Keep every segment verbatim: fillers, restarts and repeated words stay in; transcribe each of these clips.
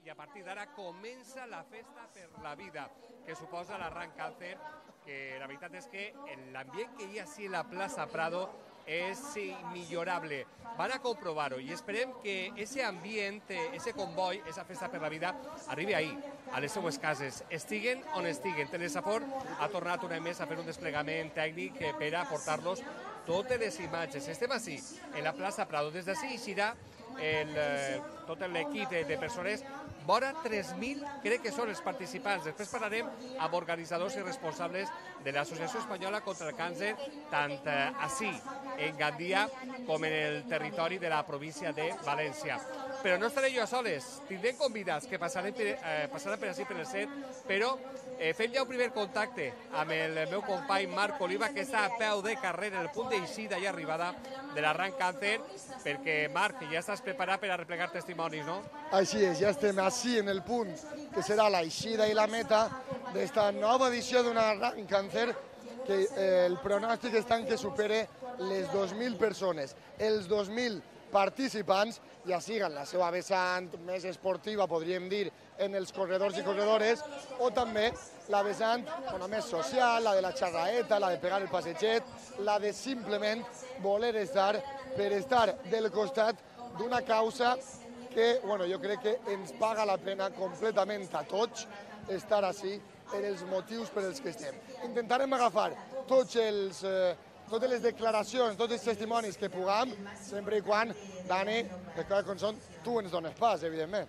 i a partir d'ara comença la festa per la vida, que suposa l'Arran Càncer, que la veritat és que l'ambient que hi ha així a la plaça Prado és immillorable. Van a comprovar-ho i esperem que ese ambient, ese comboi, esa festa per la vida, arribi ahir, a les seues cases, estiguen on estiguen. Telesafor ha tornat una més a fer un desplegament tècnic per a portar-los totes les imatges. Estem així, en la plaça Prado. Des d'ací eixirà el, tot l'equip de, de persones. Vora tres mil crec que són els participants. Després parlarem amb organitzadors i responsables de l'Associació Espanyola contra el Càncer, tant així, en Gandia, com en el territori de la província de València. Però no estaré jo a soles. Tindrem convidats que passaran per, eh, passaran per així per el set, però eh, fem ja un primer contacte amb el meu company Marc Oliva, que està a peu de carrer en el punt d'eixida i arribada de l'Arran Càncer, perquè, Marc, ja estàs preparat per a replegar testimonis, no? Així és, ja estem així en el punt que serà l'eixida i la meta d'esta nova edició d'una Arran Càncer, que eh, el pronòstic està en que supere les dos mil persones. Els dos mil participants ja siguen la seva vessant més esportiva, podríem dir, en els corredors i corredores, o també la vessant bueno, més social, la de la xarraeta, la de pegar el passeget, la de simplement voler estar per estar del costat d'una causa que bueno, jo crec que ens paga la pena completament a tots estar així per els motius per els que estem. Intentarem agafar tots els... Eh, totes les declaracions, tots els testimonis que puguem, sempre i quan, Dani, les coses com són, tu ens dones pas, evidentment.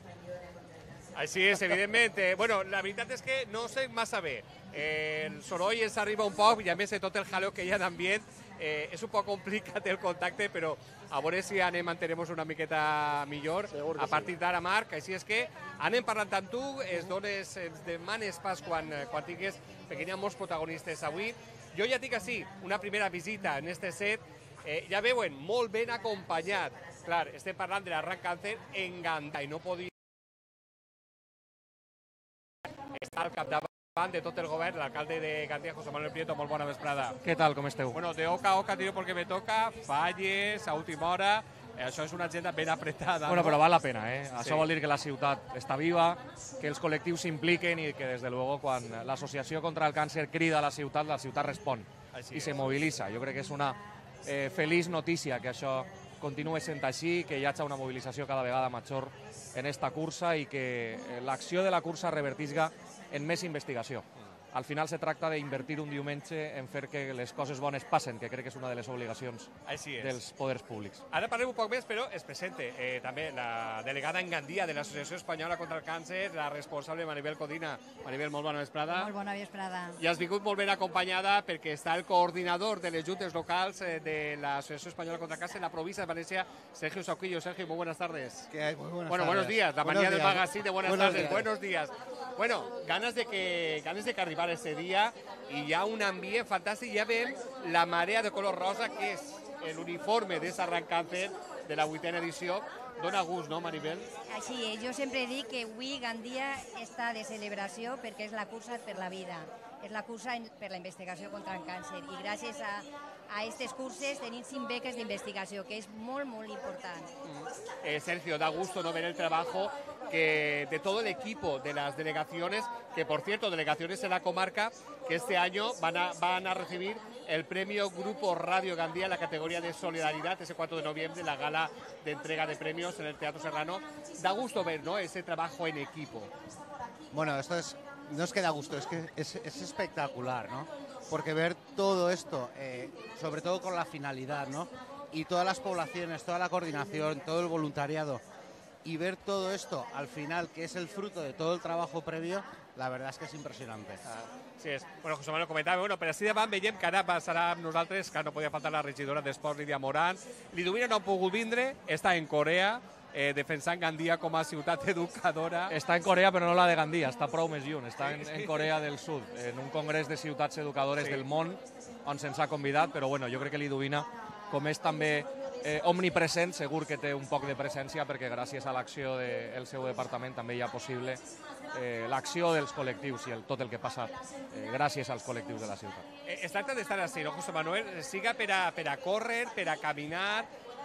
Així és, evidentment. Eh, bueno, la veritat és que no sé massa bé. Eh, el soroll ens arriba un poc, i a més de tot el jaleo que hi ha d'ambient, eh, és un poc complicat el contacte, però a veure si anem mantenem una miqueta millor a partir d'ara, Marc. Així és que anem parlant amb tu, es dones, ens demanes pas quan, quan tingues, perquè hi ha molts protagonistes avui. Jo ja tinc així una primera visita en este set, eh, ja veuen, molt ben acompanyat. Clar, estem parlant de l'Arran Càncer en Gandia i no podia estar al capdavant de tot el govern, l'alcalde de Gandia, José Manuel Prieto. Molt bona vesprada. Què tal, com esteu? Bueno, de oca a oca, tiro porque me toca, falles a última hora, eh, això és una agenda ben apretada. Bueno, no? però val la pena, eh? Sí. Això vol dir que la ciutat està viva, que els col·lectius s'impliquen i que, des de luego, quan l'Associació contra el Càncer crida a la ciutat, la ciutat respon Així i se mobilitza. Jo crec que és una eh, feliç notícia que això continuï sent així, que hi hagi una mobilització cada vegada major en esta cursa i que l'acció de la cursa revertisga en més investigació. Al final se tracta d'invertir un diumenge en fer que les coses bones passen, que crec que és una de les obligacions dels poders públics. Ara parlem un poc més, però es presente eh, també la delegada en Gandia de l'Associació Espanyola contra el Càncer, la responsable Maribel Codina. Maribel, molt bona vesprada. Molt bona vesprada. I has vingut molt ben acompanyada perquè està el coordinador de les juntes locals eh, de l'Associació Espanyola contra el Càncer en la província de Valencia, Sergio Sauquillo. Sergio, muy buenas tardes. ¿Qué hay? Muy buenas bueno, tardes. buenos días. La buenos manía días. del magazine de buenas buenos tardes. Días. Buenos días. Bueno, ganas de que, ganes de que arribar ese día y ya un ambient fantàstic. Ja veiem la marea de color rosa, que és l'uniforme de Arran Càncer de la vuitena edició. Dona gust, no, Maribel? Així és, jo sempre dic que avui Gandia està de celebració perquè és la cursa per la vida, és la cursa per la investigació contra el càncer i gràcies a a aquestes curses tenim cinc beques d'investigació, que és molt, molt important. Eh, Sergio, da gusto no ver el trabajo que de todo el equipo de las delegaciones, que por cierto, delegaciones en la comarca, que este año van a, van a recibir el premio Grupo Radio Gandia en la categoría de solidaridad, ese cuatro de noviembre, la gala de entrega de premios en el Teatro Serrano. Da gusto ver, ¿no?, ese trabajo en equipo. Bueno, esto es, no es que da gusto, es que es, es espectacular, ¿no? Porque ver todo esto, eh, sobre todo con la finalidad, ¿no? Y todas las poblaciones, toda la coordinación, todo el voluntariado, y ver todo esto al final, que es el fruto de todo el trabajo previo, la verdad es que es impressionante. Ah, sí és. Bueno, José Manuel comentava, bueno, però així davant veiem que ara passarà amb nosaltres, que no podia faltar la regidora d'Esports, Lídia Moran. Liduvina no ha pogut vindre, està en Corea, eh, defensant Gandia com a ciutat educadora. Està en Corea, però no la de Gandia, està prou més lluny, està en, en Corea del Sud, en un congrés de ciutats educadores sí. del món, on se'ns ha convidat, però bueno, jo crec que Liduvina, com és també eh, omnipresent, segur que té un poc de presència, perquè gràcies a l'acció del seu departament també hi ha possible eh, l'acció dels col·lectius i el, tot el que passa eh, gràcies als col·lectius de la ciutat. Eh, es tracta d'estar així, no, José Manuel? Siga per a, per a córrer, per a caminar,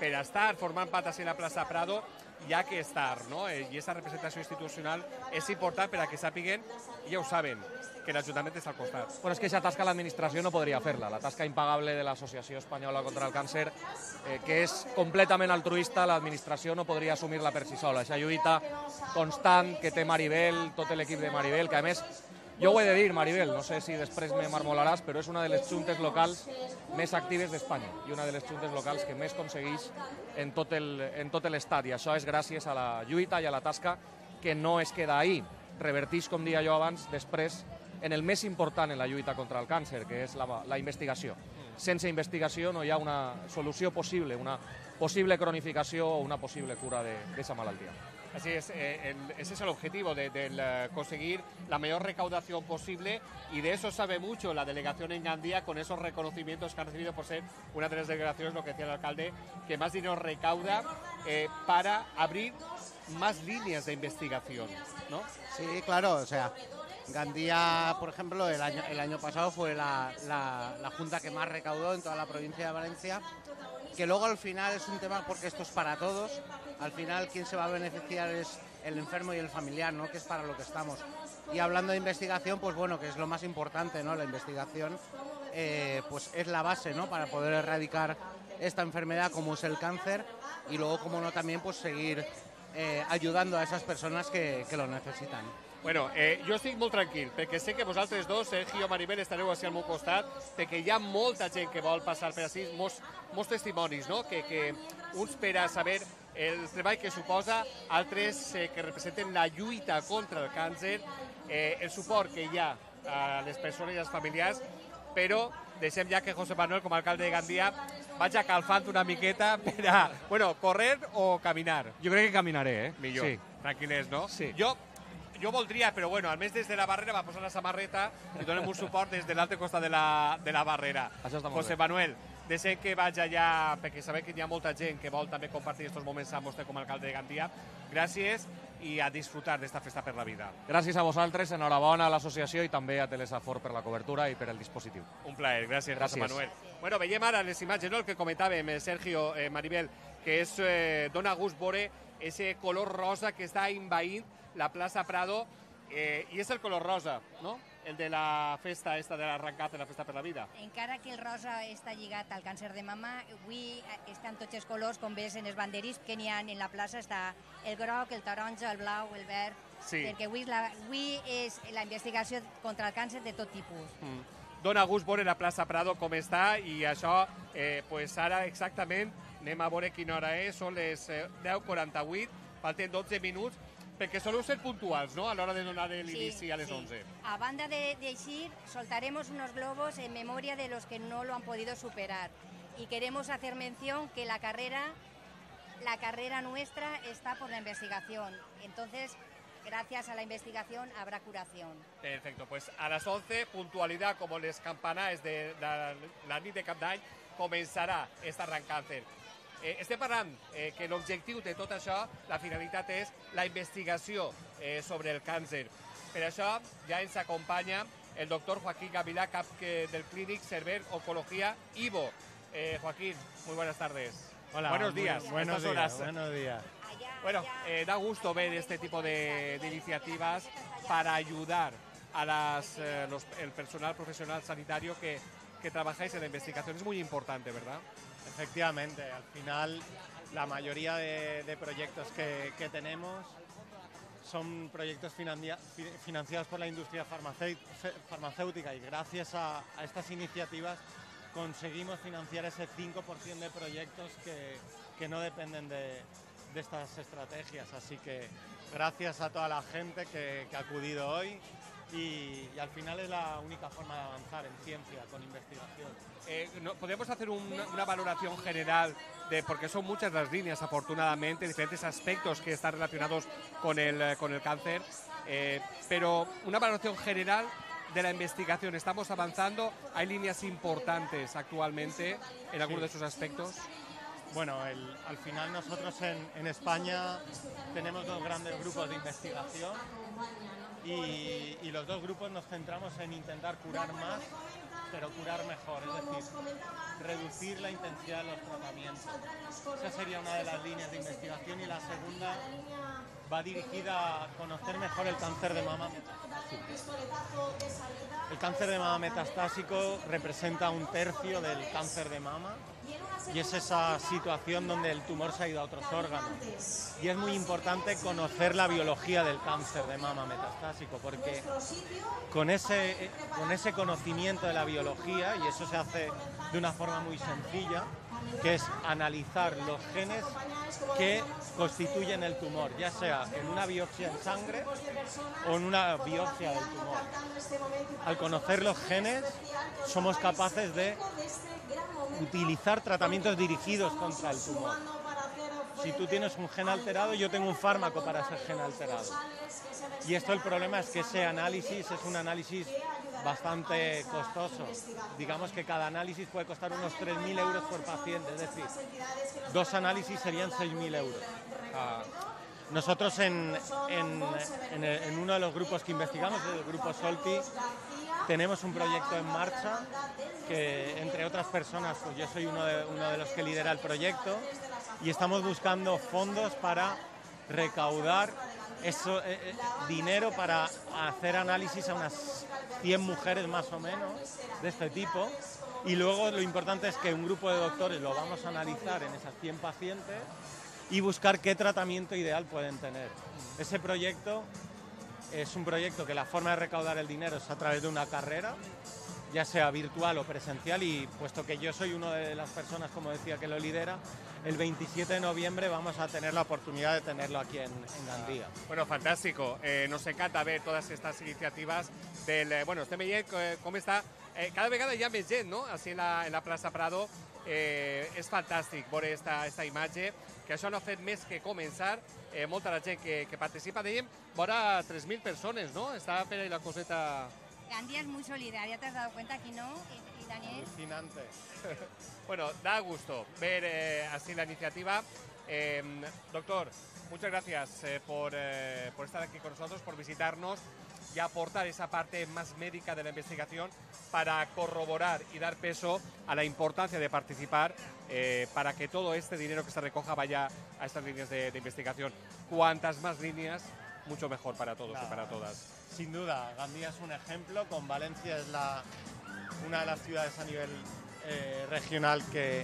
per estar formant part així a la plaça Prado hi ha que estar, no? I aquesta representació institucional és important per a que sàpiguen, i ja ho saben, que l'Ajuntament està al costat. Bueno, es que esa tasca la administración no podría hacerla. La tasca impagable de la Asociación Española contra el Cáncer, eh, que es completamente altruista, la administració no podria assumir-la per si sola. Esa lluita constant que té Maribel, tot l'equip de Maribel, que a més, jo ho he de dir, Maribel, no sé si després me marmolaràs, però és una de les juntes locals més actives d'Espanya i una de les juntes locals que més aconsegueix en tot el, en tot l'estat. I això és gràcies a la lluita i a la tasca que no es queda ahí. Revertix, com deia jo abans, després en el més important en la lluita contra el càncer, que és la, la investigació. Sense investigació no hi ha una solució possible, una possible cronificació o una possible cura d'aquesta malaltia. Así es, eh, el, ese es el objetivo de, de la, conseguir la mayor recaudación posible, y de eso sabe mucho la delegación en Gandía con esos reconocimientos que han recibido por ser una de las delegaciones, lo que decía el alcalde, que más dinero recauda eh, para abrir más líneas de investigación, ¿no? Sí, claro, o sea, Gandía, por ejemplo, el año, el año pasado fue la, la, la junta que más recaudó en toda la provincia de Valencia, que luego al final es un tema porque esto es para todos. Al final quien se va a beneficiar es el enfermo y el familiar, ¿no? Que es para lo que estamos. Y hablando de investigación, pues bueno, que es lo más importante, ¿no? La investigación eh, pues es la base, ¿no? Para poder erradicar esta enfermedad como es el cáncer, y luego, como no, también pues seguir eh, ayudando a esas personas que, que lo necesitan. Bueno, eh, jo estic molt tranquil, perquè sé que vosaltres dos, Sergio, Maribel, estareu així al meu costat, perquè hi ha molta gent que vol passar per així, molts, molts testimonis, no? Que, que uns per a saber el treball que suposa, altres eh, que representen la lluita contra el càncer, eh, el suport que hi ha a les persones i als familiars, però deixem ja que José Manuel, com a alcalde de Gandia, vagi calfant una miqueta per a, bueno, correr o caminar. Jo crec que caminaré, eh? Millor, Sí. tranquil·lers, no? Sí. Jo Jo voldria, però bueno, almenys des de la barrera va posar la samarreta i donem un suport des de l'altre costat de la, de la barrera. Això està molt José bé. Manuel, deixem que vaig allà, perquè sabem que hi ha molta gent que vol també compartir aquests moments amb vostè com a alcalde de Gandia. Gràcies i a disfrutar d'esta festa per la vida. Gràcies a vosaltres, enhorabona a l'associació i també a Telesafor per la cobertura i per el dispositiu. Un plaer, gràcies, Gràcies. José Manuel. Bueno, veiem ara les imatges, no? El que comentàvem, eh, Sergio, eh, Maribel, que és, eh, dona gust veure ese color rosa que està envaint la plaça Prado. Eh, I és el color rosa, no? El de la festa esta de l'arrencat de la festa per la vida. Encara que el rosa està lligat al càncer de mama, avui estan tots els colors, com ves en els banderis que n'hi ha en la plaça, està el groc, el taronja, el blau, el verd, Sí. perquè avui és, la, avui és la investigació contra el càncer de tot tipus. Mm. Dona gust veure la plaça Prado com està, i això, eh, pues ara exactament, anem a veure quina hora és, són les eh, deu quaranta-vuit, falten dotze minuts, perquè soleu ser puntuals, ¿no?, a l'hora de donar l'inici a les sí. onze. A banda de, de eixir, soltaremos unos globos en memoria de los que no lo han podido superar. Y queremos hacer mención que la carrera, la carrera nuestra está por la investigación. Entonces, gracias a la investigación habrá curación. Perfecto, pues a las once, puntualidad como les campanaes de la, la nit de Cap d'Any, començarà esta arrencàncer. Eh, estem parlant eh, que l'objectiu de tot això, la finalitat és la investigació eh, sobre el càncer. Per això ja ens acompanya el doctor Joaquín Gavilà, cap que, del Clínic Cerver Oncología Ivo. Eh, Joaquín, muy buenas tardes. Hola, buenos muy- días. buenos Estas días, horas. buenos días. Bueno, eh, da gusto ver este tipo de, de iniciativas para ayudar a las, eh, los- el personal profesional sanitario que, que trabajáis en la investigación. Es muy importante, ¿verdad? Efectivamente, al final la mayoría de, de proyectos que, que tenemos son proyectos financia- fi- financiados por la industria farmacé- fe- farmacéutica, y gracias a, a estas iniciativas conseguimos financiar ese cinco por ciento de proyectos que, que no dependen de, de estas estrategias. Así que gracias a toda la gente que, que ha acudido hoy, y, y al final es la única forma de avanzar en ciencia, con investigación. Eh, no- ¿Podemos hacer un- una valoración general de, porque son muchas las líneas, afortunadamente, diferentes aspectos que están relacionados con el, eh, con el cáncer, eh, pero una valoración general de la investigación? ¿Estamos avanzando? ¿Hay líneas importantes actualmente en algunos Sí. de esos aspectos? Bueno, el- al final nosotros en, en España tenemos dos grandes grupos de investigación, y, y los dos grupos nos centramos en intentar curar más pero curar mejor, es decir, reducir la intensidad de los tratamientos. Esa sería una de las líneas de investigación y la segunda va dirigida a conocer mejor el cáncer de mama metastásico. El cáncer de mama metastásico representa un tercio del cáncer de mama y es esa situación donde el tumor se ha ido a otros órganos. Y es muy importante conocer la biología del cáncer de mama metastásico, porque con ese, con ese conocimiento de la biología, y eso se hace de una forma muy sencilla, que es analizar los genes que constituyen el tumor, ya sea en una biopsia en sangre o en una biopsia del tumor. Al conocer los genes, somos capaces de utilizar tratamientos dirigidos contra el tumor. Si tú tienes un gen alterado, yo tengo un fármaco para ese gen alterado. Y esto, el problema es que ese análisis es un análisis bastante costoso. Digamos que cada análisis puede costar unos tres mil euros por paciente, es decir, dos análisis serían seis mil euros. Ah. Nosotros en, en, en, en uno de los grupos que investigamos, el grupo Solti, tenemos un proyecto en marcha que, entre otras personas, pues yo soy uno de, uno de los que lidera el proyecto, y estamos buscando fondos para recaudar eso, eh, eh, dinero para hacer análisis a unas cien mujeres más o menos de este tipo, y luego lo importante es que un grupo de doctores lo vamos a analizar en esas cien pacientes y buscar qué tratamiento ideal pueden tener. Ese proyecto es un proyecto que la forma de recaudar el dinero es a través de una carrera, ya sea virtual o presencial, y puesto que yo soy una de las personas, como decía, que lo lidera, el veintisiete de noviembre vamos a tener la oportunidad de tenerlo aquí en, en Gandia. Bueno, fantástico. Eh, nos encanta ver todas estas iniciativas del... Eh, bueno, estem veient eh, com està... Eh, cada vegada hi ha més gent, no?, així en la, en la plaça Prado. Eh, és fantàstic veure esta, esta imatge, que això no ha fet més que començar. Eh, molta la gent que, que participa, dèiem, vora tres mil persones, no? Està per ahí la coseta... Gandia es muy solidaria, ¿te has dado cuenta aquí, no? Y, y Daniel. Alucinante. Bueno, da gusto ver eh, así la iniciativa. Eh, doctor, muchas gracias eh, por, eh, por estar aquí con nosotros, por visitarnos y aportar esa parte más médica de la investigación para corroborar y dar peso a la importancia de participar eh, para que todo este dinero que se recoja vaya a estas líneas de, de investigación. Cuantas más líneas, mucho mejor para todos claro. y para todas. Sin duda, Gandia es un ejemplo, con Valencia es la, una de las ciudades a nivel eh, regional que,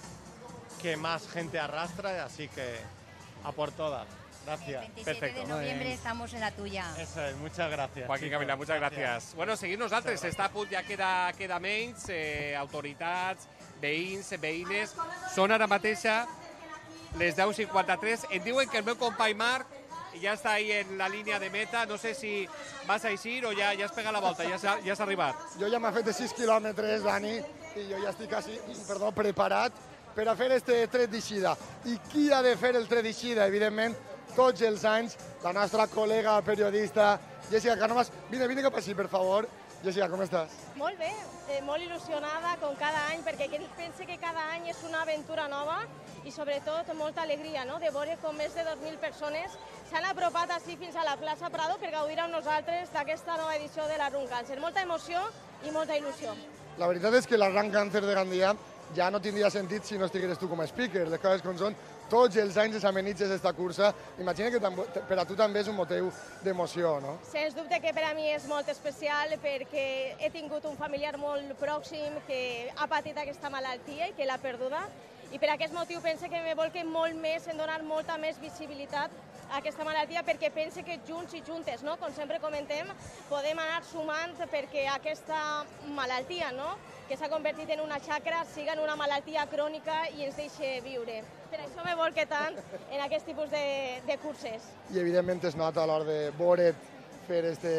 que más gente arrastra, así que a por todas. Gracias. El veintisiete Perfecto. de noviembre Muy estamos en la tuya. Eso es, muchas gracias. Joaquín Camila, muchas gracias. gracias. Bueno, seguir nosaltres, està a punt, ja queda, queda menys, eh, autoritats, veïns, veïnes. Són ara mateixa les deu cinquanta-tres. Em diuen que el meu company Marc ja està ahí en la línia de meta. No sé si vas a eixir o ja, ja has pegat la volta, ja has, ja has arribat. Jo ja m'ha fet de sis quilòmetres, Dani, i jo ja estic quasi, perdó, preparat per a fer este tret d'eixida. I qui ha de fer el tret d'eixida? Evidentment, tots els anys, la nostra col·lega periodista Jessica Cánovas. Vine, vine cap així, per favor. Jessica, com estàs? Molt bé, eh, molt il·lusionada com cada any, perquè pense que cada any és una aventura nova i sobretot molta alegria, no?, de veure com més de dos mil persones s'han apropat així fins a la plaça Prado per gaudir amb nosaltres d'aquesta nova edició de la Run Càncer. Molta emoció i molta il·lusió. La veritat és que la Run Càncer de Gandia ja no tindria sentit si no estigueres tu com a speaker. Les coses com són, tots els anys es amenitzes aquesta cursa. Imagina que per a tu també és un motiu d'emoció, no? Sens dubte que per a mi és molt especial perquè he tingut un familiar molt pròxim que ha patit aquesta malaltia i que l'ha perduda, i per aquest motiu pense que me volque molt més en donar molta més visibilitat a aquesta malaltia, perquè pense que junts i juntes, no?, com sempre comentem, podem anar sumant perquè aquesta malaltia, no?, que s'ha convertit en una xacra, siga en una malaltia crònica i ens deixi viure. Per això me volque tant en aquest tipus de, de curses. I evidentment es nota a l'hora de veure't fer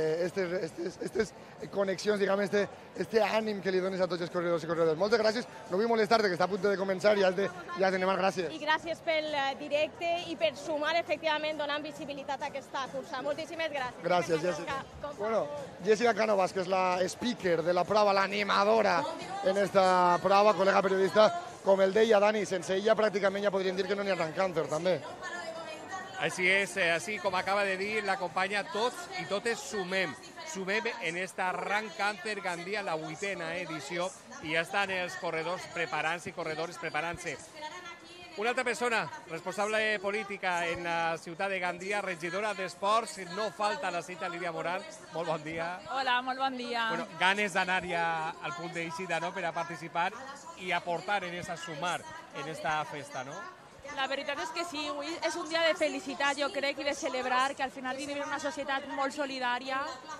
aquestes connexions, diguem, este, este ànim que li dones a tots els corredors i corredors. Moltes gràcies, no vull molestar-te, que està a punt de començar i has de, ja has de anem, gràcies. I gràcies pel directe i per sumar, efectivament, donant visibilitat a aquesta cursa. Moltíssimes gràcies. Gràcies, Jessica. Bueno, Jessica Cánovas, que és la speaker de la prova, l'animadora en esta prova, col·lega periodista, com el deia Dani, sense ella pràcticament ja podríem dir que no n'hi ha Run Càncer, també. Així és, així com acaba de dir la companya, tots i totes sumem. sumem en esta Run Càncer Gandia, la vuitena edició, i ja estan els corredors preparant-se i corredores preparant-se. Una altra persona, responsable política en la ciutat de Gandia, regidora d'Esports, no falta la cita, Lídia Morán. Molt bon dia. Hola, molt bon dia. Bueno, ganes d'anar ja al punt d'eixida, ¿no?, per a participar i aportar en esa, sumar en esta festa, ¿no? La veritat és que sí, avui és un dia de felicitat, jo crec, i de celebrar que al final vivim en una societat molt solidària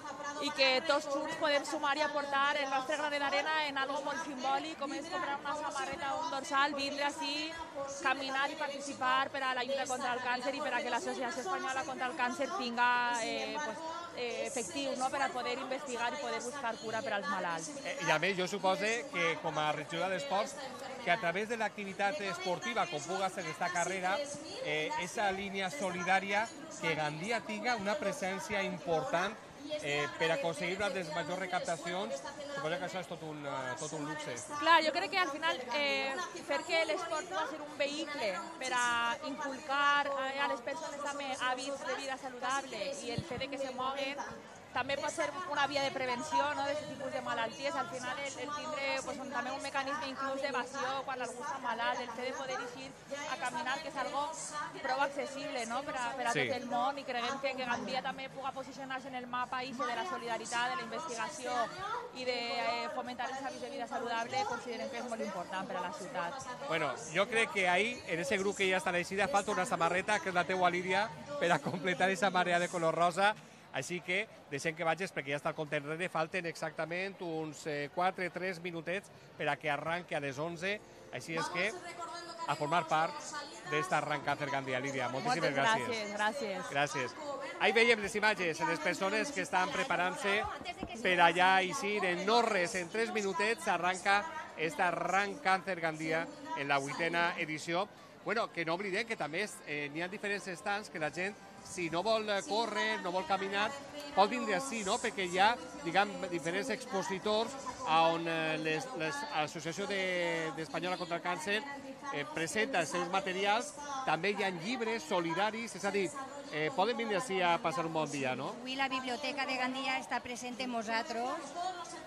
i que tots junts podem sumar i aportar el nostre granet d'arena en algo molt simbòlic, com és comprar una samarreta o un dorsal, vindre així, caminar i participar per a la lluita contra el càncer i per a que l'Associació Espanyola contra el Càncer tinga eh, pues, eh, efectiu, no?, per a poder investigar i poder buscar cura per als malalts. Eh, I a més, jo supose que com a regidora d'Esports, que a través de l'activitat esportiva, com puga ser esta carrera, eh, esa línia solidària, que Gandia tinga una presència important eh, per aconseguir les majors recaptacions. Suposo que això és tot un, uh, tot un luxe. Clar, jo crec que al final eh, fer que l'esport va ser un vehicle per a inculcar eh, a les persones també hàbits de vida saludable i el fet de que se moguen també pot ser una via de prevenció, no?, d'aquest tipus de malalties. Al final el, el tindre pues, un, també un mecanisme inclús d'evasió quan algú està malalt, el fet de poder eixir a caminar, que és algo prou accessible, no?, per a, per a sí. tot el món, i creguem que, que Gandia també puga posicionar-se en el mapa i de la solidaritat, de la investigació i de eh, fomentar els hàbits de vida saludable, considerem que és molt important per a la ciutat. Bueno, jo crec que ahí, en ese grup que ja està a l'eixida, falta una samarreta, que és la teua, Lídia, per a completar esa marea de color rosa. Així que deixem que vagis, perquè ja està el compte enrere, falten exactament uns quatre tres minutets per a que arranqui a les onze, així és que a formar part d'esta Run Càncer Gandia. Lídia, moltíssimes gràcies. Moltes gràcies. Gràcies. Gràcies. Ahí veiem les imatges de les persones que estan preparant-se per allà eixir en no res, en tres minutets arranca esta Run Càncer Gandia en la vuitena edició. Bueno, que no oblidem que també eh, n'hi ha diferents stands que la gent, si no vol córrer, no vol caminar, pot vindre així, no?, perquè hi ha, diguem, diferents expositors on l'Associació d'Espanyola contra el Càncer eh, presenta els seus materials. També hi ha llibres solidaris, és a dir, eh, poden vindre així a passar un bon dia, no? Avui la Biblioteca de Gandia està present en nosaltres.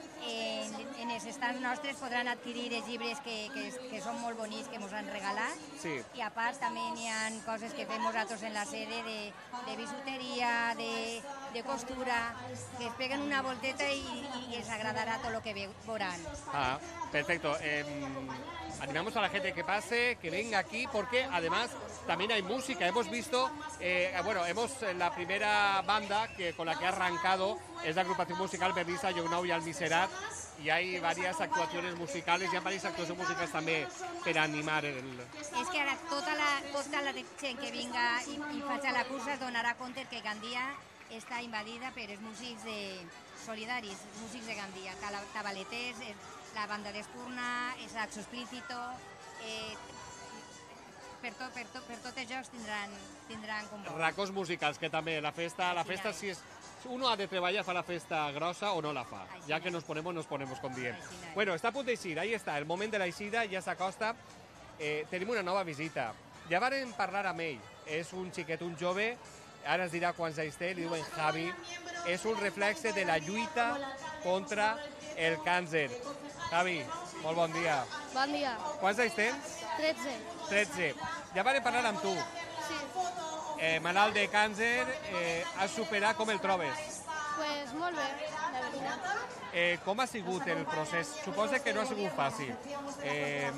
En, en els estants nostres podran adquirir els llibres que, que, que són molt bonics, que ens han regalat. Sí. I a part també hi ha coses que fem nosaltres en la sede de, de bisuteria, de, de costura, que es peguen una volteta i, i els agradarà tot el que veuran. Ah, perfecto. Eh, animamos a la gente que pase, que venga aquí, porque además también hay música. Hemos visto, eh, bueno, hemos la primera banda que con la que ha arrancado es la agrupación musical Bernisa, Llognau y Almiserat, y hay varias actuaciones musicales, y hay varias actuaciones musicales també per animar el... És que ara tota la, tota la gent que vinga i, i faci la cursa es donarà compte que Gandia està invadida per els músics de solidaris, els músics de Gandia, tabaleters, la banda d'Espurna, el saxo explícito, eh, per, tot, per, tot, per tots els jocs tindran, tindran com... Racons musicals, que també la festa, la festa si és... Uno ha de treballar, fa la festa grossa o no la fa. Ja que nos ponemos, nos ponemos, com diem. Bueno, està a punt d'eixir, ahí està, el moment de l'eixida ja s'acosta. Eh, tenim una nova visita. Ja vàrem parlar amb ell. És un xiquet, un jove, ara ens dirà quants anys té, li diuen Javi. És un reflexe de la lluita contra el càncer. Javi, molt bon dia. Bon dia. Quants anys tens? tretze. tretze. Ja vàrem parlar amb tu. Sí. Eh, malalt de càncer, eh, has superat, com el trobes? Pues molt bé, la veritat. Eh, com ha sigut el procés? Suposo que no ha sigut fàcil. Eh,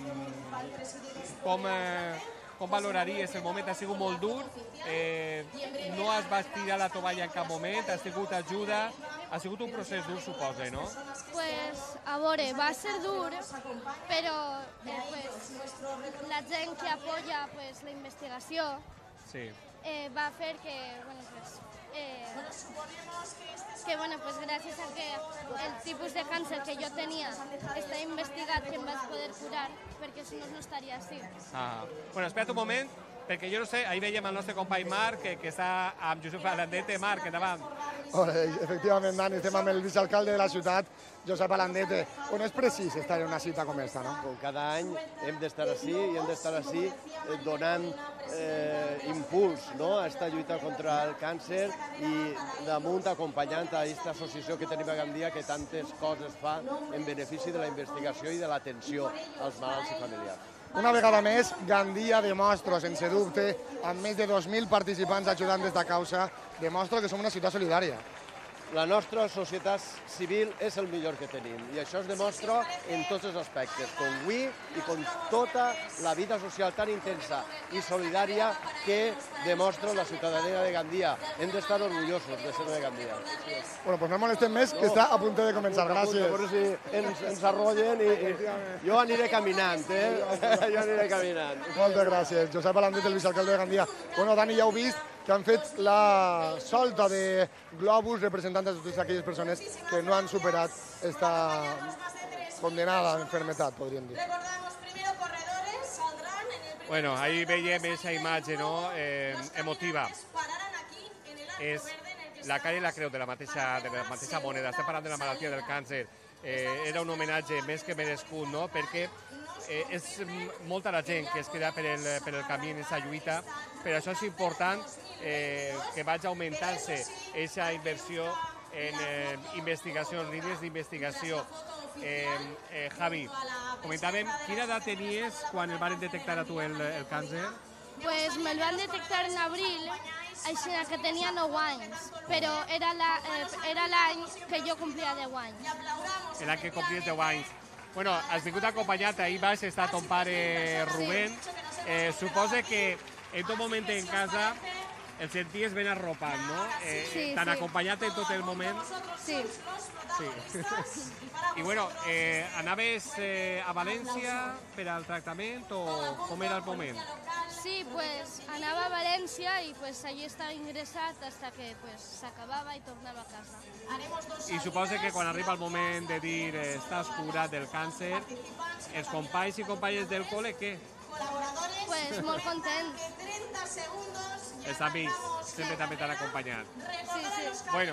com, eh, com valoraries el moment? Ha sigut molt dur? Eh, no has vas tirar la tovalla en cap moment? Has tingut ajuda? Ha sigut un procés dur, suposo, no? Pues, a veure, va ser dur, però eh, pues, la gent que apoya pues, la investigació sí. eh, va fer que, bueno, pues, eh, que bueno, pues, gràcies a que el tipus de càncer que jo tenia està investigat, que em vaig poder curar, perquè si no, no estaria així. Ah. Bueno, espera't un moment. perquè jo no sé, ahir veiem el nostre company Marc, que, que està amb Josep Alandete. Marc, endavant. Hola, efectivament, Dani, estem amb el vicealcalde de la ciutat, Josep Alandete. On és precís estar en una cita com esta, no? Com cada any hem d'estar així i hem d'estar així eh, donant eh, impuls, no?, a esta lluita contra el càncer i damunt acompanyant a aquesta associació que tenim a Gandia que tantes coses fa en benefici de la investigació i de l'atenció als malalts i familiars. Una vegada més, Gandia demostra, sense dubte, amb més de dos mil participants ajudant d'esta causa, demostra que som una ciutat solidària. La nostra societat civil és el millor que tenim i això es demostra en tots els aspectes, com avui i com tota la vida social tan intensa i solidària que demostra la ciutadania de Gandia. Hem d'estar orgullosos de ser de Gandia. Bueno, doncs no molestem més, que està a punt de començar. Gràcies. A veure si ens, ens arrollen i, i jo aniré caminant, eh? Jo aniré caminant. Moltes gràcies. Josep Alandet, el vicealcalde de Gandia. Bueno, Dani, ja heu vist que han fet la solta de globus representant a totes aquelles persones que no han superat esta condenada enfermedad, podríem dir. Bueno, ahí veiem esa imatge, no?, eh, emotiva. És la cara i la creu de la mateixa, de la mateixa moneda. Estem parlant de la malaltia del càncer. Eh, era un homenatge més que merescut, no?, perquè eh, és molta la gent que es queda per el, per el camí en aquesta lluita. Per això és important eh, que vagi augmentant-se aquesta inversió en eh, investigació, en línies d'investigació. Eh, eh, Javi, comentàvem, quina edat tenies quan el van detectar a tu el, el càncer? Pues me lo van detectar en abril, així que tenia nou anys, però era l'any que jo complia deu anys. L'any que complies deu anys. Bueno, has vingut acompanyat, ahir baix està ton pare Rubén. Eh, suposa que en tot moment en casa el senties ben arropat, no? Eh, Sí, T'han sí. acompanyat en tot el moment? Sí. Sí. I bueno, eh, anaves eh, a València per al tractament o com era el moment? Sí, pues anava a València i pues allí estava ingressat hasta que pues s'acabava i tornava a casa. I suposa que quan arriba el moment de dir eh, estàs curat del càncer, els companys i companyes del col·le, què? Pues molt contents. Els amics sempre també t'han acompanyat. Sí, sí. Bueno,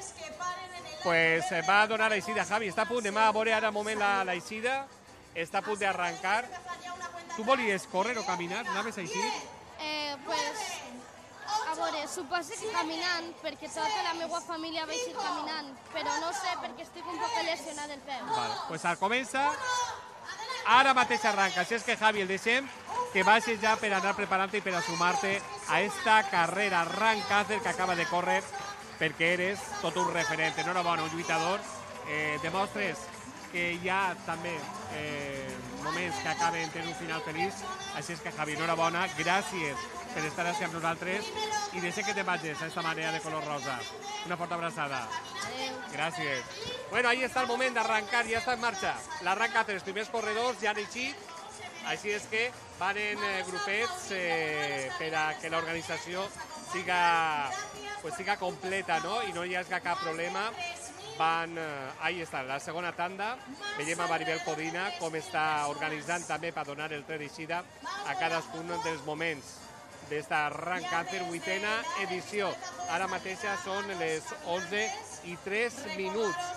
pues eh, va a donar l'eixida, Javi. Està a punt, anem a veure ara un moment la- l'eixida. Està a punt d'arrencar. Tu volies córrer o caminar? Anaves així? Eh, pues, a veure, suposo que caminant, perquè tota la meva família va ir caminant, però no sé perquè estic un poc lesionat del peu. Vale, pues al comença, ara mateix arranca. Així és que, Javi, el deixem que vagis ja per anar preparant-te i per a sumar-te a esta carrera Run Càncer que acaba de córrer, perquè eres tot un referent. Enhorabona, un lluitador. Eh, demostres que hi ha també eh, moments que acaben tenint un final feliç. Així és que, Javi, enhorabona. Gràcies per estar així amb nosaltres i deixa que te vagis a esta manera de color rosa. Una forta abraçada. Adéu. Gràcies. Bueno, ahí està el moment d'arrencar, ja està en marxa. L'arranca els primers corredors, ja han eixit. Així és que van en eh, grupets eh, per a que l'organització siga, pues, siga completa, no? I no hi hagi cap problema. Van, eh, ahí està, la segona tanda. Veiem a Maribel Codina com està organitzant també per donar el tret d'eixida a cadascun dels moments d'esta Run Càncer vuitena edició. Ara mateixa són les onze i tres minuts.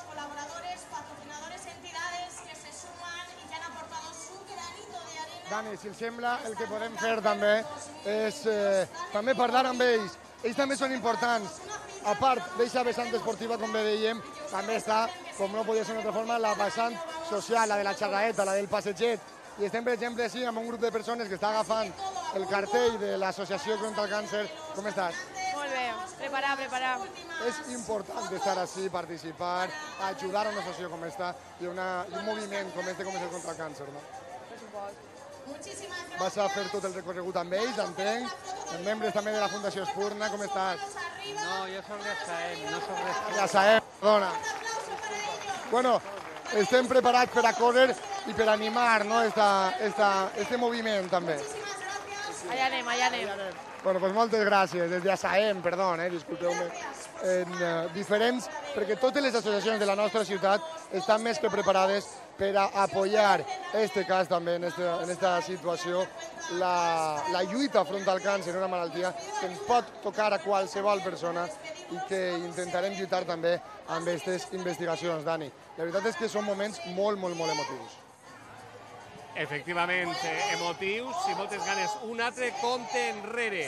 Dani, si els sembla, el que podem fer també és eh, també parlar amb ells. Ells també són importants. A part d'eixa vessant esportiva, com bé dèiem, també està, com no podia ser d'una altra forma, la vessant social, la de la xerraeta, la del passeget. I estem, per exemple, així, amb un grup de persones que està agafant el cartell de l'Associació contra el Càncer. Com estàs? Molt bé, preparar, preparar. És important estar així, participar, ajudar a una associació com esta i, una, i un moviment com este com és el contra el càncer, no? Per supost. Vas a fer tot el recorregut amb ells, entenc, amb membres també de la Fundació Espurna, com estàs? No, jo soc de Saem, no soc de Ja sabem, perdona. Bueno, estem preparats per a córrer i per animar, no, esta, esta, este moviment també. Allà anem, allà anem. Bueno, pues moltes gràcies, des de Asaem, perdó, eh, disculpeu-me, en uh, diferents, perquè totes les associacions de la nostra ciutat estan més que preparades per a apoyar este cas també en esta, en esta situació, la, la lluita front al càncer, una malaltia que ens pot tocar a qualsevol persona i que intentarem lluitar també amb aquestes investigacions, Dani. La veritat és que són moments molt, molt, molt emotius. Efectivament, emotius i moltes ganes. Un altre compte enrere.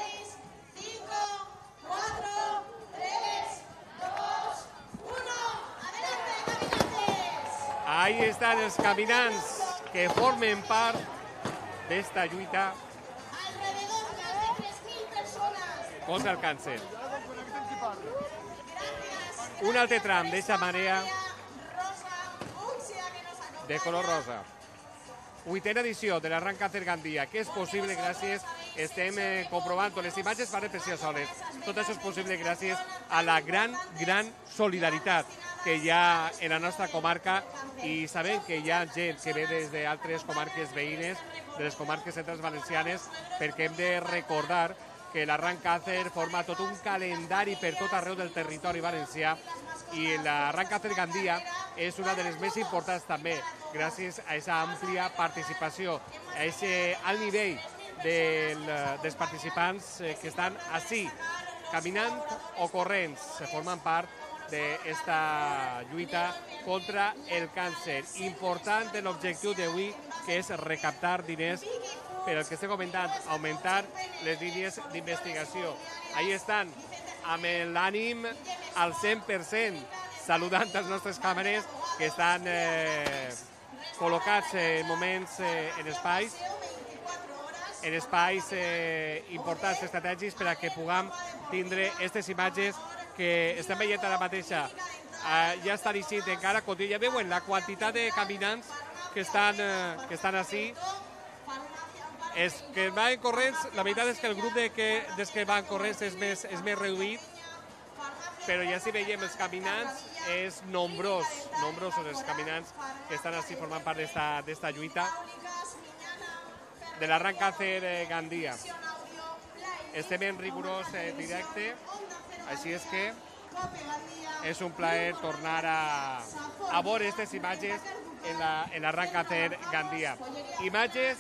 Ahí están els caminants que formen part d'esta lluita contra el càncer. Un altre tram d'aquesta marea de color rosa. Vuitena edició de l'Arran Càncer Gandia, que és possible gràcies, estem eh, comprovant les imatges parlen per si soles. Tot això és possible gràcies a la gran, gran solidaritat que hi ha en la nostra comarca i sabem que hi ha gent que ve des d'altres comarques veïnes, de les comarques centrals valencianes, perquè hem de recordar que l'Arran Càncer forma tot un calendari per tot arreu del territori valencià i l'Arran Càncer Gandia és una de les més importants també, gràcies a aquesta àmplia participació, a aquest alt nivell del, dels participants que estan així, caminant o corrents, formant part d'esta lluita contra el càncer. Important l'objectiu d'avui, que és recaptar diners per el que estem comentant, augmentar les línies d'investigació. Ahí estan, amb l'ànim al cent per cent, saludant els nostres càmeres que estan eh, col·locats en moments, eh, en espais, en espais eh, importants, estratègics, per a que puguem tindre aquestes imatges que estem veient ara mateixa. Eh, ja està dirigit encara, ja veuen la quantitat de caminants que estan, eh, que estan així. Els que van corrents, la veritat és que el grup de que, des que van corrents és més, és més reduït, però ja si veiem els caminants, és nombrós, nombrosos els caminants que estan així formant part d'esta lluita de l'Arran Càncer Gandia. Estem en rigorós eh, directe, així és que és un plaer tornar a, a veure aquestes imatges en l'Arran Càncer Gandia. Imatges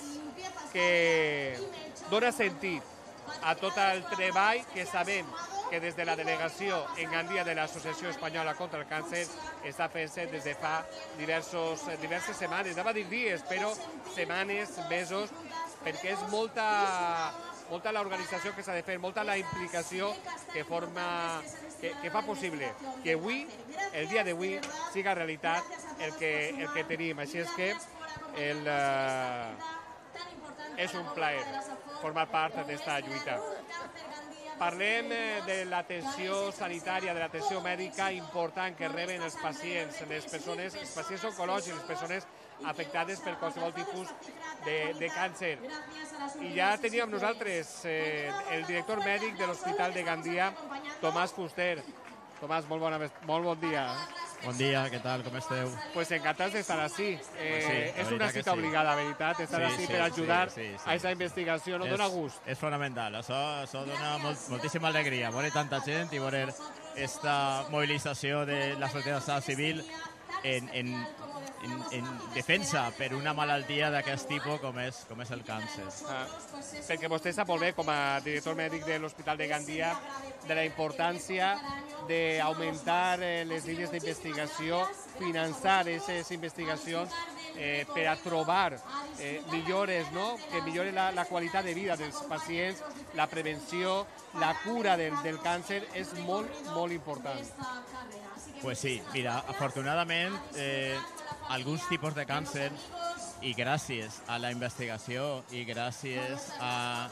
que dona sentit a tot el treball que sabem que des de la delegació en Gandia de l'Associació Espanyola contra el Càncer està fent-se des de fa diversos, diverses setmanes, anava a dir dies, però setmanes, mesos, perquè és molta, molta l'organització que s'ha de fer, molta la implicació que forma, que, que fa possible que avui, el dia d'avui, siga realitat el que, el que tenim. Així és que el, uh, és un plaer formar part d'esta lluita. Parlem de l'atenció sanitària, de l'atenció mèdica important que reben els pacients, les persones, els pacients oncològics, les persones afectades per qualsevol tipus de, de càncer. I ja teníem nosaltres eh, el director mèdic de l'Hospital de Gandia, Tomàs Fuster. Tomàs, molt, bona, molt bon dia. Bon dia, què tal, com esteu? Pues encantats d'estar així. Eh, pues sí, és una cita sí. obligada, la veritat, estar sí, així sí, per ajudar sí, sí, sí. a aquesta investigació, no és, dona gust. És fonamental, això, això dona molt, moltíssima alegria, veure tanta gent i veure aquesta mobilització de la societat civil en, en, en, en defensa per una malaltia d'aquest tipus com és, com és el càncer. Ah, perquè vostè sap molt bé, com a director mèdic de l'Hospital de Gandia, de la importància d'augmentar eh, les línies d'investigació, finançar aquestes investigacions eh, per a trobar eh, millores, no? Que milloren la, la qualitat de vida dels pacients, la prevenció, la cura del, del càncer és molt, molt important. Pues sí, mira, afortunadament, eh, alguns tipus de càncer, i gràcies a la investigació i gràcies a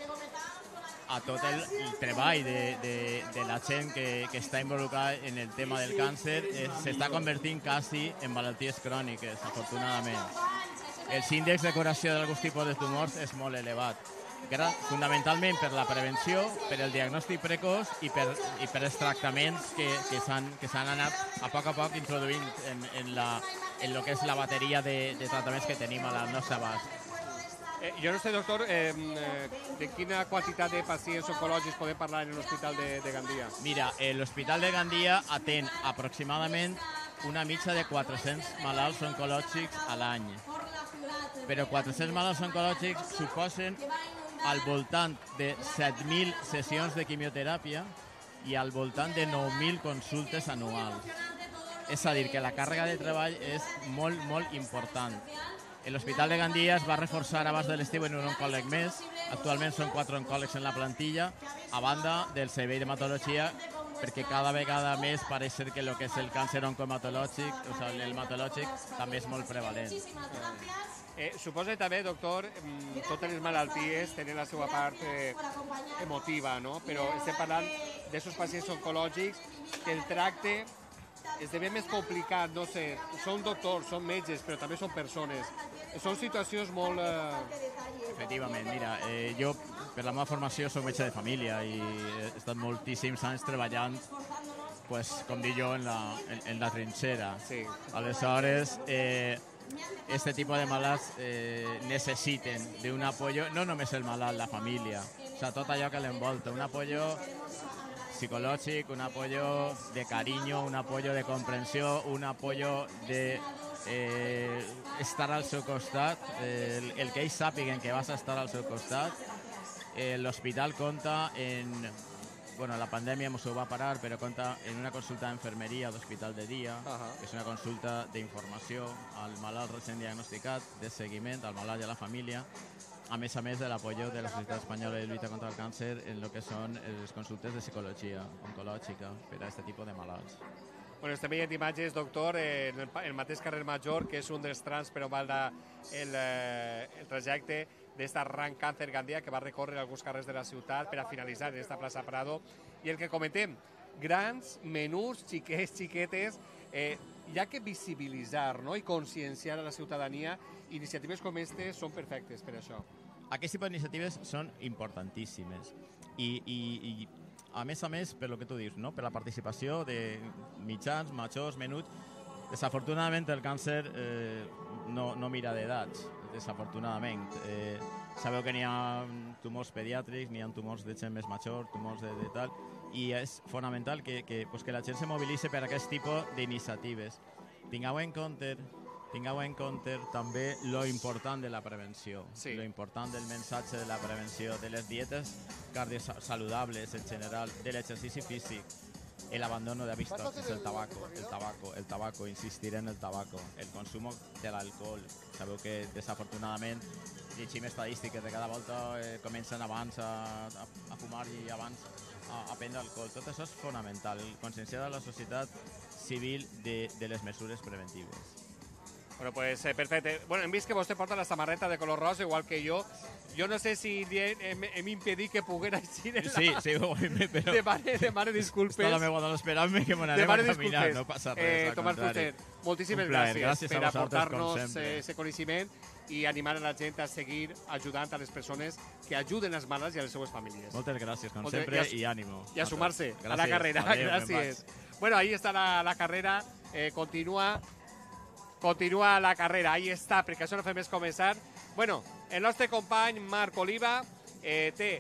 a tot el, el treball de, de, de la gent que, que està involucrada en el tema del càncer eh, s'està convertint quasi en malalties cròniques, afortunadament. Els índexs de curació d'alguns tipus de tumors és molt elevat, fundamentalment per la prevenció, per el diagnòstic precoç i per, i per els tractaments que, que s'han anat a poc a poc introduint en, en, la, en lo que és la bateria de, de tractaments que tenim a la nostra abast. Eh, jo no sé, doctor, eh, de quina quantitat de pacients oncològics podem parlar en l'Hospital de, de Gandia? Mira, l'Hospital de Gandia atén aproximadament una mitja de quatre-cents malalts oncològics a l'any. Però quatre-cents malalts oncològics suposen al voltant de set mil sessions de quimioteràpia i al voltant de nou mil consultes anuals. És a dir, que la càrrega de treball és molt, molt important. L'Hospital de Gandia es va reforçar abans de l'estiu en un oncòleg més. Actualment són quatre oncòlegs en la plantilla, a banda del servei d'hematologia, perquè cada vegada més pareix ser que el que és el càncer oncohematològic, o sigui, l'hematològic, també és molt prevalent. Eh, suposa també, doctor, totes les malalties tenen la seva part eh, emotiva, no? Però estem parlant d'aquests pacients oncològics que el tracte esdevé més complicat, no sé, són doctors, són metges, però també són persones. Són situacions molt... Eh... Efectivament, mira, eh, jo per la meva formació soc metge de família i he estat moltíssims anys treballant, pues, com dic jo, en la, en, en la trinxera. Sí. Aleshores, eh, este tipus de malalts eh, necessiten d'un apoyo, no només el malalt, la família, o sea, tot allò que l'envolta, un apoyo psicològic, un apoyo de cariño, un apoyo de comprensió, un apoyo de eh, estar al seu costat, eh, el, el que ells sàpiguen que vas a estar al seu costat. Eh, L'hospital compta en... Bueno, la pandèmia ens ho va parar, però compta en una consulta d'enfermeria d'hospital de dia, uh -huh. que és una consulta d'informació al malalt recent diagnosticat, de seguiment al malalt i a la família, a més a més de l'apoyo de la Societat Espanyola de Lluita contra el Càncer en el que són les consultes de psicologia oncològica per a aquest tipus de malalts. Bueno, estem veient imatges, doctor, en el, el mateix carrer Major, que és un dels trams per on va el, el trajecte d'esta Run Cancer Gandia, que va recórrer alguns carrers de la ciutat per a finalitzar en esta plaça Prado. I el que comentem, grans, menús, xiquets, xiquetes, eh, hi ha que visibilitzar, no?, i conscienciar a la ciutadania. Iniciatives com aquestes són perfectes per això. Aquest tipus d'iniciatives són importantíssimes. I, i, i a més a més, per lo que tu dius, no?, per la participació de mitjans, majors, menuts. Desafortunadament el càncer eh, no, no mira d'edats, desafortunadament. Eh, sabeu que n'hi ha tumors pediàtrics, n'hi ha tumors de gent més major, tumors de, de tal, i és fonamental que, que, pues que la gent se mobilitzi per a aquest tipus d'iniciatives. Tingueu en compte, tingueu en compte també lo important de la prevenció, sí. Lo important del missatge de la prevenció, de les dietes cardiosaludables en general, de l'exercici físic, el abandono de hábitos, es el tabaco, el tabaco, el tabaco, insistir en el tabaco, el consumo de l'alcohol. Sabeu que desafortunadament llegim estadístiques de cada volta eh, comencen abans a, a, a fumar i abans a, a prendre alcohol. Tot això és fonamental, conscienciar a la societat civil de, de les mesures preventives. Bueno, pues eh, perfecte. Bueno, hem vist que vostè porta la samarreta de color rosa, igual que jo. Jo no sé si hem, hem impedit que poguera eixir en la... Sí, sí, però... Demane, demane disculpes. Està la meva dona esperant-me que me n'anem a caminar, no passa res, eh, al Tomàs contrari. Fuster, moltíssimes gràcies, gràcies, gràcies per aportar-nos aquest eh, coneixement i animar a la gent a seguir ajudant a les persones que ajuden als malalts i a les seues famílies. Moltes gràcies, com Moltes, sempre, i, i ànimo. I a sumar-se a la gràcies. carrera. Adéu, gràcies. Bueno, ahí està la, la carrera, eh, continua... Continua la carrera, ahí està, perquè això no fem més començar. Bueno, el nostre company Marc Oliva eh, té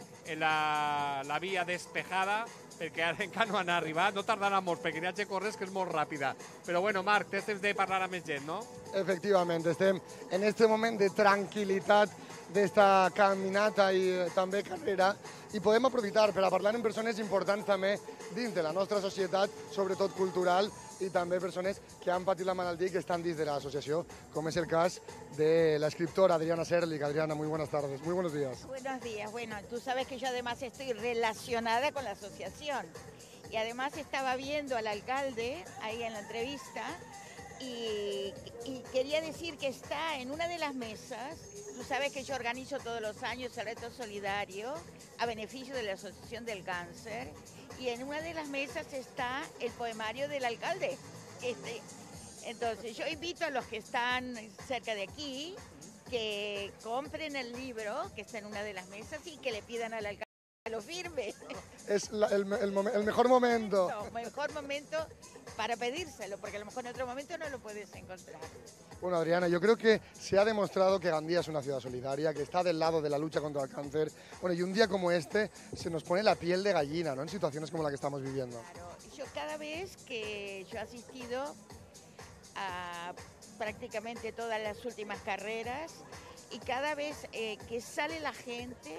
la, la via despejada, perquè ara encara no han arribat, no tardarà molt, perquè n'hi ha que córrer, que és molt ràpida. Però bueno, Marc, tens temps de parlar amb més gent, no? Efectivament, estem en este moment de tranquil·litat d'esta caminata i també carrera i podem aprofitar per a parlar amb persones importants també dins de la nostra societat, sobretot cultural, y también personas que han patit la malaltia y que están dins de la asociación, como es el caso de la escritora Adriana Serlich. Adriana, muy buenas tardes, muy buenos días. Buenos días. Bueno, tú sabes que yo además estoy relacionada con la asociación y además estaba viendo al alcalde ahí en la entrevista y, y quería decir que está en una de las mesas. Tú sabes que yo organizo todos los años el reto solidario a beneficio de la Asociación del Cáncer. Y en una de las mesas está el poemario del alcalde. Este, entonces yo invito a los que están cerca de aquí que compren el libro que está en una de las mesas y que le pidan al alcalde que lo firme. Es la, el, el, el mejor momento. No, mejor momento para pedírselo, porque a lo mejor en otro momento no lo puedes encontrar. Bueno, Adriana, yo creo que se ha demostrado que Gandía es una ciudad solidaria, que está del lado de la lucha contra el cáncer. Bueno, y un día como este se nos pone la piel de gallina, ¿no?, en situaciones como la que estamos viviendo. Claro, yo cada vez que yo he asistido a prácticamente todas las últimas carreras y cada vez eh, que sale la gente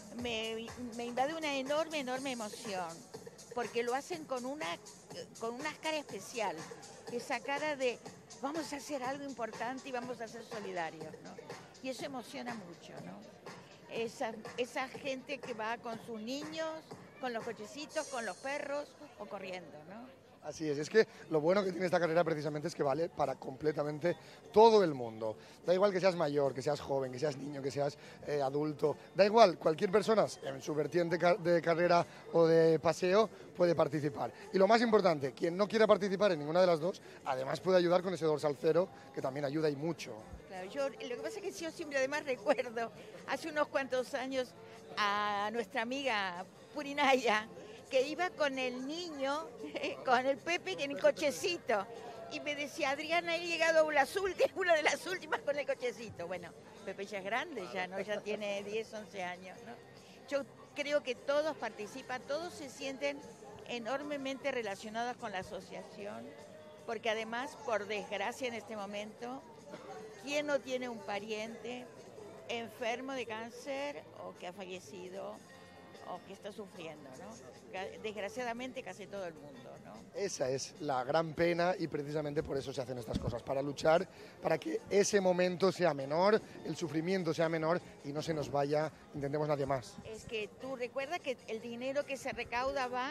me, me invade una enorme, enorme emoción, porque lo hacen con una, con una cara especial, esa cara de vamos a hacer algo importante y vamos a ser solidarios, ¿no? Y eso emociona mucho, ¿no? Esa, esa gente que va con sus niños, con los cochecitos, con los perros o corriendo, ¿no? Así es, es que lo bueno que tiene esta carrera precisamente es que vale para completamente todo el mundo. Da igual que seas mayor, que seas joven, que seas niño, que seas eh, adulto, da igual, cualquier persona en su vertiente de carrera o de paseo puede participar. Y lo más importante, quien no quiera participar en ninguna de las dos, además puede ayudar con ese dorsal cero, que también ayuda y mucho. Claro, yo, lo que pasa es que yo siempre además recuerdo, hace unos cuantos años, a nuestra amiga Purinaya, que iba con el niño, con el Pepe en el cochecito. Y me decía, Adriana, he llegado a las últimas, una de las últimas con el cochecito. Bueno, Pepe ya es grande, ya no, ya tiene diez, once años, ¿no? Yo creo que todos participan, todos se sienten enormemente relacionados con la asociación, porque además, por desgracia en este momento, ¿quién no tiene un pariente enfermo de cáncer o que ha fallecido o que está sufriendo, ¿no? Desgraciadamente casi todo el mundo, ¿no? Esa es la gran pena y precisamente por eso se hacen estas cosas, para luchar, para que ese momento sea menor, el sufrimiento sea menor y no se nos vaya, intentemos nadie más. Es que tú recuerdas que el dinero que se recauda va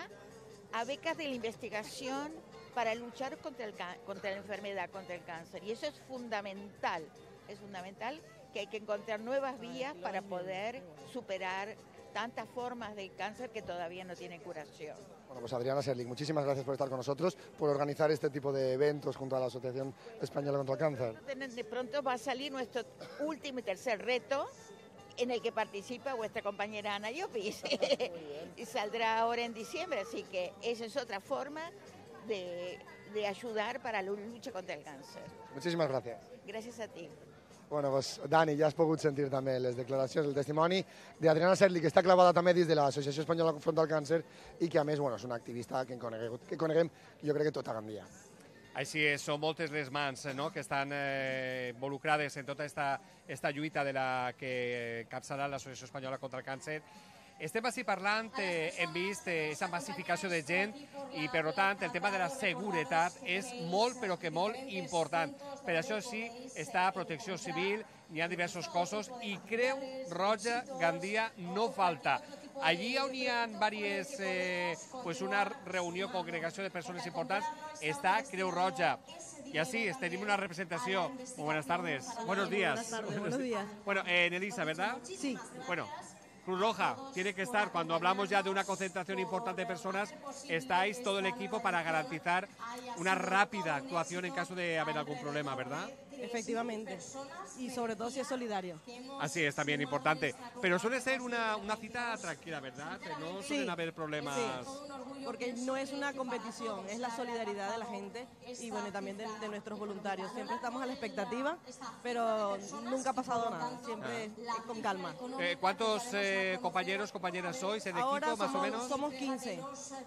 a becas de la investigación para luchar contra, el, contra la enfermedad, contra el cáncer, y eso es fundamental, es fundamental que hay que encontrar nuevas vías para poder superar tantas formas de cáncer que todavía no tienen curación. Bueno, pues Adriana Serling, muchísimas gracias por estar con nosotros, por organizar este tipo de eventos junto a la Asociación Española contra el Cáncer. De pronto va a salir nuestro último y tercer reto, en el que participa vuestra compañera Ana Llopis, y saldrá ahora en diciembre, así que esa es otra forma de, de ayudar para la lucha contra el cáncer. Muchísimas gracias. Gracias a ti. Bueno, doncs, Dani, ja has pogut sentir també les declaracions, el testimoni d'Adriana Serling, que està clavada també dins de l'Associació Espanyola contra el Càncer i que, a més, bueno, és una activista que coneguem, que coneguem jo crec que tota Gandia. Així és, són moltes les mans no? que estan eh, involucrades en tota esta, esta lluita de la que capçarà l'Associació Espanyola contra el Càncer. Estem així parlant, eh, hem vist aquesta eh, massificació de gent i, per tant, el tema de la seguretat és molt, però que molt important. Per això sí, està Protecció Civil, n'hi ha diversos cossos i Creu Roja Gandia no falta. Allí on hi ha diverses, eh, pues una reunió, congregació de persones importants, està Creu Roja. Y así, tenemos una representación. Muy buenas tardes. Buenos días. Buenas tardes, buenos días. Bueno, eh, Nelisa, ¿verdad? Sí. Bueno, Cruz Roja tiene que estar, cuando hablamos ya de una concentración importante de personas, estáis todo el equipo para garantizar una rápida actuación en caso de haber algún problema, ¿verdad? Efectivamente, y sobre todo si es solidario. Así es, también importante. Pero suele ser una, una cita tranquila, ¿verdad? No suelen sí, haber problemas. Sí, porque no es una competición, es la solidaridad de la gente y bueno, también de, de nuestros voluntarios. Siempre estamos a la expectativa, pero nunca ha pasado nada, siempre ah. con calma. Eh, ¿Cuántos eh, compañeros, compañeras sois en Ahora equipo, más somos, o menos? somos quince.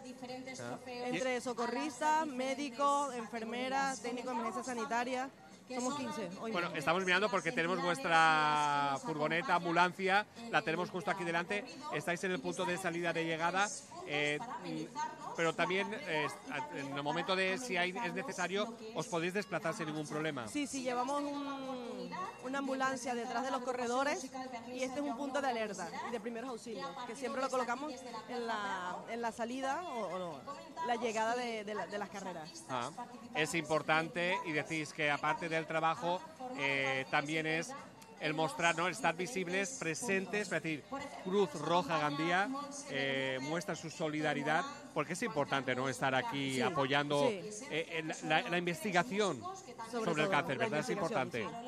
Ah. Entre socorristas, médicos, enfermeras, técnicos de emergencia sanitaria. Somos quince. Hoy bueno, mismo. estamos mirando porque tenemos vuestra furgoneta, ambulancia, la tenemos justo aquí delante. Estáis en el punto de salida de llegada, eh, pero también eh, en el momento de si hay, es necesario, os podéis desplazar sin ningún problema. Sí, sí, llevamos un, una ambulancia detrás de los corredores y este es un punto de alerta y de primeros auxilios, que siempre lo colocamos en la, en la salida o, o no, la llegada de, de, la, de las carreras. Ah, es importante y decís que aparte del trabajo eh, también es el mostrar, ¿no? El estar visibles, presentes, es decir, Cruz Roja Gandía eh, muestra su solidaridad, porque es importante, ¿no? Estar aquí sí, apoyando sí. Eh, la, la investigación sobre, sobre el cáncer, ¿verdad? Es importante. Sí.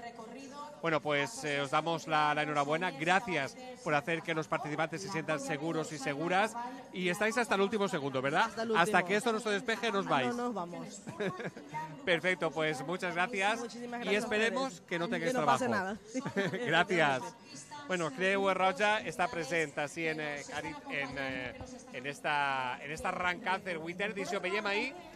Bueno, pues eh, os damos la, la enhorabuena. Gracias por hacer que los participantes se sientan seguros y seguras. Y estáis hasta el último segundo, ¿verdad? Hasta, el último. Hasta que esto no se despeje, nos vais. No nos vamos. Perfecto, pues muchas gracias. Muchísimas y esperemos que no tengáis que no trabajo. Pase nada. Gracias. Bueno, Creu Roja está presente así en, en, en, en esta, en esta Run Cancer Winter Edition. Veiem ahí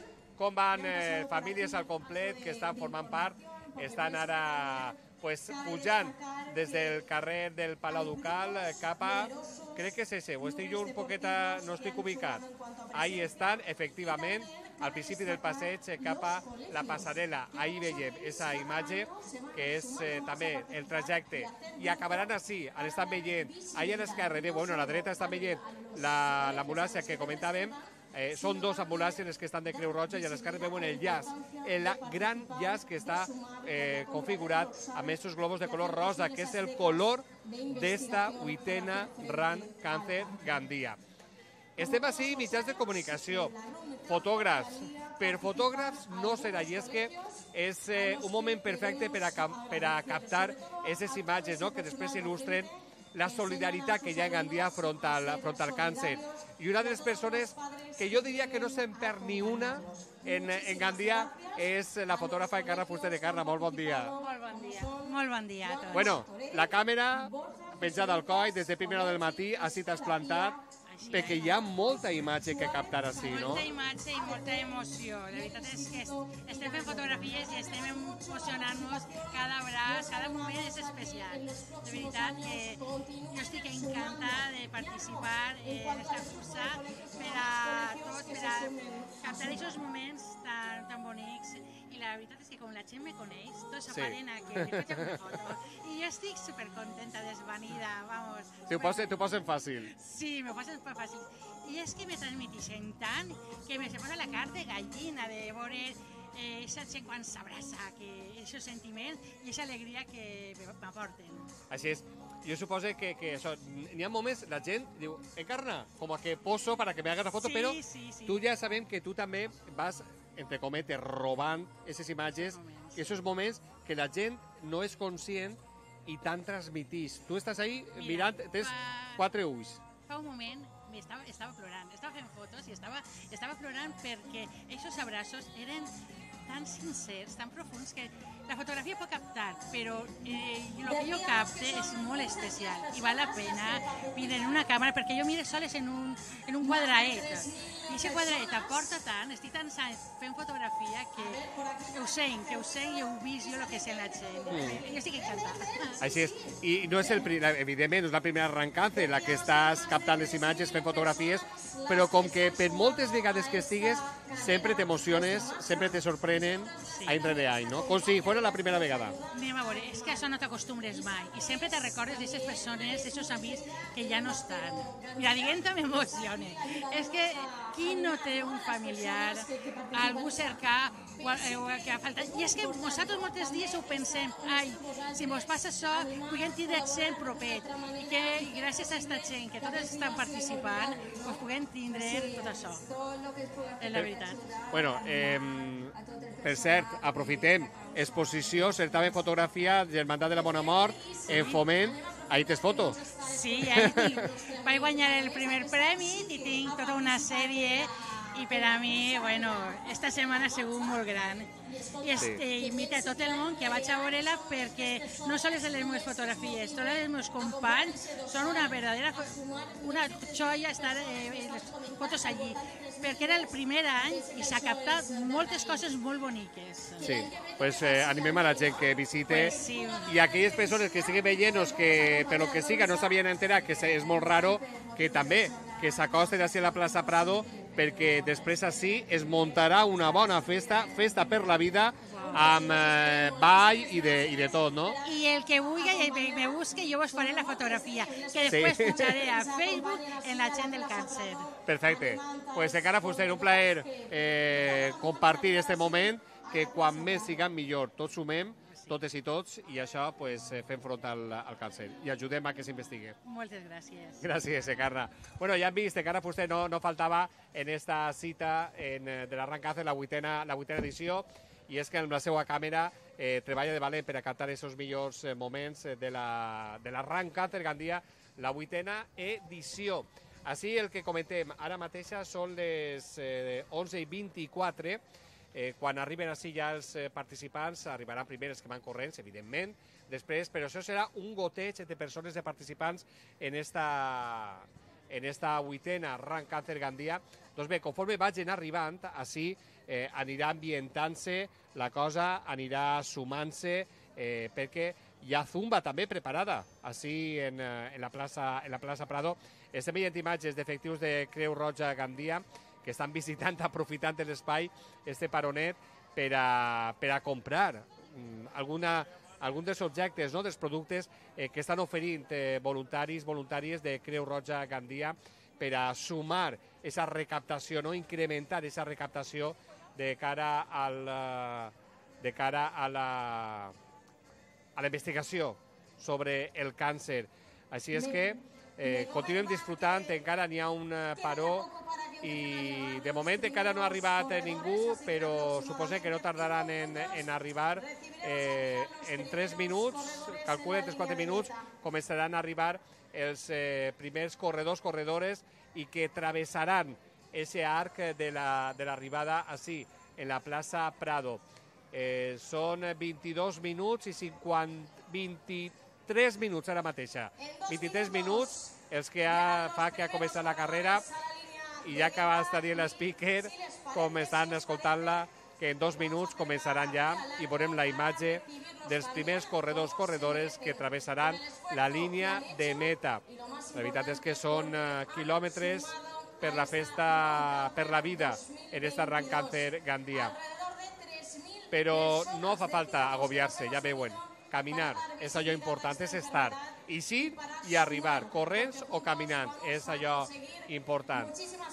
com van eh, famílies al complet que estan formant part, estan ara pues, pujant des del carrer del Palau Ducal cap a... Crec que és ese, o estic jo un poquet... A, no estic ubicat. Ahí estan, efectivament, al principi del passeig cap a la passarel·la. Ahí veiem aquesta imatge, que és eh, també el trajecte. I acabaran així, on estan veient, ahí a l'esquerra, bueno, a la dreta estan veient l'ambulància que comentàvem. Eh, són dos ambulàncies les que estan de Creu Roja i a l'esquerra veuen el llaç, el gran llaç que està eh, configurat amb aquests globus de color rosa, que és el color d'esta vuitena Run Cancer Gandia. Estem així, mitjans de comunicació, fotògrafs. Per fotògrafs no serà, i és que és eh, un moment perfecte per a, per a captar aquestes imatges, no?, que després il·lustren la solidaritat que hi ha en Gandia front al, front al càncer. I una de les persones que jo diria que no se'n perd ni una en, en Gandia és la fotògrafa Encarna Fuster. de Carna, molt bon dia. Molt bon dia, molt bon dia a tots. Bueno, la càmera penjada al coll des de primera del matí, així t'has plantat, perquè hi ha molta imatge que captar així, no? Molta imatge i molta emoció. La veritat és que estem fent fotografies i estem emocionant-nos cada braç, cada moment és especial. De veritat que jo estic encantada de participar en aquesta cursa per a tot, per a captar aquests moments tan, tan bonics. I la veritat és que com la gent me coneix, tots s'aparen a que li faig una foto. I jo estic supercontenta, desvanida, vamos. T'ho posen, t'ho posen fàcil. Sí, m'ho posen fàcil. I és que me transmetixen tant que me se posa la carn de gallina de veure aquesta eh, gent quan s'abraça, que aquests sentiments i aquesta alegria que m'aporten. Així és. Jo suposo que, que això, n'hi ha moments, la gent diu, Encarna, com a que poso para que me hagas la foto, sí, però sí, sí. tu ja sabem que tu també vas, entre cometes, robant aquestes imatges, i aquests moments que la gent no és conscient i tant transmitís. Tu estàs ahí Mira, mirant, tens fa... quatre ulls. Fa un moment estava, estava plorant, estava fent fotos i estava, estava plorant perquè aquests abraços eren tan sincers, tan profuns, que la fotografia pot captar, però eh, el que jo capte és molt especial i val la pena mirar en una càmera, perquè jo miro soles en un, en un quadraet, i aquest quadraet aporta tant, estic tan fent fotografia que ho sent, que ho sent i ho vist jo el que sent la gent. Mm. Jo estic encantada. Així és. I no és el, evidentment, no és la primera arrencada en la que estàs captant les imatges, fent fotografies, però com que per moltes vegades que estigues, sempre t'emociones, sempre te sorprenen sí. any rere any, no? Com si fos la primera vegada. Anem a veure, és que això no t'acostumbres mai i sempre te recordes d'aquestes persones, d'aquests amics que ja no estan. Mira, diguem-te m'emociona. És que qui no té un familiar, algú cercar que ha faltat? I és que nosaltres moltes dies ho pensem, ai, si mos passa això, puguem tindre gent propet i que gràcies a aquesta gent que totes estan participant, doncs puguem tindre tot això. És la veritat. Bueno, eh, per cert, aprofitem exposició, certamen fotografia, Germandat de la Bona Mort, en Foment. Ahí tens fotos. Sí, ahí tinc. Vaig guanyar el primer premi i tinc tota una sèrie i per a mi, bueno, esta setmana ha sigut molt gran. I es, sí. eh, invita a tot el món que vaig a veure-la perquè no sols les meves fotografies, tots els meus companys són una verdadera una joia estar eh, les fotos allí, perquè era el primer any i s'ha captat moltes coses molt boniques. Sí, pues eh, animem a la gent que visite pues sí. I aquelles persones que estiguen veient-nos que per lo que siga no s'havien enterat, que és molt raro, que també que s'acosten a la plaça Prado, perquè després així es muntarà una bona festa, festa per la vida, amb eh, ball i de, i de tot, no? I el que vulgui me, me busque, jo vos faré la fotografia, que després sí. pujaré a Facebook en la gent del càncer. Perfecte. Pues Encarna Fuster, un plaer eh, compartir este moment, que quan més siguem millor, tots sumem, totes i tots, i això pues, fem front al, al càncer i ajudem a que s'investigui. Moltes gràcies. Gràcies, Encarna. Bueno, ja hem vist, Encarna Fuster no, no faltava en esta cita en, de l'Arrancàncer, la vuitena, la vuitena edició, i és que amb la seva càmera eh, treballa de valent per a captar aquests millors eh, moments de l'Arrancàncer Gandia, la vuitena edició. Així el que comentem ara mateixa són les eh, onze i vint-i-quatre. Eh, quan arriben així ja els eh, participants, arribaran primer els que van corrents, evidentment, després, però això serà un goteig de persones de participants en esta, en esta vuitena Arrancàncer Gandia. Doncs bé, conforme vagin arribant, així eh, anirà ambientant-se, la cosa anirà sumant-se, eh, perquè hi ha zumba també preparada, així en, en, la plaça, en la plaça Prado. Estem veient imatges d'efectius de Creu Roja Gandia que estan visitant, aprofitant l'espai, este paronet, per a, per a comprar mm, alguna, algun dels objectes, no?, dels productes eh, que estan oferint eh, voluntaris, voluntàries de Creu Roja Gandia per a sumar aquesta recaptació, no?, incrementar aquesta recaptació de cara al, de cara a la, a la investigació sobre el càncer. Així és que eh, continuem disfrutant, encara n'hi ha un paró i de moment encara no ha arribat ningú, però suposo que no tardaran en, en arribar. Eh, en tres minuts, calculen tres quatre minuts, començaran a arribar els eh, primers corredors, corredores, i que travessaran ese arc de l'arribada la, així, en la plaça Prado. Eh, són vint-i-dos minuts i cinquanta, vint-i-tres minuts ara mateixa. vint-i-tres minuts els que ha, fa que ha començat la carrera, i ja que va estar dient l'speaker, com estan escoltant-la, que en dos minuts començaran ja i veurem la imatge dels primers corredors, corredores que travessaran la línia de meta. La veritat és que són uh, quilòmetres per la festa, per la vida en aquest Run Cancer Gandia. Però no fa falta agobiar-se, ja veuen. Caminar és allò important, és estar. I sí, i arribar, corrents o caminant, és allò important.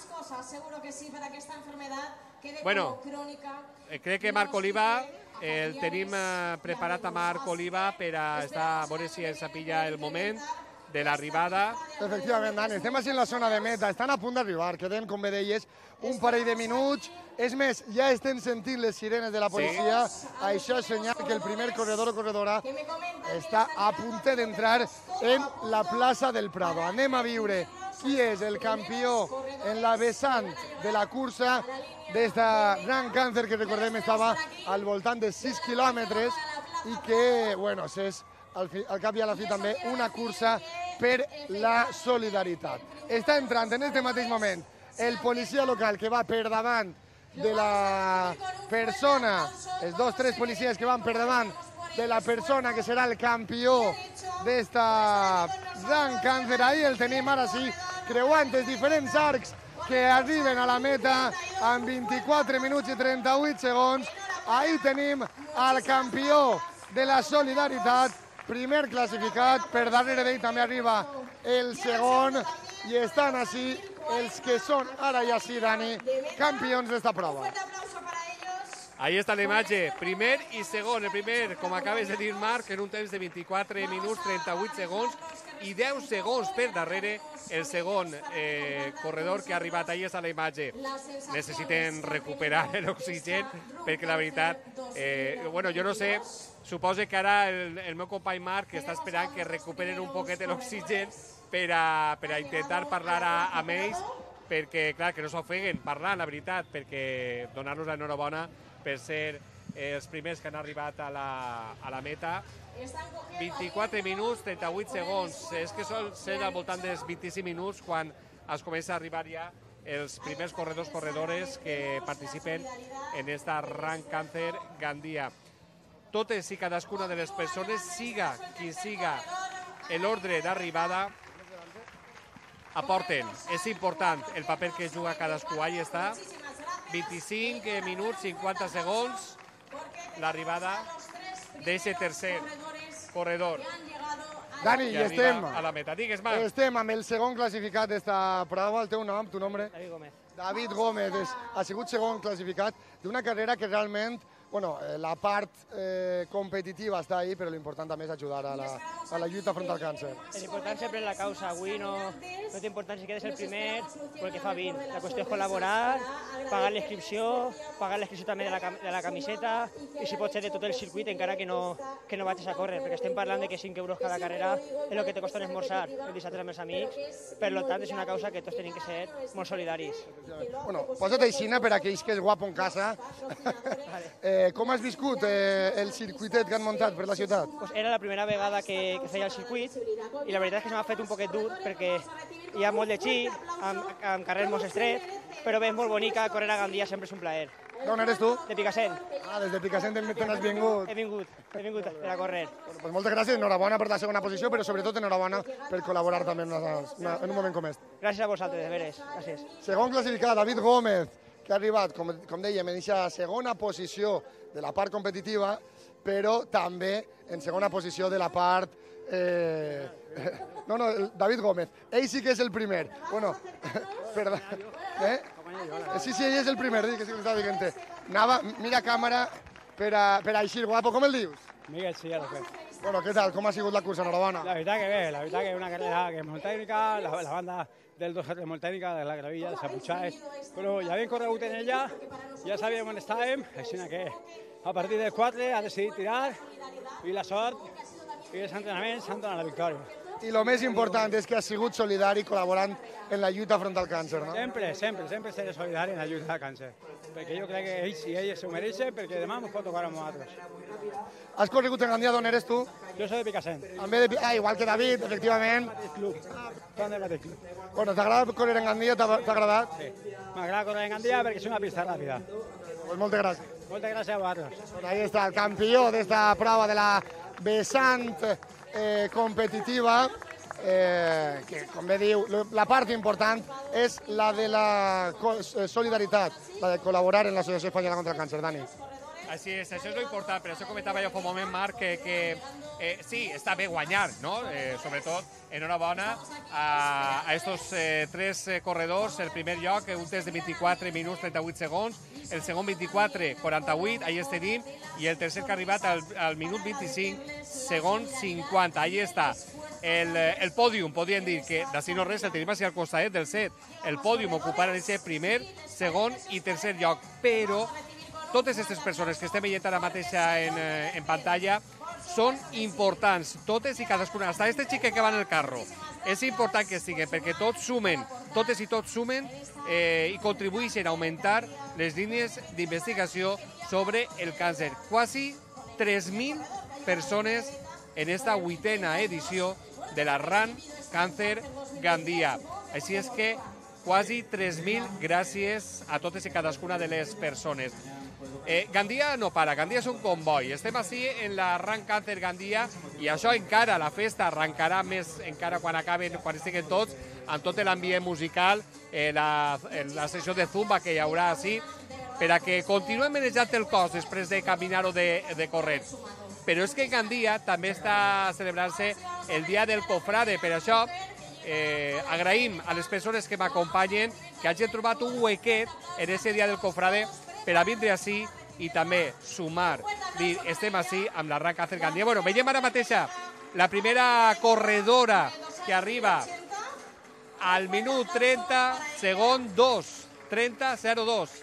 Bueno, crec que Marc Oliva, el tenim eh, preparat a Marc Oliva per a estar, a veure si ens pilla el moment de l'arribada. Efectivament, Dani, estem així en la zona de meta, estan a punt d'arribar, queden, com bé deies, un parell de minuts. És més, ja estem sentint les sirenes de la policia, sí. Això és senyal que el primer corredor o corredora està a punt d'entrar en la plaça del Prado. Anem a viure qui és el campió en la vessant de la cursa d'esta Run Cancer, que recordem estava al voltant de sis quilòmetres i que, bueno, és al, fi, al cap i a la fi també una cursa per la solidaritat. Està entrant en aquest mateix moment el policia local que va per davant de la persona, els dos tres policies que van per davant de la persona que serà el campió d'esta Run Cancer. Ahí el tenim ara sí, creuant els diferents arcs que arriben a la meta en vint-i-quatre minuts i trenta-vuit segons. Ahí tenim el campió de la solidaritat, primer classificat, per darrere d'ell també arriba el segon, i estan així els que són ara i així, Dani, campions d'esta prova. Ahí està la imatge, primer i segon. El primer, com acabes de dir, Marc, en un temps de vint-i-quatre minuts, trenta-vuit segons, i deu segons per darrere el segon eh, corredor que ha arribat. Ahí està la imatge. Necessiten recuperar l'oxigen, perquè la veritat, eh, bueno, jo no sé, suposo que ara el, el meu company Marc està esperant que recuperen un poquet l'oxigen per a, per a intentar parlar a, amb ells, perquè, clar, que no s'ofeguen parlant, la veritat, perquè donar-los l'enhorabona per ser eh, els primers que han arribat a la, a la meta. vint-i-quatre minuts, trenta-vuit segons. És que sol ser al voltant dels vint-i-cinc minuts quan es comença a arribar ja els primers corredors, corredores que participen en esta Run Cancer Gandia. Totes i cadascuna de les persones, siga qui siga l'ordre d'arribada, aporten. És important el paper que juga cadascú. Ahí està, vint-i-cinc minuts, cinquanta segons, l'arribada d'aquest tercer corredor. Dani, i estem, a la meta. Digues, Marc. Estem amb el segon classificat d'esta prova. El teu nom, tu nombre? David Gómez. David Gómez ha sigut segon classificat d'una carrera que realment, bueno, la part eh, competitiva està ahí, però l'important també és ajudar a la, a la lluita front al càncer. L'important sempre és la causa. Avui no, no té importància si quedes el primer o el que fa vint. La qüestió és col·laborar, pagar l'inscripció, pagar l'inscripció també de la, de la camiseta i si pot ser de tot el circuit encara que no, que no vagis a córrer, perquè estem parlant de que cinc euros cada carrera és el que te costa un esmorzar el dissabte amb els amics. Per tant, és una causa que tots tenim que ser molt solidaris. Bueno, posa't aixina per a aquells que és guapo en casa. eh, Eh, com has viscut eh, el circuitet que han muntat per la ciutat? Pues era la primera vegada que, que feia el circuit i la veritat és que se m'ha fet un poquet dur perquè hi ha molt de xí, amb, amb carrers molt estrets, però bé, és molt bonica, córrer a Gandia sempre és un plaer. D'on eres tu? De Picassent. Ah, des de Picassent te n'has vingut. He vingut, he vingut per a córrer. Pues moltes gràcies, enhorabona per la segona posició, però sobretot enhorabona per col·laborar també en, una, una, en un moment com aquest. Gràcies a vosaltres, de veres, gràcies. Segon classificat, David Gómez, que ha arribat, com, com dèiem, en aquesta segona posició de la part competitiva, però també en segona posició de la part... Eh... No, no, David Gómez. Ell sí que és el primer. Bueno, perdó. Eh? Sí, sí, ell és el primer, que sí que està dient. Anava, mira càmera per a, per a eixir, guapo. Com el dius? Miguel, sí, a lo que. Bueno, què tal? Com ha sigut la cursa? Enhorabona. La veritat que bé, la veritat que és una carrera que és molt tècnica, la, la banda del dos és molt tècnica, de la gravilla, de Sapuchades, però ja havíem corregut en ella, ja sabíem on estàvem, així que a partir del quatre ha decidit tirar i la sort i els entrenaments s'han donat la victòria. I el més important és que ha sigut solidari col·laborant en la lluita front al càncer, no? Sempre, sempre, sempre seré solidari en la lluita al càncer, perquè jo crec que ells i elles s'ho mereixen, perquè demà ens pot tocar a nosaltres. Has corregut en Gandia, d'on eres tu? Jo soy de Picassent. De, ah, igual que David, efectivament. Club. Són del mateix club. Bueno, t'agrada correr en Gandia? T'ha agradat? Sí, m'agrada correr en Gandia perquè és una pista ràpida. Pues moltes gràcies. Moltes gràcies a vosaltres. Bueno, ahí está el campió d'esta prova de la vessant eh, competitiva, eh, que, com bé diu, la part important és la de la solidaritat, la de col·laborar en l'Associació Espanyola contra el Càncer. Dani. Així és, això és lo important, per això comentava jo fa un moment, Marc, que, que eh, sí, està bé guanyar, no? Eh, sobretot, enhorabona a, a estos eh, tres eh, corredors. El primer lloc, un test de vint-i-quatre minuts trenta-vuit segons, el segon vint-i-quatre quaranta-vuit, ahí els tenim, i el tercer que ha arribat al, al minut vint-i-cinc segons cinquanta, ahí està. El, el pòdium, podríem dir que d'ací no res, el tenim així al costat del set. El pòdium ocuparà aquest primer, segon i tercer lloc, però totes aquestes persones que estem veient ara mateixa en, en pantalla són importants, totes i cadascuna. Hasta este xiquet que va en el carro. És important que estiguen, perquè tots sumen, totes i tots sumen eh, i contribueixen a augmentar les línies d'investigació sobre el càncer. Quasi tres mil persones en esta vuitena edició de la RAN Càncer Gandia. Així és que quasi tres mil gràcies a totes i cadascuna de les persones. Eh, Gandia no para, Gandia és un comboi. Estem així en la RAN Càncer Gandia i això encara, la festa arrencarà més encara quan acaben, quan estiguen tots, amb tot l'ambient musical, eh, la, la sessió de zumba que hi haurà així, per a que continuem manejant el cos després de caminar o de, de correr. Però és que en Gandia també està celebrant-se el Dia del Cofrade, per això eh, agraïm a les persones que m'acompanyen que hagin trobat un huequet en aquest Dia del Cofrade per a vindre així i també sumar, dir, estem així amb la RAN Càncer Gandia. Bueno, veiem ara mateixa la primera corredora que arriba al minut trenta, segon dos, trenta zero dos.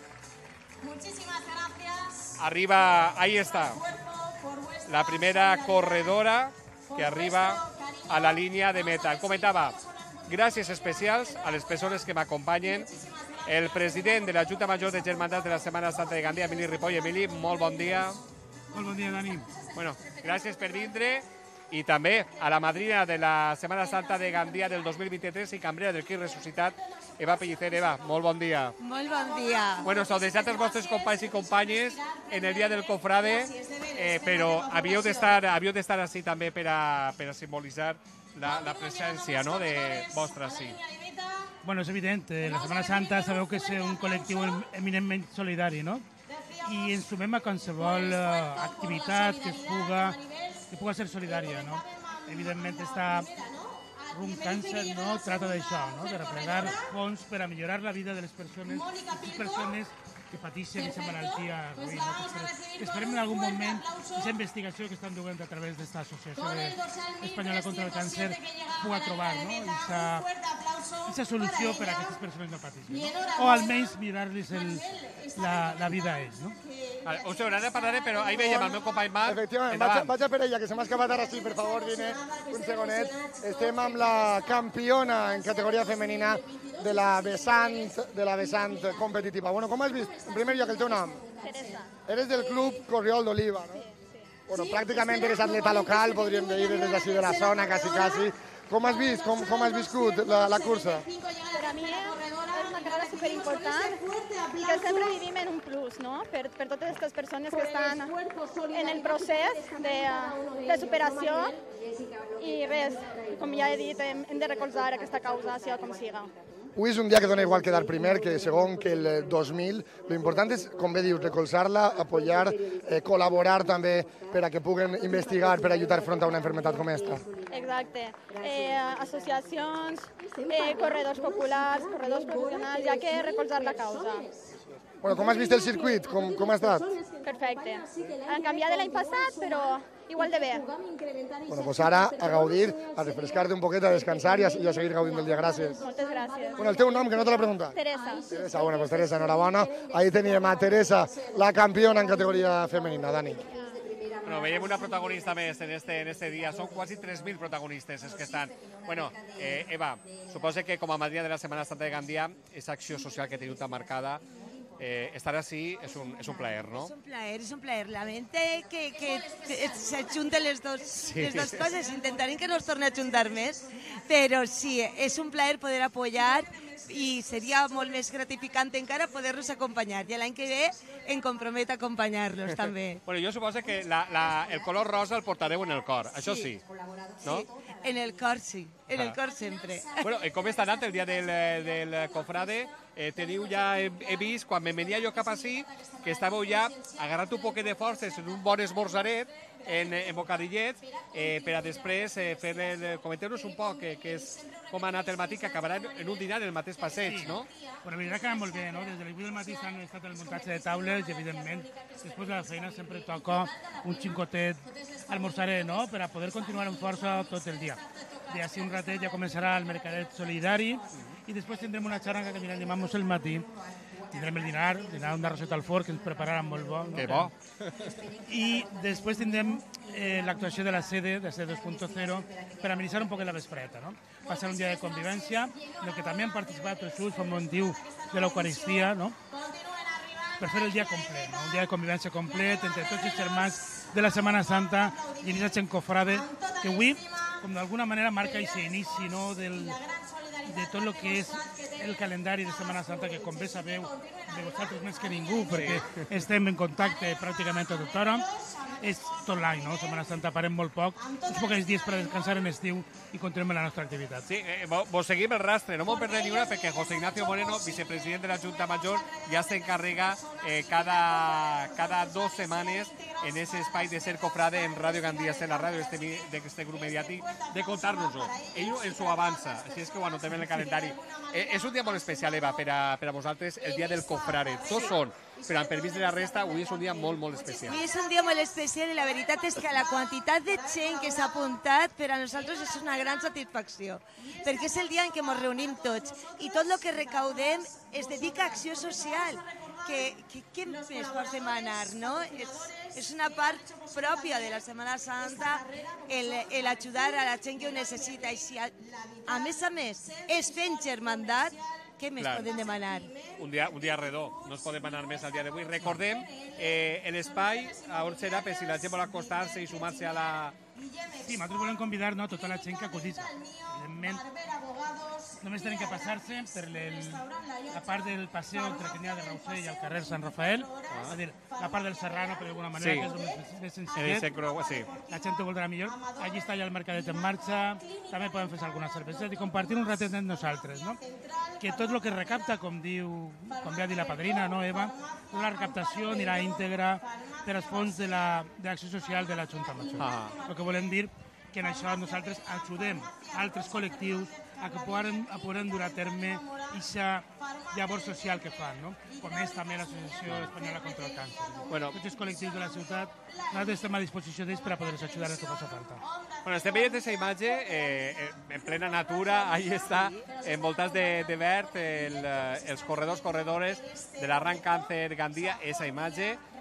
Arriba, ahí está, la primera corredora que arriba a la línia de meta. Comentava, gràcies especials a les persones que m'acompanyen. El president de la Junta Major de Germandat de la Setmana Santa de Gandia, Emili Ripoll. Emili, molt bon dia. Molt bon dia, Dani. Bueno, gràcies per vindre. I també a la madrina de la Setmana Santa de Gandia del dos mil vint-i-tres i cambrera del Cristo Ressuscitat, Eva Pellicer. Eva, molt bon dia. Molt bon dia. Bueno, s'ho deixat els vostres companys i companyes en el dia del Cofrade, eh, però havíeu d'estar havíeu d'estar així també per a, per a simbolitzar la, la presència, no?, de vostra així. Bueno, és evident, eh, la Setmana Santa sabeu que és un col·lectiu eminentment solidari, no? I ens sumem a qualsevol uh, activitat que es puga, que puga ser solidària, no? Evidentment, està Run Càncer, no? Trata d'això, no? De replegar fons per a millorar la vida de les persones, les persones que pateixen aquesta malaltia ruïn, no? Que esperem en algun moment aquesta investigació que estan duent a través d'esta associació espanyola contra el càncer puga trobar, no? Aquesta solució per a aquestes persones no pateixen, no? O almenys mirar-los la, la vida a ells, no? Vale, un segon, ara parlaré, però ahir veiem el meu company Marc. Efectivament, vaig, vaig a per ella, que se m'ha escapat ara sí, per favor, vine un segonet. Estem amb la campiona en categoria femenina de la vessant, de la vessant competitiva. Bueno, com has vist? En primer lloc, el teu nom? Teresa. Eres del club Corriol d'Oliva, no? Bueno, pràcticament eres atleta local, podríem dir, des d'ací de la zona, quasi, quasi. Com has vist, com, com has viscut la, la cursa? Per a mi és una carrera superimportant i que sempre vivim en un plus, no? Per, per totes aquestes persones que estan en el procés de, de superació i res, com ja he dit, hem, hem de recolzar aquesta causa, sigui com siga. Avui és un dia que dona igual quedar primer que segon que el dos mil. Lo important és, com bé dius, recolzar-la, apoyar, eh, col·laborar també per a que puguen investigar, per a lluitar front a una enfermedad com esta. Exacte. Eh, associacions, eh, corredors populars, corredors professionals, ja que recolzar la causa. Bueno, com has vist el circuit? Com, com ha estat? Perfecte. Han canviat de l'any passat, però igual de bé. Bueno, pues ara a gaudir, a refrescar-te un poquet, a descansar i a, i a seguir gaudint del dia. Gràcies. Moltes gràcies. Bueno, el teu nom, que no te l'he preguntat. Teresa. Teresa, bueno, pues Teresa, enhorabona. Ahí teníem a Teresa, la campiona en categoria femenina. Dani. Bueno, veiem una protagonista més en este, en este dia. Són quasi tres mil protagonistes els que estan. Bueno, eh, Eva, suposo que com a madrina de la Setmana Santa de Gandia, esa acció social que teniu tan marcada, Eh, estar así es un, es un plaer, ¿no? Es un plaer, es un plaer. Lamente que, que se junten les dos, sí. les dos coses. Intentarem que no es torni a juntar més, però sí, és un plaer poder apoyar i seria molt més gratificant encara poder-los acompanyar. I l'any que ve em compromet a acompanyar-los també. Bueno, jo suposo que la, la, el color rosa el portareu en el cor, això sí. No? Sí, en el cor sí, en el cor sempre. Bueno, com està anat el dia del, del Cofrade? Eh, teniu ja, he, he vist, quan me venia jo cap ací, que estàveu ja agarrant un poquet de forces en un bon esmorzaret, en, en bocadillet, eh, per a després eh, fer el, comentar-nos un poc que, que és com ha anat el matí, que acabarà en un dinar en el mateix passeig, no? Bueno, la veritat que ha anat molt bé, no? Des de les vuit del matí s'han estat el muntatge de taules i, evidentment, després de la feina sempre toca un xincotet almorzaret, no?, per a poder continuar en força tot el dia. De així un ratet ja començarà el mercadet solidari i després tindrem una xaranga que anirem llamant-nos el matí. Tindrem el dinar, dinar una roseta al forn que ens prepararan molt bo. Que bo! I després tindrem eh, l'actuació de la sede, de sede dos punt zero, per amenizar un poc la vespreta, no? Va ser un dia de convivència, en el que també han participat tots junts, com motiu de l'Eucaristia, no?, per fer el dia complet, no? Un dia de convivència complet entre tots els germans de la Setmana Santa i en aquest Cofrade, que avui, com d'alguna manera, marca aquest inici, no?, del, de tot el que és el calendari de Setmana Santa, que com bé sabeu, de vosaltres més que ningú, perquè estem en contacte pràcticament a tota hora, és tot l'any, no? Setmana Santa parem molt poc, uns pocs dies per descansar en estiu i continuem la nostra activitat. Sí, eh, vos seguim el rastre, no m'ho perdré ni una, perquè José Ignacio Moreno, vicepresident de la Junta Major, ja s'encarrega eh, cada, cada dos setmanes en ese espai de Ser Cofrade en Ràdio Gandia, en la ràdio d'aquest grup mediàtic, de contar-nos-ho. Ell ens ho avança, així és que ho anotem en el calendari. Eh, és un dia molt especial, Eva, per a, per a vosaltres, el dia del Cofrade. Tots són, però amb permís de la resta, avui és un dia molt, molt especial. Avui és un dia molt especial i la veritat és que la quantitat de gent que s'ha apuntat per a nosaltres és una gran satisfacció, perquè és el dia en què ens reunim tots i tot el que recaudem es dedica a acció social, que, que què més pots demanar, no? És, és una part pròpia de la Setmana Santa el, el ajudar a la gent que ho necessita i si a, a més a més és fent germandat, què més Clar. podem demanar? Un dia, un dia redó, no es pot demanar més al dia d'avui. Recordem eh, l'espai on serà per si la gent vol acostar-se i sumar-se a la... Sí, nosaltres volem convidar, no, tota la gent que acudís. Evidentment, només tenen que passar-se per el, la part del passeo entre Canyà de Rausell i el carrer Sant Rafael, ah. és a dir, la part del Serrano, per d'alguna manera, sí. que és més, més senzillet. En el secro, sí. La gent ho voldrà millor. Allí està ja el mercadet en marxa, també podem fer alguna cervesa i compartir un ratet amb nosaltres, no? Que tot el que recapta, com diu, com ja ha dit la padrina, no, Eva, tota la recaptació anirà íntegra per als fons de l'acció social de la Junta Major. Ah. El que volem dir que en això nosaltres ajudem altres col·lectius a que poden, a poden dur a terme aquesta llavor social que fan, no? Com és també l'Associació Espanyola contra el Càncer. Bueno. Tots els col·lectius de la ciutat, nosaltres estem a disposició d'ells per a poder-los ajudar en el que faci falta. Bueno, estem veient aquesta imatge eh, en plena natura, ahí està, envoltats de, de verd, el, els corredors, corredores de la Run Càncer Gandia, esa imatge.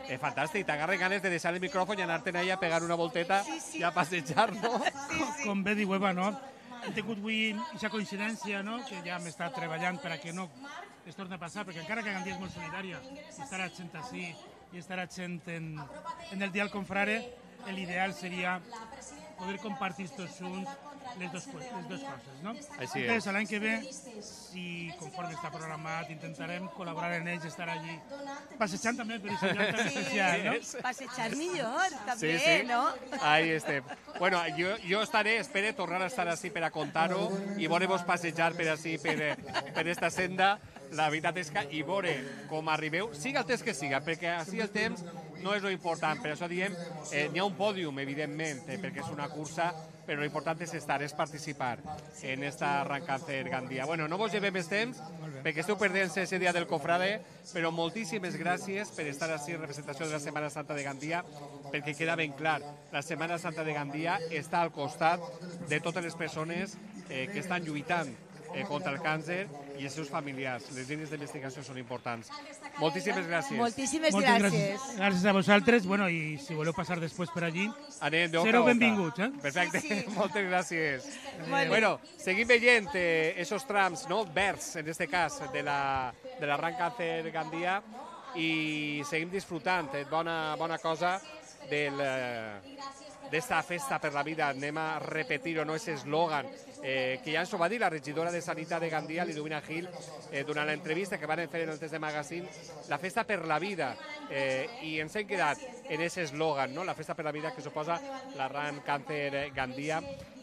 Eh, fantàstic, t'agarren ganes de deixar el micròfon i anar-te'n allà a pegar una volteta sí, sí. i a passejar, no? Sí, sí. Com bé diu Eva, no? Hem tingut avui aquesta coincidència, no?, que ja hem estat treballant per a que no es torni a passar, perquè encara que Gandia és molt solidària, i estarà gent així, i estarà gent en, en el dia al Confrare, l'ideal seria poder compartir tots junts les dues les coses, no? Així és. és. L'any que ve, si conforme està programat, intentarem col·laborar en ells, estar allí, passejant també per aquest lloc tan especial, no? Passejar millor, també, sí, sí. no? Ahí estem. Bueno, jo, jo estaré, espero tornar a estar així per a contar-ho i veure-vos passejar per així, per, per esta senda. La veritat és que, i veure com arribeu, siga el temps que siga, perquè així el temps no és lo important. Per això diem, eh, n'hi ha un pòdium, evidentment, eh, perquè és una cursa, però l'important és estar, és participar en esta Arrancàncer Gandia. Bueno, no vos llevem més temps, perquè esteu perdent-se ese dia del Cofrade, però moltíssimes gràcies per estar així en representació de la Setmana Santa de Gandia, perquè queda ben clar, la Setmana Santa de Gandia està al costat de totes les persones eh, que estan lluitant eh, contra el càncer i els seus familiars. Les línies d'investigació són importants. Moltíssimes gràcies. Moltíssimes Moltes gràcies. gràcies. Gràcies a vosaltres. Bueno, i si voleu passar després per allí, Anem de boca sereu a boca. benvinguts, eh? Perfecte, sí. Moltes gràcies. Molt Bueno, seguim veient eh, esos trams, no? Verds, en este cas, de la, de l'Arrancàncer Gandia i seguim disfrutant. Eh, bona, bona cosa del... Eh, d'esta festa per la vida, anem a repetir-ho, no? Ese eslògan eh, que ja ens ho va dir la regidora de Sanitat de Gandia, Liduvina Gil, eh, durant l'entrevista que van fer en el test de magazine, la festa per la vida, eh, i ens hem quedat en ese eslògan, no? La festa per la vida que suposa l'Arrancàncer Gandia,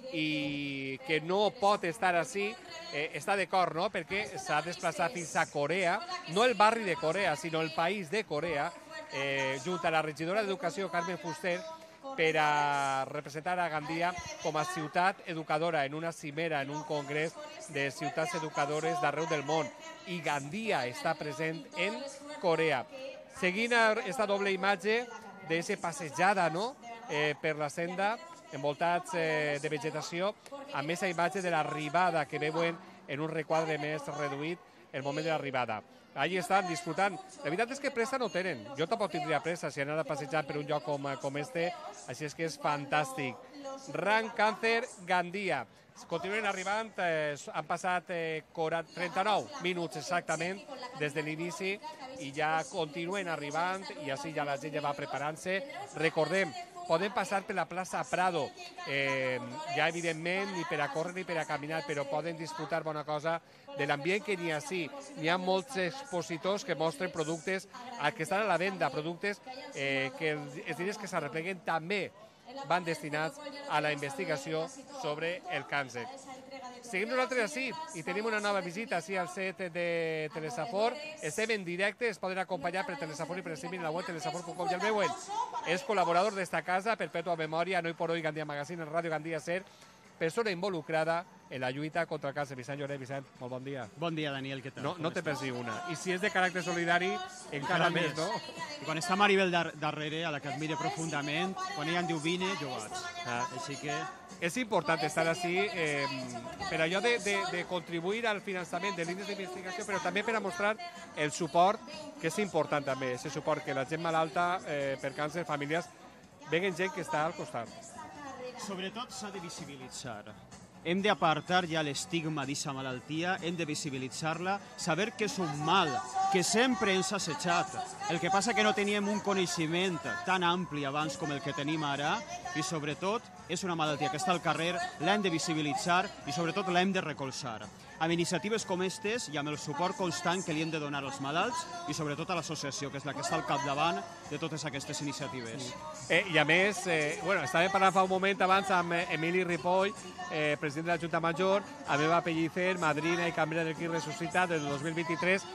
i que no pot estar així, eh, està d'acord, no? Perquè s'ha desplaçat fins a Corea, no el barri de Corea, sinó el país de Corea, eh, junt a la regidora d'Educació, Carmen Fuster, per a representar a Gandia com a ciutat educadora en una cimera, en un congrés de ciutats educadores d'arreu del món. I Gandia està present en Corea. Seguint aquesta doble imatge d'aquesta passejada, no? eh, per la senda, envoltats eh, de vegetació, amb aquesta imatge de l'arribada que veuen en un requadre més reduït, el moment de l'arribada. Allí estan disfrutant. La veritat és que pressa no tenen. Jo tampoc tindria pressa si anar a passejar per un lloc com, com este, així és que és fantàstic. Arrancàncer Gandia. Continuen arribant, eh, han passat eh, trenta-nou minuts exactament des de l'inici i ja continuen arribant i així ja la gent ja va preparant-se. Recordem, podem passar per la plaça Prado, eh, ja evidentment ni per a córrer ni per a caminar, però poden disfrutar bona cosa de l'ambient que n'hi ha així. N'hi ha molts expositors que mostren productes que estan a la venda, productes eh, que els diners que s'arrepleguen també van destinats a la investigació sobre el càncer. Seguim nosaltres així i tenim una nova visita així al set de Telesafor. Estem en directe, es poden acompanyar per Telesafor i per escriure en la web telesafor punt com. Ja el veuen, és col·laborador d'esta casa, Perpetua Memòria, no hi por hoy Gandia Magazine, en Ràdio Gandia Ser, persona involucrada en la lluita contra el càncer. Vicent Lloret, Vicent, molt bon dia. Bon dia, Daniel, què tal? No, no te perdi una. I si és de caràcter solidari, encara més, no? I quan està Maribel dar darrere, a la que admire profundament, quan ella em diu vine, jo vaig. Ah. Així que... És important estar així eh, per allò de, de, de contribuir al finançament de línies d'investigació, però també per a mostrar el suport, que és important també, aquest suport que la gent malalta eh, per càncer, familiars, veguen gent que està al costat. Sobretot s'ha de visibilitzar. Hem d'apartar ja l'estigma d'aquesta malaltia, hem de visibilitzar-la, saber que és un mal, que sempre ens ha assetjat. El que passa que no teníem un coneixement tan ampli abans com el que tenim ara i sobretot és una malaltia que està al carrer, l'hem de visibilitzar i sobretot l'hem de recolzar. Amb iniciatives com aquestes i amb el suport constant que li hem de donar als malalts i sobretot a l'associació, que és la que està al capdavant de totes aquestes iniciatives. Eh, I a més, eh, bueno, estàvem parlant fa un moment abans amb Emili Ripoll, eh, president de la Junta Major, amb Eva Pellicer, madrina i cambrera del Qui Resucita des del dos mil vint-i-tres.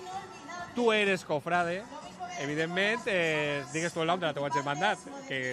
Tu eres cofrade, evidentment, eh, digues tu el nom de la teua germandat, que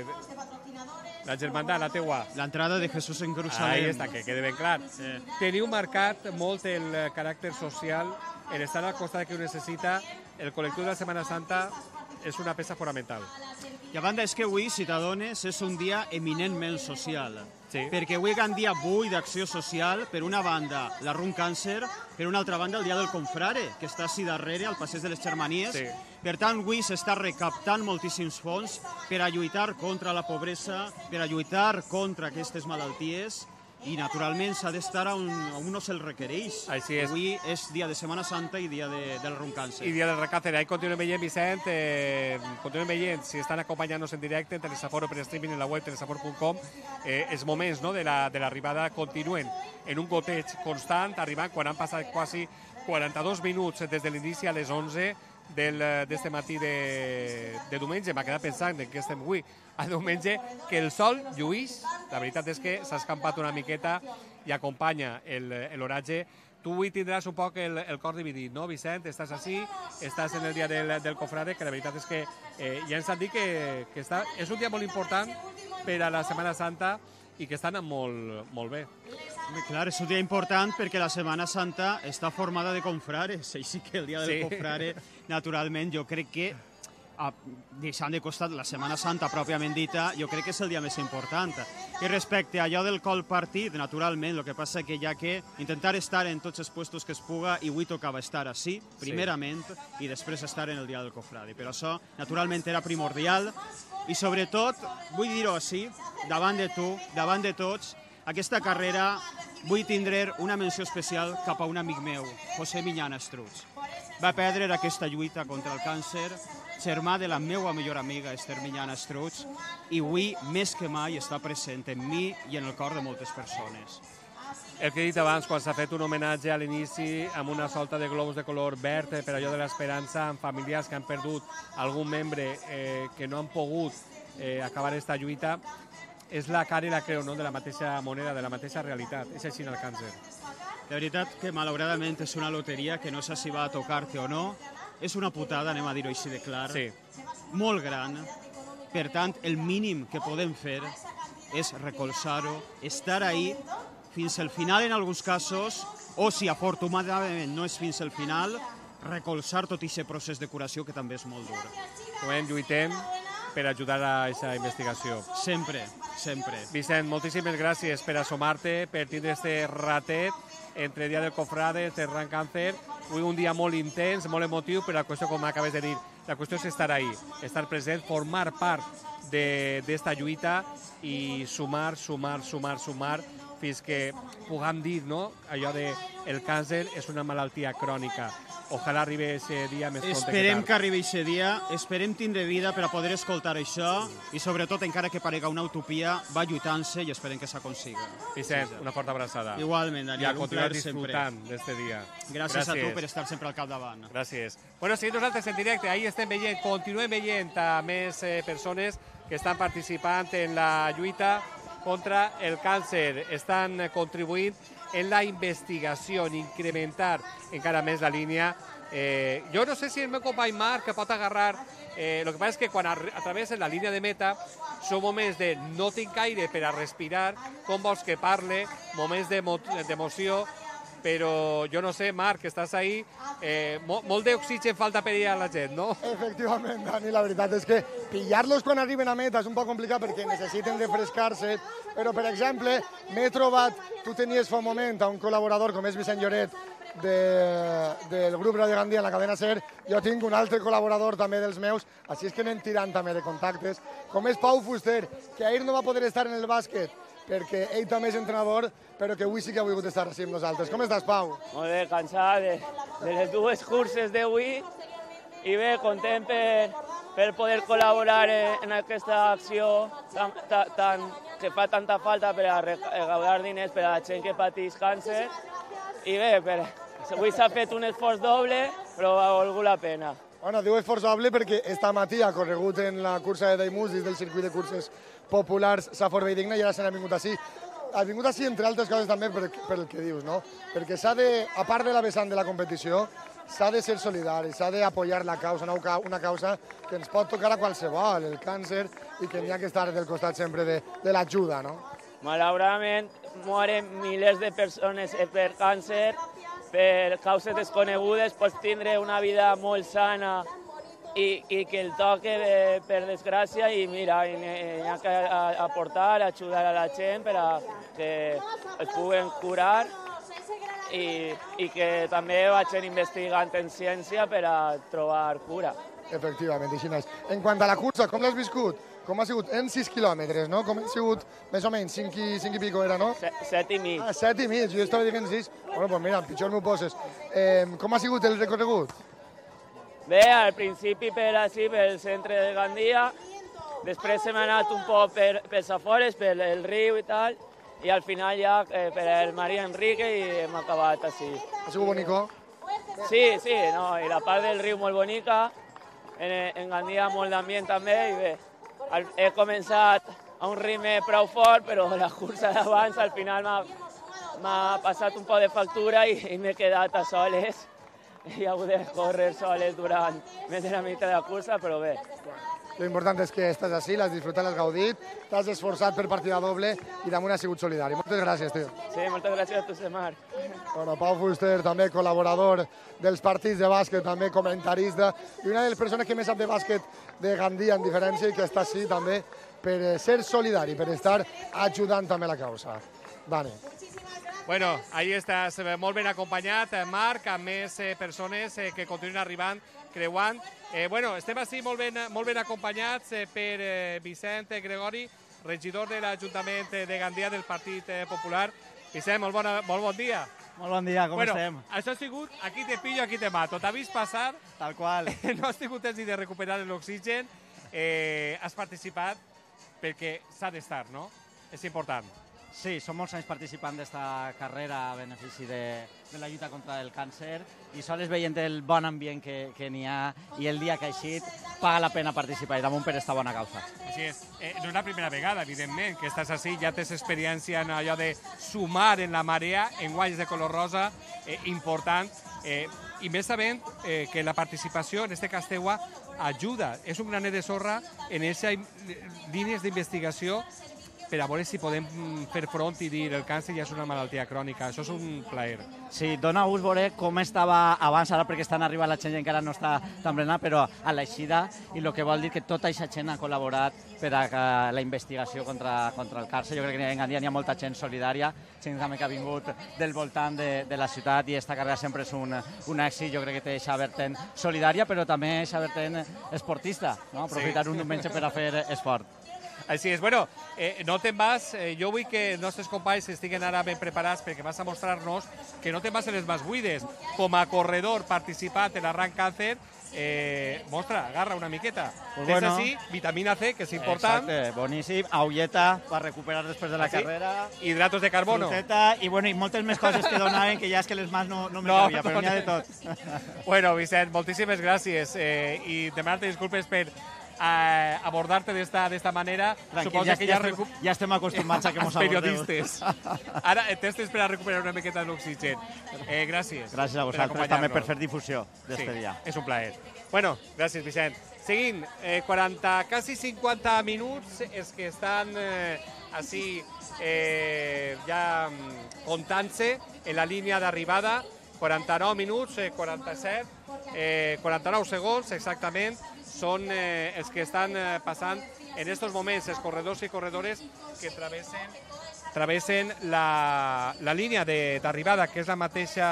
la germandat, la teua. L'entrada de Jesús en Jerusalem. Ahí està, que quede ben clar. Sí. Teniu marcat molt el caràcter social, el estar al costat que ho necessita, el col·lectiu de la Setmana Santa és una peça fonamental. I a banda és que avui, si t'adones, és un dia eminentment social. Sí. Perquè avui és un dia avui d'acció social, per una banda la Run Càncer, per una altra banda el dia del Confrare, que està així darrere, al passeig de les Germanies. Sí. Per tant, avui s'està recaptant moltíssims fons per a lluitar contra la pobresa, per a lluitar contra aquestes malalties, i naturalment s'ha d'estar on, on no se'l requereix. Així és. Avui és dia de Setmana Santa i dia de, del Run Càncer. I dia del Run Càncer. Ahí continuem veient, Vicent, eh, continuem veient, si estan acompanyant-nos en directe en Telesaforo per streaming en la web telesaforo punt com, eh, els moments no, de l'arribada la, continuen en un goteig constant, arribant quan han passat quasi quaranta-dos minuts des de l'inici a les onze d'este matí de, de diumenge. M'ha quedat pensant en què estem avui a diumenge, que el sol lluís. La veritat és que s'ha escampat una miqueta i acompanya l'oratge. Tu avui tindràs un poc el, el cor dividit, no, Vicent? Estàs així, estàs en el dia del, del Confrare, que la veritat és que eh, ja ens han dit que, que està, és un dia molt important per a la Setmana Santa i que està anant molt, molt bé. Clar, és un dia important perquè la Setmana Santa està formada de confrares, així que el dia del sí. Confrare, naturalment, jo crec que, deixant de costat la Setmana Santa pròpiament dita, jo crec que és el dia més important. I respecte a allò del col partit, naturalment, el que passa que hi ha que intentar estar en tots els puestos que es puga, i avui tocava estar així, primerament, sí. I després estar en el dia del Confrare. Però això, naturalment, era primordial, i sobretot, vull dir-ho així, davant de tu, davant de tots, aquesta carrera vull tindre una menció especial cap a un amic meu, José Miñana Estruch. Va perdre aquesta lluita contra el càncer, germà de la meva millor amiga, Esther Miñana Estruch, i avui, més que mai, està present en mi i en el cor de moltes persones. El que he dit abans, quan s'ha fet un homenatge a l'inici amb una solta de globus de color verd per allò de l'esperança amb familiars que han perdut algun membre eh, que no han pogut eh, acabar aquesta lluita, és la cara i la creu, no?, de la mateixa moneda, de la mateixa realitat. És així en el càncer. De veritat que, malauradament, és una loteria que no sé si va a tocar-te o no. És una putada, anem a dir-ho així de clar. Sí. Molt gran. Per tant, el mínim que podem fer és recolzar-ho, estar ahí fins al final en alguns casos, o si afortunadament no és fins al final, recolzar tot aquest procés de curació que també és molt dur. Bueno, lluitem per ajudar a aquesta investigació. Sempre, sempre. Vicent, moltíssimes gràcies per assomar-te, per tindre este ratet entre Dia del Confrare, entre Run Càncer. Avui un dia molt intens, molt emotiu, però la qüestió, com acabes de dir, la qüestió és estar ahí, estar present, formar part d'esta lluita i sumar, sumar, sumar, sumar, fins que puguem dir, no?, allò de el càncer és una malaltia crònica. Ojalà arribi aquest dia més pronte. Esperem que arribi aquest dia, esperem tindre vida per a poder escoltar això i sobretot, encara que parega una utopia, va lluitant-se i esperem que s'aconsiga. Vicent, una forta abraçada. Igualment, Daniel, un plaer sempre. I a continuar disfrutant d'este dia. Gràcies a tu per estar sempre al capdavant. Gràcies. Bueno, seguim nosaltres en directe, ahí estem veient, continuem veient a més persones que estan participant en la lluita contra el càncer. Estan contribuint en la investigació, en incrementar encara més la línia. Eh, jo no sé si el meu company Marc pot agarrar... Eh, el que passa és que quan atravessen la línia de meta són moments de no tinc aire per a respirar, com vols que parle, moments d'emoció, però jo no sé, Marc, que estàs ahí, eh, mo molt d'oxigen falta per ir a la gent, no? Efectivament, Dani, la veritat és que pillar-los quan arriben a meta és un poc complicat perquè necessiten refrescar-se, però, per exemple, m'he trobat, tu tenies fa un moment a un col·laborador com és Vicent Lloret, de, del grup Radio Gandia en la cadena SER, jo tinc un altre col·laborador també dels meus, així és que anem tirant també de contactes, com és Pau Fuster, que ahir no va poder estar en el bàsquet, perquè ell també és entrenador, però que avui sí que ha volgut estar així amb nosaltres. Com estàs, Pau? Molt bé, cansat de, de les dues curses d'avui i bé, content per, per poder col·laborar en aquesta acció tan, tan, tan, que fa tanta falta per a recaudar diners per a la gent que pateix càncer. I bé, per, avui s'ha fet un esforç doble, però ha valgut la pena. Bueno, diu esforç doble perquè esta matí ha corregut en la cursa de Daimusis del circuit de curses populars Safor Valldigna i ara se n'ha vingut així. Ha vingut així, entre altres coses, també per, per el que dius, no? Perquè s'ha de, a part de la vessant de la competició, s'ha de ser solidari, s'ha d'apoyar la causa, una, una causa que ens pot tocar a qualsevol, el càncer, i que n'hi ha que estar del costat sempre de, de l'ajuda, no? Malauradament, moren milers de persones per càncer, per causes desconegudes. Pots tindre una vida molt sana i, i que el toque, eh, per desgràcia, i mira, hi ha que aportar, ajudar a la gent per a que es puguen curar i, i que també vagin investigant en ciència per a trobar cura. Efectivament, així és. En quant a la cursa, com l'has viscut? Com ha sigut? En sis quilòmetres, no? Com ha sigut, més o menys, cinc i, cinc i pico era, no? Set i mig. Ah, set i mig, jo estava dient sis. Bueno, doncs mira, pitjor m'ho poses. Eh, com ha sigut el recorregut? Bé, al principi per així, pel centre de Gandia, després hem anat un poc per, pels afores, per el riu i tal, i al final ja eh, per el Maria Enrique i hem acabat així. Ha sigut bonico? Sí, sí, no, i la part del riu molt bonica, en, en Gandia molt d'ambient també, i bé, al, he començat a un ritme prou fort, però la cursa d'abans al final m'ha passat un poc de factura i, i m'he quedat a soles. I he hagut de córrer soles durant més de la meitat de la cursa, però bé. L'important és que estàs així, l'has disfrutat, l'has gaudit, t'has esforçat per partida doble i damunt has sigut solidari. Moltes gràcies, tio. Sí, moltes gràcies a tu, Marc. Bueno, Pau Fuster, també col·laborador dels partits de bàsquet, també comentarista, i una de les persones que més sap de bàsquet de Gandia, en diferència, i que està així també per ser solidari, per estar ajudant també la causa. Dani. Bueno, ahí estàs molt ben acompanyat, Marc, amb més eh, persones eh, que continuen arribant, creuant. Eh, bueno, estem així molt ben, molt ben acompanyats eh, per eh, Vicent Gregori, regidor de l'Ajuntament de Gandia del Partit eh, Popular. Vicent, molt, bona, molt bon dia. Molt bon dia, com bueno, estem? Això ha sigut aquí te pillo, aquí te mato. T'ha vist passar? Tal qual. No has tingut temps ni de recuperar l'oxigen. Eh, has participat perquè s'ha d'estar, no? És important. Sí, som molts anys participant d'esta carrera a benefici de, de la lluita contra el càncer i sols veient el bon ambient que, que n'hi ha i el dia que ha eixit, paga la pena participar i damunt per esta bona causa. Així és. Eh, no és la primera vegada, evidentment, que estàs així, ja tens experiència en allò de sumar en la marea, en guanys de color rosa, eh, important, eh, i més sabent eh, que la participació, en este cas teua, ajuda. És un granet de sorra en aquestes línies d'investigació per a veure si podem fer front i dir el càncer ja és una malaltia crònica. Això és un plaer. Sí, dona gust veure com estava abans, ara perquè estan arribant la gent i encara no està tan plena, però a l'eixida, i el que vol dir que tota aquesta gent ha col·laborat per a la investigació contra, contra el càncer. Jo crec que en Gandia hi ha molta gent solidària, gent també que ha vingut del voltant de, de la ciutat, i aquesta carrera sempre és un, un èxit. Jo crec que té aquesta vertent solidària, però també aquesta vertent esportista, no? Aprofitar sí. un diumenge per a fer esport. Així és. Bueno, eh, no te'n vas. Eh, jo vull que els nostres companys estiguen ara ben preparats perquè vas a mostrar-nos que no te'n vas en les mans buides. Com a corredor participat en l'Arran Càncer, eh, mostra, agarra una miqueta. Pues Tens bueno, així vitamina C, que és important. Exacte, boníssim. Aulleta per recuperar després de la ¿Sí? carrera. Hidratos de carbono. Fruteta i, bueno, i moltes més coses que donaven que ja és que les mans no, no me no, cabia, però no, n'hi ha de tot. Bueno, Vicent, moltíssimes gràcies. Eh, I demanar-te disculpes per a abordar-te d'esta manera. Tranquil, ja, que ja, recu... ja estem acostumats a que mos abordeu. Periodistes. Ara tens temps per a recuperar una miqueta de l'oxigen. Eh, gràcies. Gràcies a vosaltres també per fer difusió d'este sí, dia. És un plaer. Bueno, gràcies, Vicent. Seguint, eh, quaranta, quasi cinquanta minuts és que estan eh, així eh, ja comptant-se en la línia d'arribada. quaranta-nou minuts, eh, quaranta-set, eh, quaranta-nou segons exactament, són eh, els que estan eh, passant en aquests moments els corredors i corredores que travessen, travessen la, la línia d'arribada, que és la mateixa,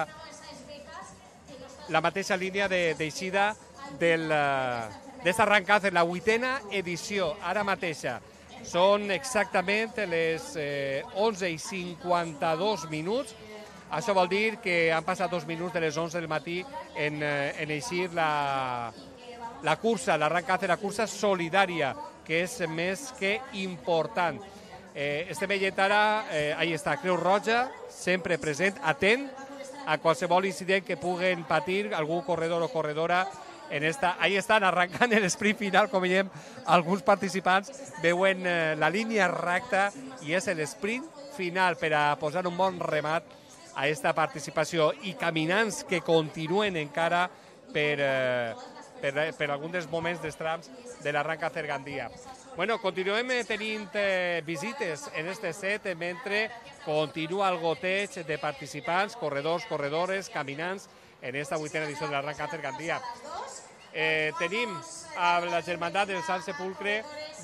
la mateixa línia d'eixida de, d'aquesta Arran Càncer, la vuitena edició, ara mateixa. Són exactament les eh, onze i cinquanta-dos minuts. Això vol dir que han passat dos minuts de les onze del matí en, en eixir la, la cursa, l'Arran Càncer, la cursa solidària, que és més que important. Eh, estem veient ara, eh, ahí està, Creu Roja, sempre present, atent a qualsevol incident que puguen patir algú corredor o corredora. En esta, ahí estan arrencant l'esprint final, com veiem, alguns participants veuen eh, la línia recta i és l'esprint final per a posar un bon remat a aquesta participació, i caminants que continuen encara per, eh, per, per algun dels moments dels trams de l'Arran Càncer Gandia. Bueno, continuem tenint eh, visites en este set mentre continua el goteig de participants, corredors, corredores, caminants en esta vuitena edició de l'Arran Càncer Gandia. Eh, tenim a la Germandat del Sant Sepulcre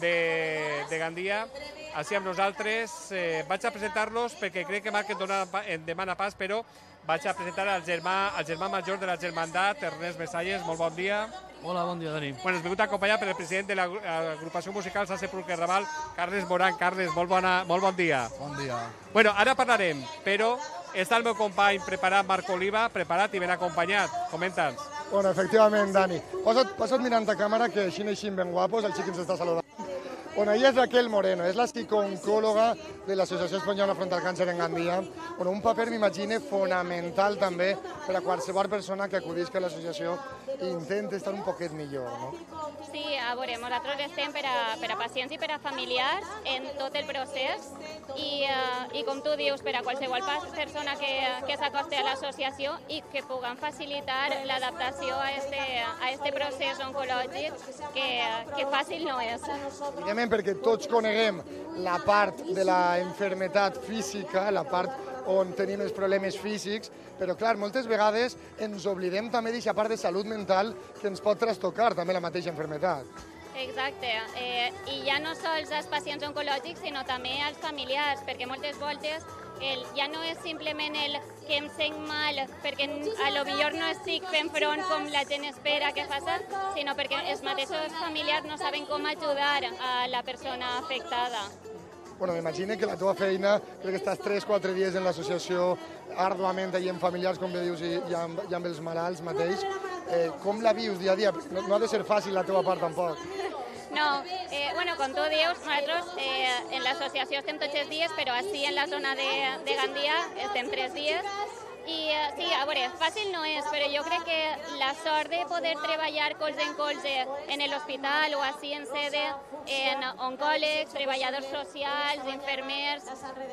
de, de Gandia, així amb nosaltres. Eh, vaig a presentar-los perquè crec que Marc em, dona, em demana pas, però vaig a presentar al germà, al germà major de la Germandat, Ernest Mesalles. Molt bon dia. Hola, bon dia, Dani. Bueno, ens vingut acompanyat per el president de l'agrupació musical Sant Sepulcre Raval, Carles Moran. Carles, molt, bona, molt bon dia. Bon dia. Bueno, ara parlarem, però està el meu company preparat, Marc Oliva, preparat i ben acompanyat. Comenta'ns. Bueno, efectivament, Dani. Posa't, posa't mirant a càmera, que així n'eixim ben guapos, el xic ens està saludant. Bueno, ella és Raquel Moreno, és la psicooncòloga de l'Associació Espanyola Front al Càncer en Gandia. Bueno, un paper, m'imagine, fonamental també per a qualsevol persona que acudisca a l'associació i intenta estar un poquet millor, no? Sí, a veure, nosaltres estem per a, per a pacients i per a familiars en tot el procés i, uh, i com tu dius, per a qualsevol persona que, que s'acosti a l'associació i que puguem facilitar l'adaptació a este, a este procés oncològic que, que fàcil no és. Evidentment, perquè tots coneguem la part de la enfermetat física, la part on tenim els problemes físics, però clar, moltes vegades ens oblidem també d'aquesta part de salut mental que ens pot trastocar també la mateixa enfermetat. Exacte, eh, i ja no sols els pacients oncològics, sinó també els familiars, perquè moltes voltes el, ja no és simplement el que em sent mal perquè a lo millor no estic fent front com la gent espera que faci, sinó perquè els mateixos familiars no saben com ajudar a la persona afectada. Bueno, m'imagino que la teva feina, crec que estàs tres o quatre dies en l'associació arduament allà amb familiars, com bé dius, i, i, amb, i amb els malalts mateix. Eh, com la vius dia a dia? No, no ha de ser fàcil la teva part, tampoc. No, eh, bueno, com tu dius, nosaltres eh, en l'associació estem tots els dies, però així en la zona de, de Gandia estem tres dies. I uh, sí, a veure, fàcil no és, però jo crec que la sort de poder treballar colze en colze en l'hospital o així en sede, en oncòlegs, treballadors socials, infermers,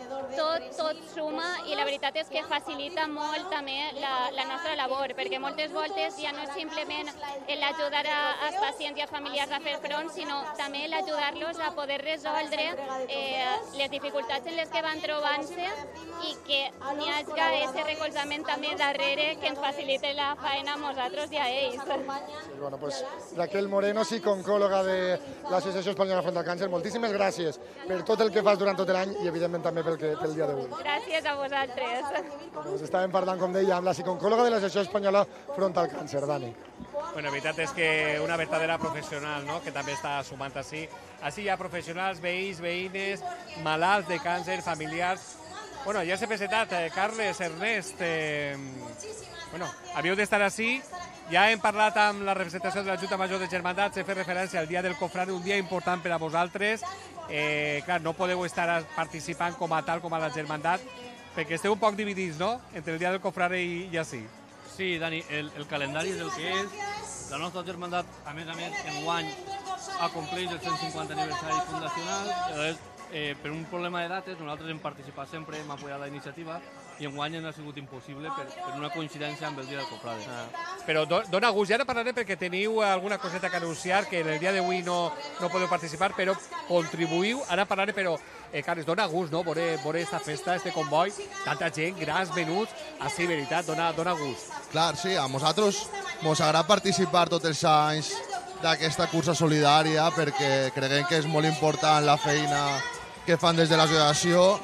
tot, tot suma i la veritat és que facilita molt també la, la nostra labor, perquè moltes voltes ja no és simplement l'ajudar als pacients i als familiars a fer front, sinó també l'ajudar-los a poder resoldre eh, les dificultats en les que van trobant-se i que n'hi hagi aquest recolzament també darrere que ens facilite la feina a nosaltres i a ells. Sí, bueno, pues Raquel Moreno, psicooncòloga de l'Associació Espanyola Front al Càncer, moltíssimes gràcies per tot el que fas durant tot l'any i evidentment també pel, que, pel dia d'avui. Gràcies a vosaltres. Bueno, pues estàvem parlant, com deia, amb la psicooncòloga de l'Associació Espanyola Front al Càncer, Dani. Bueno, la veritat és que una verdadera professional, no?, que també està sumant així. Així hi ha professionals, veïns, veïnes, malalts de càncer, familiars. Bueno, ja s'ha presentat, eh, Carles, Ernest, eh, bueno, havíeu d'estar així. Ja hem parlat amb la representació de la Junta Major de Germandat, s'ha fet referència al dia del Cofrade, un dia important per a vosaltres. Eh, clar, no podeu estar participant com a tal, com a la Germandat, perquè esteu un poc dividits, no?, entre el dia del Cofrade i, i així. Sí, Dani, el, el calendari és el que és. La nostra germandat, a més a més, enguany acompleix el cent cinquanta aniversari fundacional. Llavors, eh, per un problema de dates, nosaltres hem participat sempre, hem apoyat la iniciativa, i enguany ha sigut impossible per, per una coincidència amb el dia del Cofrade. Ah. Però do, dona gust, ja no parlaré perquè teniu alguna coseta que anunciar, que en el dia d'avui no, no podeu participar, però contribuïu, ara parlaré, però eh, Carles, dona gust, no?, veure, veure esta festa, este comboi, tanta gent, grans, menuts, així, veritat, dona, dona gust. Clar, sí, a nosaltres ens agrada participar tots els anys d'aquesta cursa solidària perquè creiem que és molt important la feina que fan des de l'associació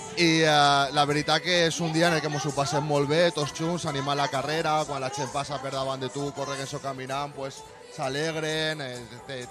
i eh, la veritat que és un dia en el que ens ho passem molt bé, tots junts, animant la carrera, quan la gent passa per davant de tu, correguen o caminant, pues, s'alegren, eh,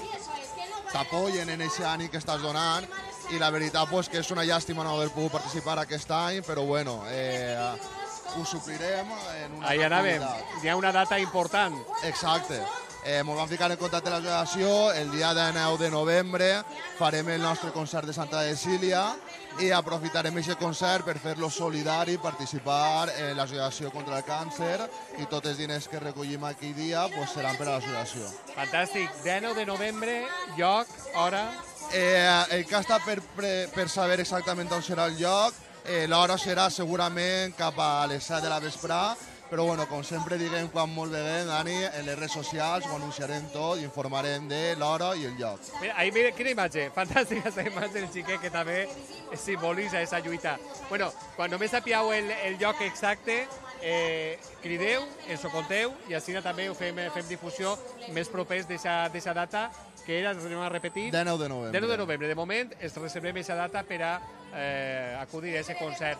t'apoyen en aquest ànim que estàs donant i la veritat pues, que és una llàstima no haver pogut participar aquest any, però bueno, eh, ho suplirem en una Ahí anàvem, hi ha una data important. Exacte. Eh, ens vam ficar en contacte amb l'associació, el dia nou de novembre farem el nostre concert de Santa Cecília i aprofitarem aquest concert per fer-lo solidari, participar en l'associació contra el càncer i tots els diners que recollim aquell dia pues, seran per a l'associació. Fantàstic. nou de novembre, lloc, hora... Eh, el que està per, per, per saber exactament on serà el lloc, eh, l'hora serà segurament cap a les set de la vesprà, però bueno, com sempre diguem quan molt veguem, Dani, en les redes socials ho anunciarem tot i informarem de l'hora i el lloc. Mira, ahí mira, quina imatge, fantàstica aquesta imatge del xiquet que també simbolitza aquesta lluita. Bueno, quan només sapieu el, el lloc exacte, eh, crideu, ens ho conteu, i així també ho fem, fem difusió més propers d'aquesta data, que era, ens anem a repetir... dinou de novembre. dinou de novembre. De moment, ens reservem aquesta data per a eh, acudir a aquest concert.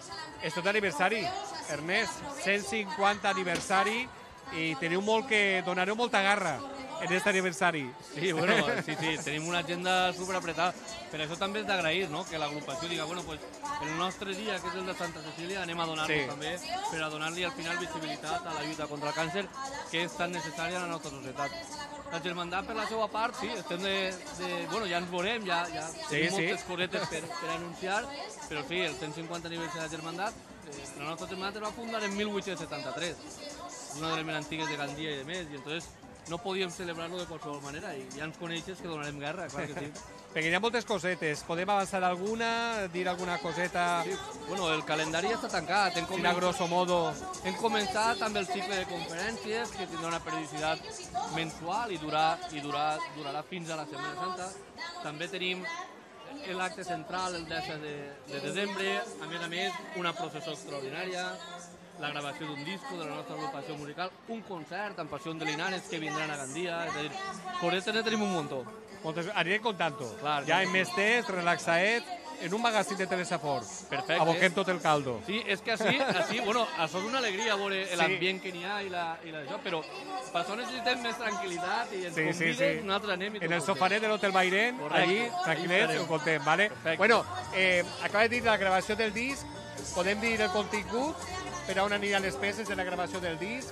És tot aniversari, Ernest, cent cinquanta aniversari, i teniu molt que... donareu molta garra en aquest aniversari. Sí, bueno, sí, sí, tenim una agenda superapretada. Per això també és d'agrair, no?, que l'agrupació diga, bueno, pues, el nostre dia, que és el de Santa Cecília, anem a donar-lo Sí. també, per a donar-li al final visibilitat a la lluita contra el càncer, que és tan necessària a la nostra societat. La Germandat, per la seva part, sí, estem de... de bueno, ja ens veurem, ja, ja tenim sí. moltes cosetes per, per anunciar, però sí, el cent cinquanta aniversari de la Germandat, eh, la nostra Germandat es va fundar en mil vuit-cents setanta-tres, una de les més antigues de Gandia i de més, i entonces no podíem celebrar-lo de qualsevol manera, i ja ens coneixes que donarem guerra, clar que sí. Perquè hi ha moltes cosetes. Podem avançar alguna, dir alguna coseta? Sí. Bueno, el calendari ja està tancat. Hem Quina grosso modo... Hem començat amb el cicle de conferències, que tindrà una periodicitat mensual i, durà, i durà, durarà fins a la Setmana Santa. També tenim l'acte central el disset de, de desembre, a més a més, una processó extraordinària, la gravació d'un disco de la nostra agrupació musical, un concert amb Passió de Linares que vindran a Gandia, és a dir, cosetes ne tenim un muntó. Moltes... Anirem contant-ho. Clar, ja en més temps, relaxaet, en un magazín de Teresa Fort. Perfecte. Aboquem tot el caldo. Sí, és que així, així bueno, això és una alegria veure Sí. l'ambient que n'hi ha i la, i la això, però per això necessitem més tranquil·litat i ens Sí, sí, convides, sí. nosaltres anem i En el tot sofanet de l'Hotel Bairén, Correcte. allí, Ahí tranquil·lets, estarem. ho contem, ¿vale? Perfecte. Bueno, eh, acaba de dir la gravació del disc, podem dir el contingut, per a on aniran les peces de la gravació del disc?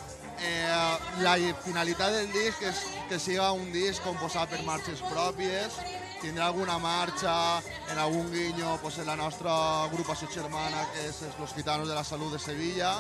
Eh, la finalitat del disc és que siga un disc composat per marxes pròpies, tindrà alguna marxa, en algun guinyo, pues, en la nostra agrupació germana, que és Los Gitanos de la Salut de Sevilla,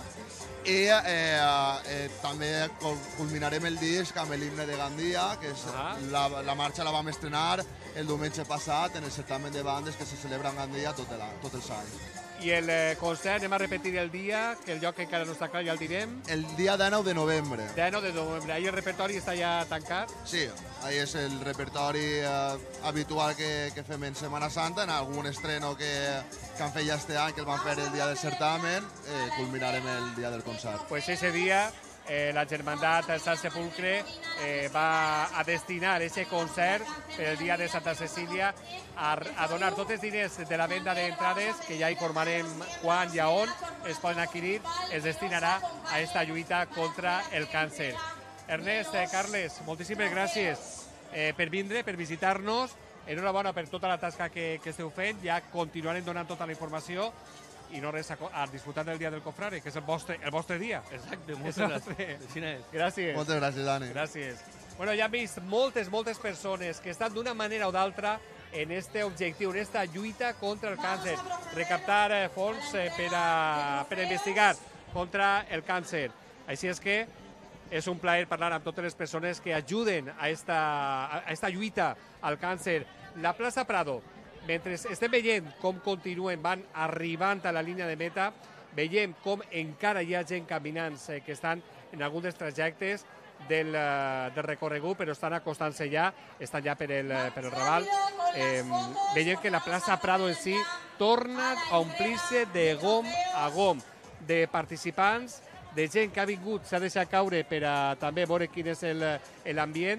i eh, eh, també culminarem el disc amb l'himne de Gandia, que és Ah. la, la marxa la vam estrenar el diumenge passat en el certamen de bandes que se celebra en Gandia tot, la, tot els anys. I el eh, concert, anem a repetir el dia, que el lloc encara no està clar, ja el direm. El dia dinou de novembre. dinou de novembre. Ahí el repertori està ja tancat? Sí, ahí és el repertori eh, habitual que, que fem en Setmana Santa, en algun estreno que, que han fet ja este any, que el van fer el dia del certamen, eh, culminarem el dia del concert. Pues ese día eh, la Germandat Sant Sepulcre eh, va a destinar ese concert per el dia de Santa Cecília a, a donar tots els diners de la venda d'entrades, que ja informarem quan i a on es poden adquirir, es destinarà a esta lluita contra el càncer. Ernest, eh, Carles, moltíssimes gràcies eh, per vindre, per visitar-nos. Enhorabona per tota la tasca que, que esteu fent. Ja continuarem donant tota la informació i no res, a, a disfrutar del dia del Cofrare, que és el vostre, el vostre dia. Exacte, moltes És el gràcies. vostre. Gràcies. Moltes gràcies, Dani. Gràcies. Bueno, ja hem vist moltes, moltes persones que estan d'una manera o d'altra en este objectiu, en esta lluita contra el càncer, recaptar eh, fons eh, per, a, per a investigar contra el càncer. Així és que és un plaer parlar amb totes les persones que ajuden a esta, a esta lluita al càncer. La plaça Prado, mentre estem veient com continuen, van arribant a la línia de meta, veiem com encara hi ha gent caminant eh, que estan en algun dels trajectes del, uh, del recorregut, però estan acostant-se ja, estan ja per el, per el Raval. Eh, veiem que la plaça Prado en si torna a omplir-se de gom a gom, de participants, de gent que ha vingut, s'ha deixat caure per a també veure quin és l'ambient,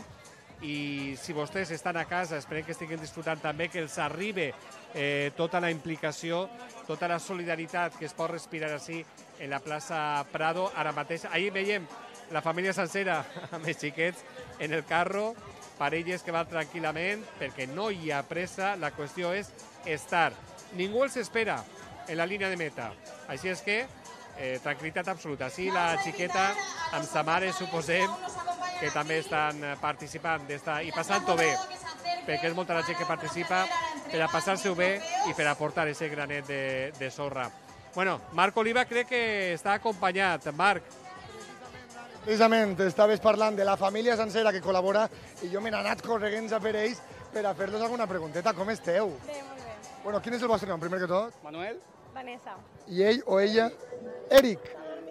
i si vostès estan a casa, esperem que estiguin disfrutant també, que els arribi eh, tota la implicació, tota la solidaritat que es pot respirar així en la plaça Prado ara mateix. Ahir veiem la família sencera amb els xiquets en el carro, parelles que van tranquil·lament, perquè no hi ha pressa, la qüestió és estar. Ningú els espera en la línia de meta, així és que eh, tranquil·litat absoluta. Sí, la xiqueta amb sa mare, suposem, que també estan participant i passant-ho bé, perquè és molta la gent que participa per a passar-se-ho bé i per aportar aquest granet de, de sorra. Bueno, Marc Oliva crec que està acompanyat. Marc. Precisament, estaves parlant de la família sencera que col·labora i jo m'he anat corregents a per ells per a fer-los alguna pregunteta. Com esteu? Bé, molt bé. Bueno, quin és el vostre nom, primer que tot? Manuel. Vanessa. I ell o ella? Eric.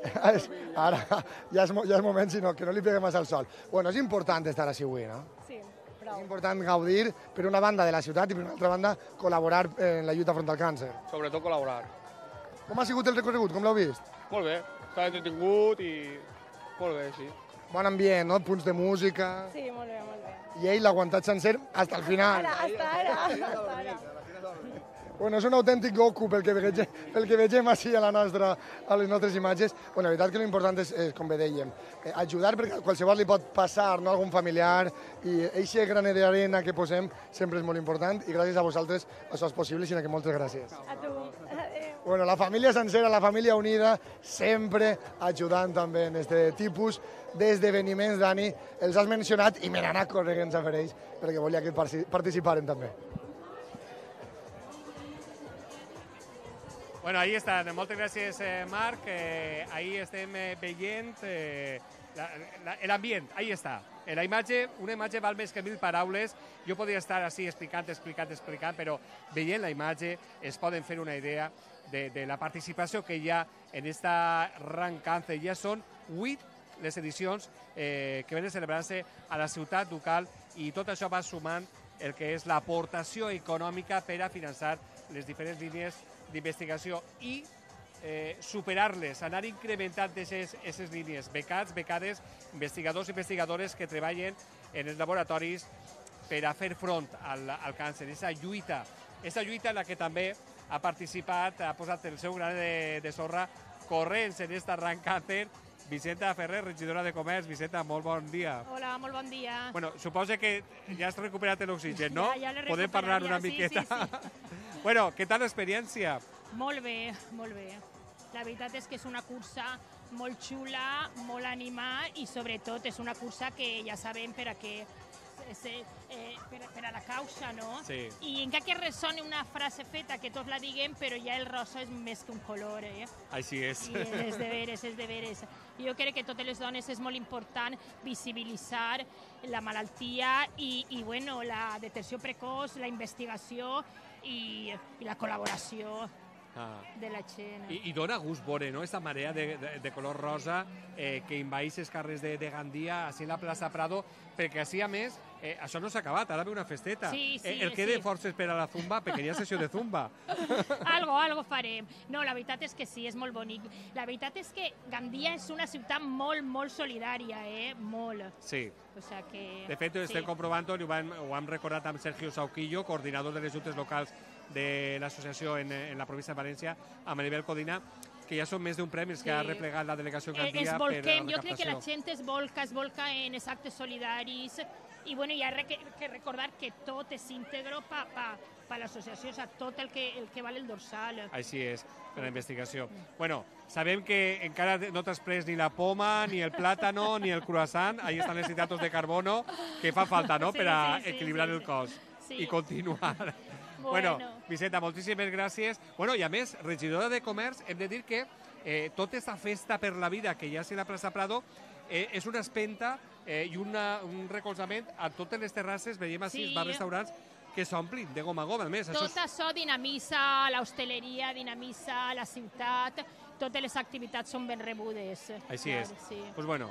Ara ja és, ja és moment, sinó que no li peguem massa al sol. Bueno, és important estar així avui, no? Sí, prou. És important gaudir, per una banda, de la ciutat i per una altra banda, col·laborar en la lluita front al càncer. Sobretot col·laborar. Com ha sigut el recorregut? Com l'heu vist? Molt bé, està entretingut i molt bé, sí. Bon ambient, no? Punts de música... Sí, molt bé, molt bé. I ell l'ha aguantat sencer hasta el final. Ara, hasta ara, hasta ara. Bueno, és un autèntic Goku pel que veig, pel que vegem així a, la nostra, a les nostres imatges. Bueno, la veritat que l'important és, és, com bé dèiem, eh, ajudar perquè a qualsevol li pot passar, no?, algun familiar, i eixe granet d'arena que posem sempre és molt important, i gràcies a vosaltres això és possible, sinó que moltes gràcies. A tu. Adéu. Bueno, la família sencera, la família unida, sempre ajudant també en aquest tipus d'esdeveniments, Dani. Els has mencionat i me n'he anat corrent a fer ells, perquè volia que participaren també. Bueno, ahí estan. Moltes gràcies, eh, Marc. Eh, ahí estem eh, veient eh, l'ambient. Ahí està. La imatge, una imatge val més que mil paraules. Jo podria estar així explicant, explicant, explicant, però veient la imatge es poden fer una idea de, de la participació que hi ha en esta Run Cancer. Ja són vuit les edicions eh, que venen celebrant-se a la ciutat ducal i tot això va sumant el que és l'aportació econòmica per a finançar les diferents línies d'investigació i eh, superar-les, anar incrementant aquestes línies, becats, becades, investigadors i investigadores que treballen en els laboratoris per a fer front al, al càncer. Aquesta lluita, aquesta lluita en la que també ha participat, ha posat el seu gran de, de sorra corrents en esta Run Cancer, Vicenta Ferrer, regidora de Comerç. Vicenta, molt bon dia. Hola, molt bon dia. Bueno, suposo que ja has recuperat l'oxigen, no? Ja, ja l'he Podem recuperat, parlar una ja, sí, miqueta. sí, sí. Bueno, què tal l'experiència? Molt bé, molt bé. La veritat és que és una cursa molt xula, molt animada i sobretot és una cursa que ja sabem per a què eh, per, per a la causa, no? Sí. I encara que ressoni una frase feta que tots la diguem, però ja el rosa és més que un color, eh? Així és. I és de veres, és de veres. Jo crec que totes les dones és molt important visibilitzar la malaltia i, i bueno, la detecció precoç, la investigació i, i la col·laboració Ah. de la gent. I, I dona gust veure, no?, aquesta marea de, de, de color rosa eh, que envaeix els carrers de, de Gandia, així en la plaça Prado, perquè així, a més, eh, això no s'ha acabat, ara ve una festeta. Sí, sí, eh, el que de sí. forces per a la zumba, pequeña sessió de zumba. Algo, algo farem. No, la veritat és que sí, és molt bonic. La veritat és que Gandia és una ciutat molt, molt solidària, eh? Molt. Sí. O sea que... De fet, ho estem sí. comprovant, i ho hem, ho hem recordat amb Sergio Sauquillo, coordinador de les juntes locals de l'associació en, en la província de València, amb Maribel Codina, que ja són més d'un premi que Sí. ha replegat la delegació Eh, Gandia es per a la volquem, jo crec que la recaptació. gent es volca, es volca en els actes solidaris i bueno, hi ha que, que recordar que tot és íntegro per pa, pa l'associació, o sea, tot el que, el que val el dorsal. Així és, per la investigació. Bueno, sabem que encara no t'has pres ni la poma, ni el plàtano, ni el croissant. Ahí estan els hidratos de carbono que fa falta, no?, Sí, per a sí, sí, equilibrar sí, el sí. cos Sí. i continuar. Bueno. Bueno, Vicenta, moltíssimes gràcies. Bueno, i a més, regidora de Comerç, hem de dir que eh, tota aquesta festa per la vida que hi ha a la plaça Prado eh, és una espenta eh, i una, un recolzament a totes les terrasses, veiem així, Sí. els bars, restaurants, que s'omplin de goma a goma. A més, Tot això és... això dinamitza l'hostaleria, dinamitza la ciutat, totes les activitats són ben rebudes. Així Clar, és. Sí. Pues bueno,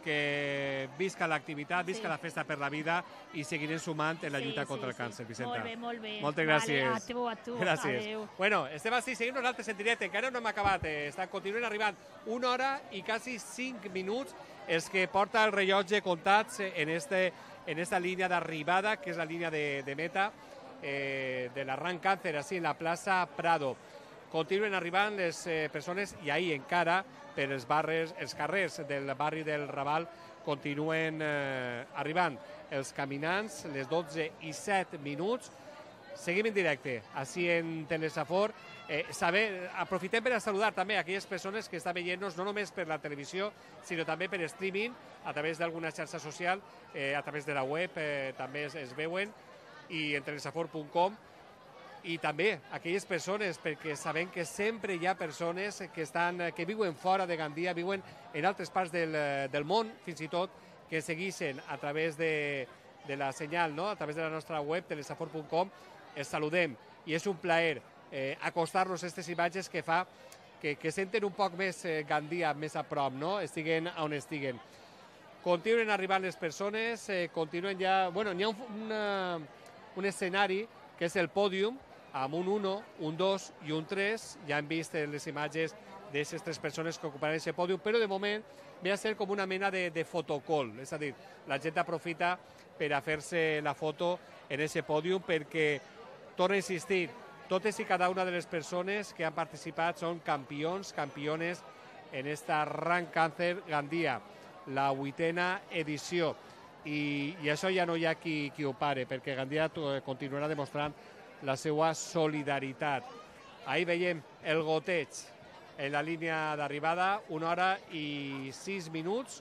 que visca l'activitat, visca Sí. la festa per la vida i seguirem sumant en la Sí, lluita sí, contra el sí. càncer, Vicenta. Molt bé, molt bé. Moltes Vale, gràcies. a tu, a tu. Gràcies. Adéu. Bueno, estem així, seguim nosaltres en directe, encara no hem acabat. Eh, està, continuen arribant una hora i quasi cinc minuts els que porta el rellotge comptats en, este, en esta línia d'arribada, que és la línia de, de meta eh, de la Run Cancer, així en la plaça Prado. Continuen arribant les eh, persones i ahir encara per els, barres, els carrers del barri del Raval continuen eh, arribant els caminants, les dotze i set minuts. Seguim en directe, així en Telesafor. Eh, saber, aprofitem per a saludar també aquelles persones que estan veient-nos no només per la televisió, sinó també per streaming, a través d'alguna xarxa social, eh, a través de la web, eh, també es, es veuen, i en telesafor punt com. I també aquelles persones, perquè sabem que sempre hi ha persones que, estan, que viuen fora de Gandia, viuen en altres parts del, del món, fins i tot, que segueixen a través de, de la senyal, no?, a través de la nostra web, telesafor punt com. Els saludem i és un plaer eh, acostar-nos a aquestes imatges que fa que, que senten un poc més eh, Gandia més a prop, no?, estiguen on estiguen. Continuen arribant les persones, eh, continuen ja... Bueno, n'hi ha un, una, un escenari que és el pòdium, amb un uno, un dos i un tres. Ja hem vist les imatges d'aquestes tres persones que ocuparan aquest pòdium, però de moment ve a ser com una mena de, de fotocall, és a dir, la gent aprofita per a fer-se la foto en aquest pòdium perquè, torno a insistir, totes i cada una de les persones que han participat són campions, campiones en esta Run Cancer Gandia, la vuitena edició. I, i això ja no hi ha qui, qui ho pare, perquè Gandia continuarà demostrant la seva solidaritat. Ahí veiem el goteig en la línia d'arribada, una hora i sis minuts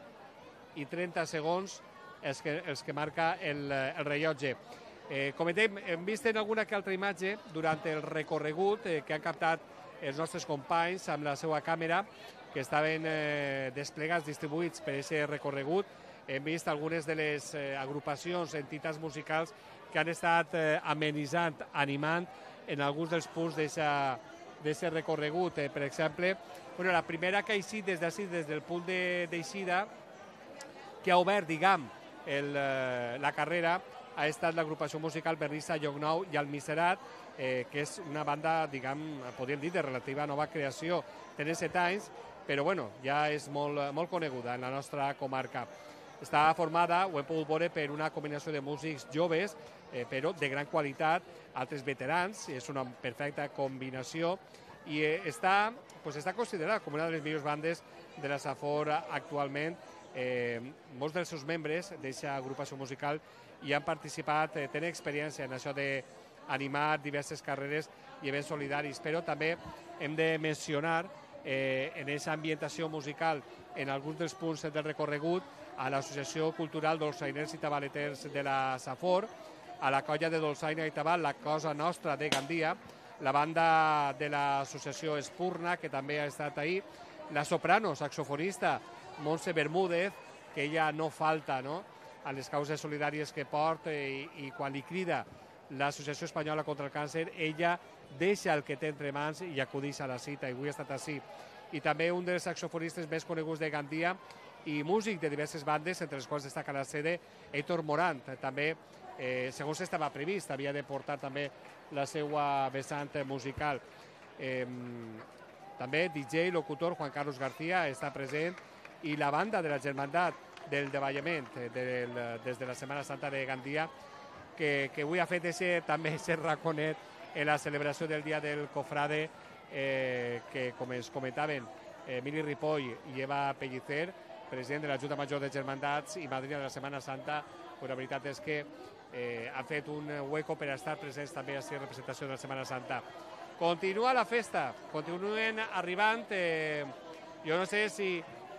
i trenta segons els que, els que marca el, el rellotge. Eh, comentem, hem vist en alguna que altra imatge durant el recorregut eh, que han captat els nostres companys amb la seva càmera, que estaven eh, desplegats, distribuïts per aquest recorregut. Hem vist algunes de les eh, agrupacions, entitats musicals que han estat eh, amenitzant, animant en alguns dels punts d'aquest recorregut. Eh, per exemple, bueno, la primera que ha eixit des d'ací, des del punt d'eixida, que ha obert, diguem, el, eh, la carrera, ha estat l'agrupació musical Bernissa, Llocnou i Almiserat, eh, que és una banda, diguem, podríem dir, de relativa nova creació. Té set anys, però bueno, ja és molt, molt coneguda en la nostra comarca. Està formada, ho hem pogut veure, per una combinació de músics joves, eh, però de gran qualitat, altres veterans, és una perfecta combinació, i eh, està, pues, està considerada com una de les millors bandes de la Safor actualment. Eh, molts dels seus membres d'aquesta agrupació musical hi han participat, eh, tenen experiència en això d'animar diverses carreres i events solidaris, però també hem de mencionar eh, en aquesta ambientació musical en alguns dels punts del recorregut a l'Associació Cultural Dolçainers i Tabaleters de la Safor, a la colla de dolçaina i tabal, la Cosa Nostra de Gandia, la banda de l'associació Espurna, que també ha estat ahir, la soprano, saxofonista, Montse Bermúdez, que ella no falta, no?, a les causes solidàries que porta i, i quan li crida l'Associació Espanyola contra el Càncer, ella deixa el que té entre mans i acudeix a la cita, i avui ha estat així. I també un dels saxofonistes més coneguts de Gandia i músic de diverses bandes, entre les quals destaca la sede Héctor Morant. També, eh, segons estava previst, havia de portar també la seva vessant musical. Eh, també D J, locutor, Juan Carlos García, està present, i la banda de la Germandat del Davallament, del, des de la Setmana Santa de Gandia, que, que avui ha fet ese, també aquest raconet en la celebració del Dia del Cofrade, eh, que, com ens comentaven, Emili Ripoll i Eva Pellicer, president de la Junta Major de Germandats i madrina de la Setmana Santa, pues la veritat és que eh, han fet un hueco per estar presents també a la representació de la Setmana Santa. Continua la festa, continuen arribant, eh, jo no sé si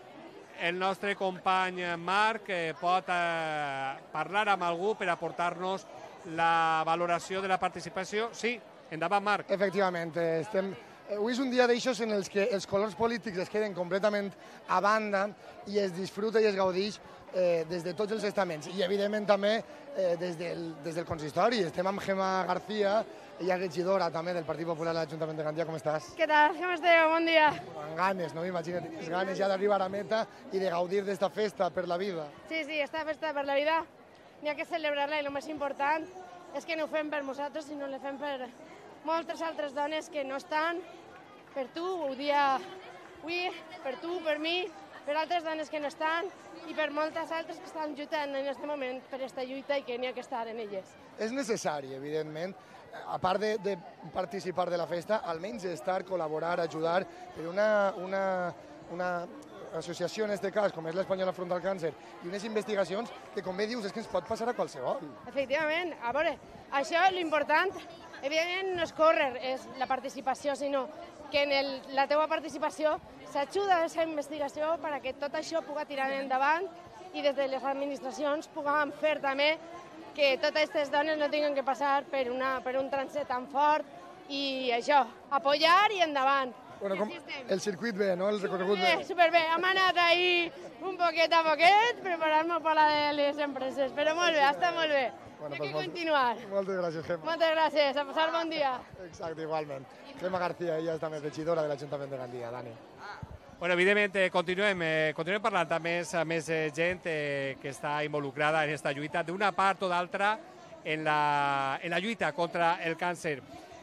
el nostre company Marc eh, pot eh, parlar amb algú per aportar-nos la valoració de la participació. Sí, endavant, Marc. Efectivament, estem... Avui és un dia d'aixòs en els que els colors polítics es queden completament a banda i es disfruta i es gaudeix eh, des de tots els estaments. I, evidentment, també eh, des, del, des del consistori. Estem amb Gemma García, ella regidora també del Partit Popular de l'Ajuntament de Gandia. Com estàs? Què tal? Com esteu? Bon dia. Amb ganes, no m'imagino, tens ganes ja d'arribar a meta i de gaudir d'esta festa per la vida. Sí, sí, esta festa per la vida n'hi ha que celebrar-la i el més important és que no ho fem per nosaltres, sinó que ho fem per moltes altres dones que no estan, per tu, ho dia avui, per tu, per mi, per altres dones que no estan i per moltes altres que estan lluitant en aquest moment per aquesta lluita i que n'hi ha que estar en elles. És necessari, evidentment, a part de, de participar de la festa, almenys estar, col·laborar, ajudar per una, una, una associació, en aquest cas, com és l'Espanyola Front al Càncer, i unes investigacions que, com bé dius, és que ens pot passar a qualsevol. Efectivament. A veure, això, l'important, evidentment, no és córrer, és la participació, sinó que en el, la teua participació s'ajuda a aquesta investigació perquè tot això pugui tirar endavant i des de les administracions puguem fer també que totes aquestes dones no tinguin que passar per, una, per un trànsit tan fort i això, apoyar i endavant. Bueno, com el circuit bé, no? El recorregut bé. Bé, superbé. Hem anat ahir un poquet a poquet, preparant-nos per la de les empreses, però molt bé, està molt bé. Bueno, Hay pues que molt, continuar. Moltes gràcies, Gemma. Moltes gràcies, a passar bon dia. Exacte, igualment. Gemma García, ella és també regidora de l'Ajuntament de Gandia. Dani. Bueno, evidentment, eh, continuem, eh, continuem parlant amb més, més eh, gent eh, que està involucrada en aquesta lluita, d'una part o d'altra en, la, en la lluita contra el càncer.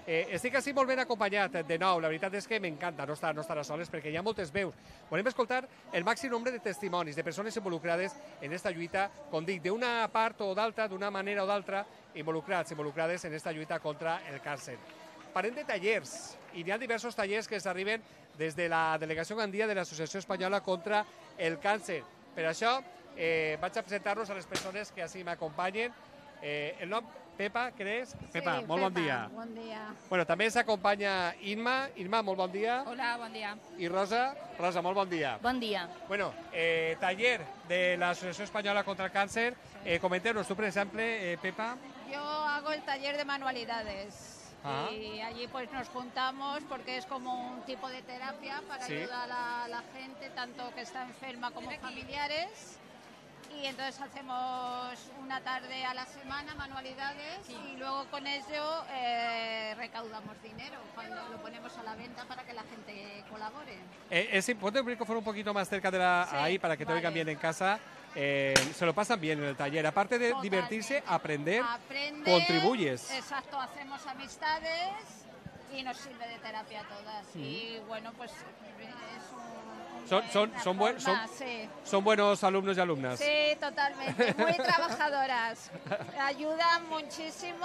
Eh, estic així molt ben acompanyat, de nou, la veritat és que m'encanta no estar, no estar a soles perquè hi ha moltes veus. Volem escoltar el màxim nombre de testimonis, de persones involucrades en aquesta lluita, com dic, d'una part o d'altra, d'una manera o d'altra, involucrats, involucrades en aquesta lluita contra el càncer. Parlem de tallers, i hi ha diversos tallers que s'arriben des de la Delegació Gandia de l'Associació Espanyola contra el Càncer. Per això eh, vaig a presentar-los a les persones que així m'acompanyen. Eh, el nom, Pepa, creus? Pepa, sí, molt Pepa, bon dia. Bon dia. Bueno, també s'acompanya Inma. Inma, molt bon dia. Hola, bon dia. I Rosa. Rosa, molt bon dia. Bon dia. Bueno, eh, taller de l'Associació Espanyola contra el Càncer. Eh, Comentem-nos tú, por ejemplo, eh, Pepa. Yo hago el taller de manualidades. Ah. Y allí pues nos juntamos porque es como un tipo de terapia para Sí. ayudar a la gente, tanto que está enferma como familiares. Y entonces hacemos una tarde a la semana manualidades y luego con ello eh, recaudamos dinero cuando lo ponemos a la venta para que la gente colabore. Eh, es importante el micrófono un poquito más cerca de la Sí, ahí para que te vale. oigan bien en casa. Eh, se lo pasan bien en el taller. Aparte de Totalmente. divertirse, aprender, Aprender, contribuyes. Exacto, hacemos amistades y nos sirve de terapia a todas. Sí. Y bueno, pues es un... Son, son, son, buen- son, forma, sí. son buenos alumnos y alumnas. Sí, totalmente. Muy trabajadoras. Ayudan muchísimo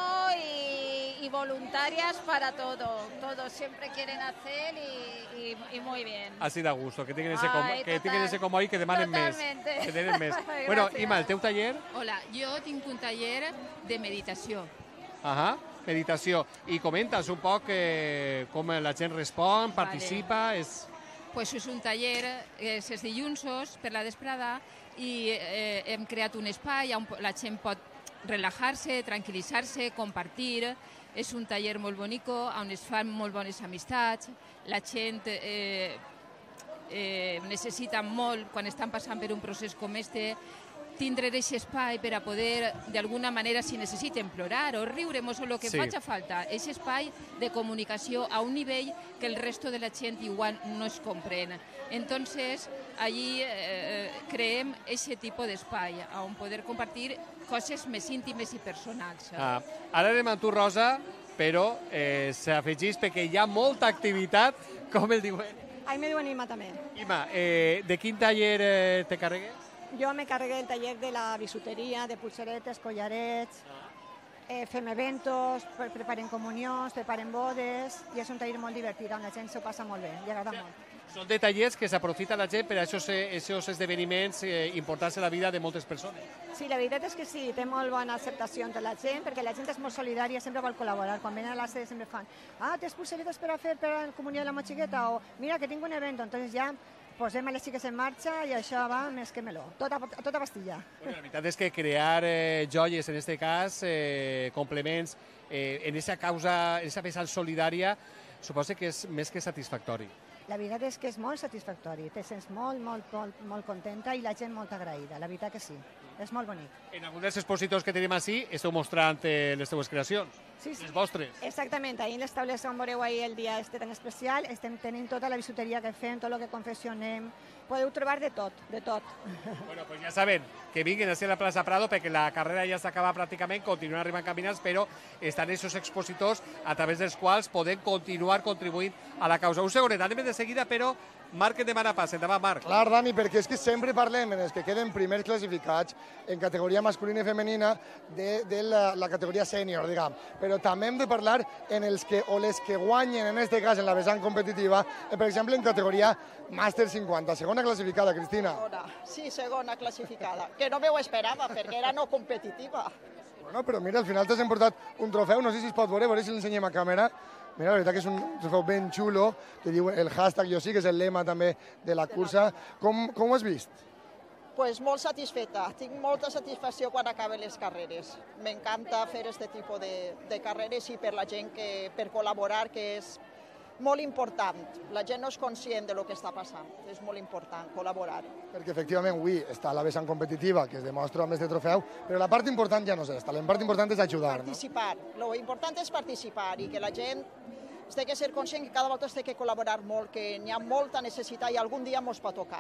y, y voluntarias para todo. Todo siempre quieren hacer y, y- y muy bien. Así da gusto, que tinguin ese com, Ai, que total. tinguin ese como ahí, que demanen més. Totalmente. Que tenen més. Bueno, Gràcies. Ima, el teu taller, Hola, jo tinc un taller de meditació. ahà, meditació. I comentes un poc eh, com la gent respon, participa, és... Pues és un taller, és els dilluns per la vesprada i eh, hem creat un espai on la gent pot relajar-se, tranquil·litzar-se, compartir. És un taller molt bonic on es fan molt bones amistats. La gent eh, eh, necessita molt, quan estan passant per un procés com este, tindre aquest espai per a poder, d'alguna manera, si necessiten plorar o riure o el que Sí. faci falta, aquest espai de comunicació a un nivell que el resto de la gent igual no es comprèn. Entonces, allí eh, creem aquest tipus d'espai on poder compartir coses més íntimes i personals. Ah, ara anem amb tu, Rosa, però eh, s'afegís perquè hi ha molta activitat, com el diuen. Ahí me diuen Ima també. Ima, eh, de quin taller eh, te carregues? Jo me carregué el taller de la bisuteria, de pulseretes, collarets, eh, fem eventos, pre- preparem comunions, preparem bodes, i és un taller molt divertit, on la gent s'ho passa molt bé, li agrada molt. Són de tallers que s'aprofita la gent per a aquests esdeveniments eh, importants en la vida de moltes persones. Sí, la veritat és que sí, té molt bona acceptació entre la gent, perquè la gent és molt solidària, sempre vol col·laborar. Quan venen a la sede sempre fan, ah, tens pulseretes per a fer per a la comunió de la motxigueta, o mira que tinc un evento, entonces ja posem a les xiques en marxa i això va més que meló, tota, tota pastilla. Bueno, la veritat és que crear eh, joies, en aquest cas, eh, complements, eh, en aquesta causa, en aquesta vessant solidària, suposa que és més que satisfactori. La veritat és que és molt satisfactori, te sents molt, molt, molt, molt contenta i la gent molt agraïda, la veritat que sí, és molt bonic. En alguns dels expositors que tenim així, esteu mostrant eh, les teues creacions, Sí, sí. les vostres. Exactament, ahí en les taules on veureu ahir el dia este tan especial, estem tenint tota la bisuteria que fem, tot el que confeccionem, podeu trobar de tot, de tot. Bueno, pues ja saben que vinguin a ser a la plaça Prado perquè la carrera ja s'acaba pràcticament, continuen arribant caminants, però estan aquests expositors a través dels quals podem continuar contribuint a la causa. Un segonet, anem de seguida, però Marc en demana pas. Endavant, Marc. Clar, Dani, perquè és que sempre parlem en els que queden primers classificats en categoria masculina i femenina de, de la, la categoria sènior, diguem. Però també hem de parlar en els que, o les que guanyen, en aquest cas, en la vessant competitiva, eh, per exemple, en categoria màster cinquanta. Segona classificada, Cristina. Segona, sí, segona classificada, que no me ho esperava perquè era no competitiva. Bueno, però mira, al final t'has emportat un trofeu, no sé si es pot veure, a veure si l'ensenyem a càmera. Mira, la veritat que és un trofeu ben xulo, que diu el hashtag jo sí, que és el lema també de la cursa. Com, com ho has vist? Pues molt satisfeta, tinc molta satisfacció quan acaben les carreres. M'encanta fer aquest tipus de, de carreres i per la gent que, per col·laborar, que és molt important. La gent no és conscient de lo que està passant, és molt important col·laborar. Perquè efectivament avui està la vessant competitiva, que es demostra amb este trofeu, però la part important ja no és esta, la part important és ajudar, no? Participar, lo important és participar i que la gent té que ser conscient que cada volta té que col·laborar molt, que n'hi ha molta necessitat i algun dia mos pot tocar.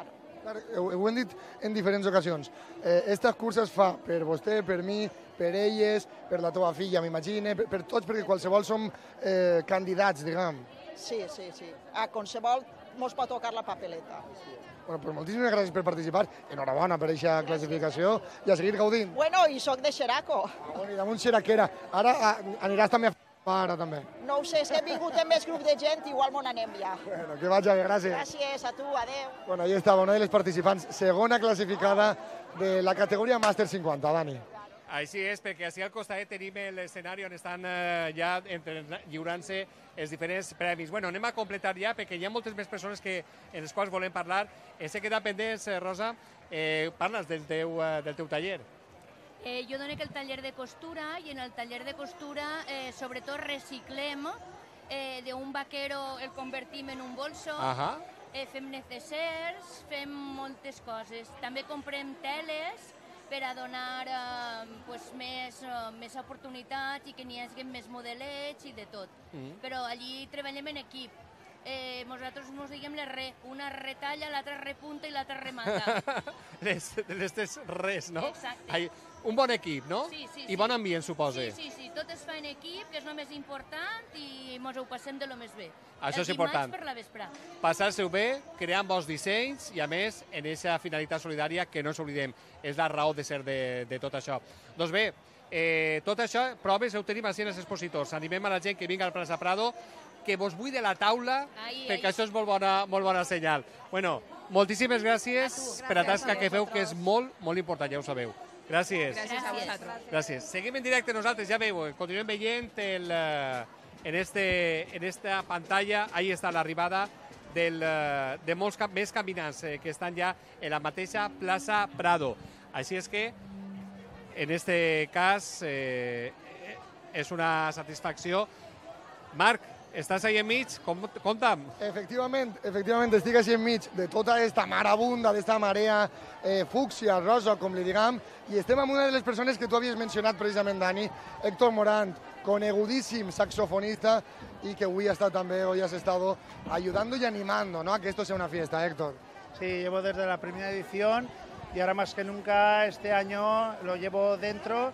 Ho, ho hem dit en diferents ocasions. Eh, esta cursa es fa per vostè, per mi, per elles, per la teva filla, m'imagine, per, per tots, perquè qualsevol som eh, candidats, diguem. Sí, sí, sí. A qualsevol mos pot tocar la papeleta. Bueno, pues moltíssimes gràcies per participar. Enhorabona per aquesta classificació i a seguir gaudint. Bueno, i soc de Xeraco. Ah, bueno, i damunt xeraquera. Ara a, aniràs també a ara també. No ho sé, és que hem vingut amb més grup de gent, igual m'on anem ja. Bueno, que vagi bé, gràcies. Gràcies a tu, adeu. Bueno, ahí estava una de les participants, segona classificada de la categoria Màster cinquanta, Dani. Així és, perquè així al costat tenim l'escenari on estan eh, ja lliurant-se els diferents premis. Bueno, anem a completar ja, perquè hi ha moltes més persones que, en les quals volem parlar. Eh, se queda pendents, eh, Rosa, eh, parles del teu, eh, del teu taller. Eh, jo dono el taller de costura i en el taller de costura eh, sobretot reciclem eh, d'un vaquero, el convertim en un bolso, Ahà. eh, fem necessers, fem moltes coses. També comprem teles per a donar eh, pues, més, eh, més oportunitats i que n'hi hagi més modelets i de tot. Mm. Però allí treballem en equip. Eh, nosaltres ens diguem les re, una retalla, l'altra repunta i l'altra remata. les, les tres res, no? Exacte. Ai, un bon equip, no? Sí, sí, I sí. bon ambient, supose. Sí, sí, sí, tot es fa en equip, que és el més important, i mos ho passem de lo més bé. Això és El important. dimarts per la vesprà. Passar-se-ho bé, creant bons dissenys i, a més, en aquesta finalitat solidària que no ens oblidem. És la raó de ser de, de tot això. Doncs bé, eh, tot això, proves ho tenim així en els expositors. Animem a la gent que vinga al Plaça Prado, que vos buide la taula, Ai, perquè ai. això és molt bona, molt bona senyal. Bueno, moltíssimes gràcies per la tasca que feu, que és molt, molt important, ja ho sabeu. Gràcies. Gràcies a vosaltres. Gràcies. Seguim en directe nosaltres, ja veu, continuem veient el, eh, en, este, en esta pantalla, ahí està l'arribada del, eh, de molts cap, més caminants eh, que estan ja en la mateixa plaça Prado. Així és que, en este cas, eh, és una satisfacció. Marc, estàs ahí enmig? Com, conta'm. Efectivament, efectivament, estic així enmig de tota aquesta marabunda, d'esta marea eh, fúcsia, rosa, com li diguem, i estem amb una de les persones que tu havies mencionat precisament, Dani, Héctor Morant, conegudíssim saxofonista y que hoy ha estado también, hoy has estado ayudando y animando, ¿no?, a que esto sea una fiesta, Héctor. Sí, llevo desde la primera edición y ahora más que nunca este año lo llevo dentro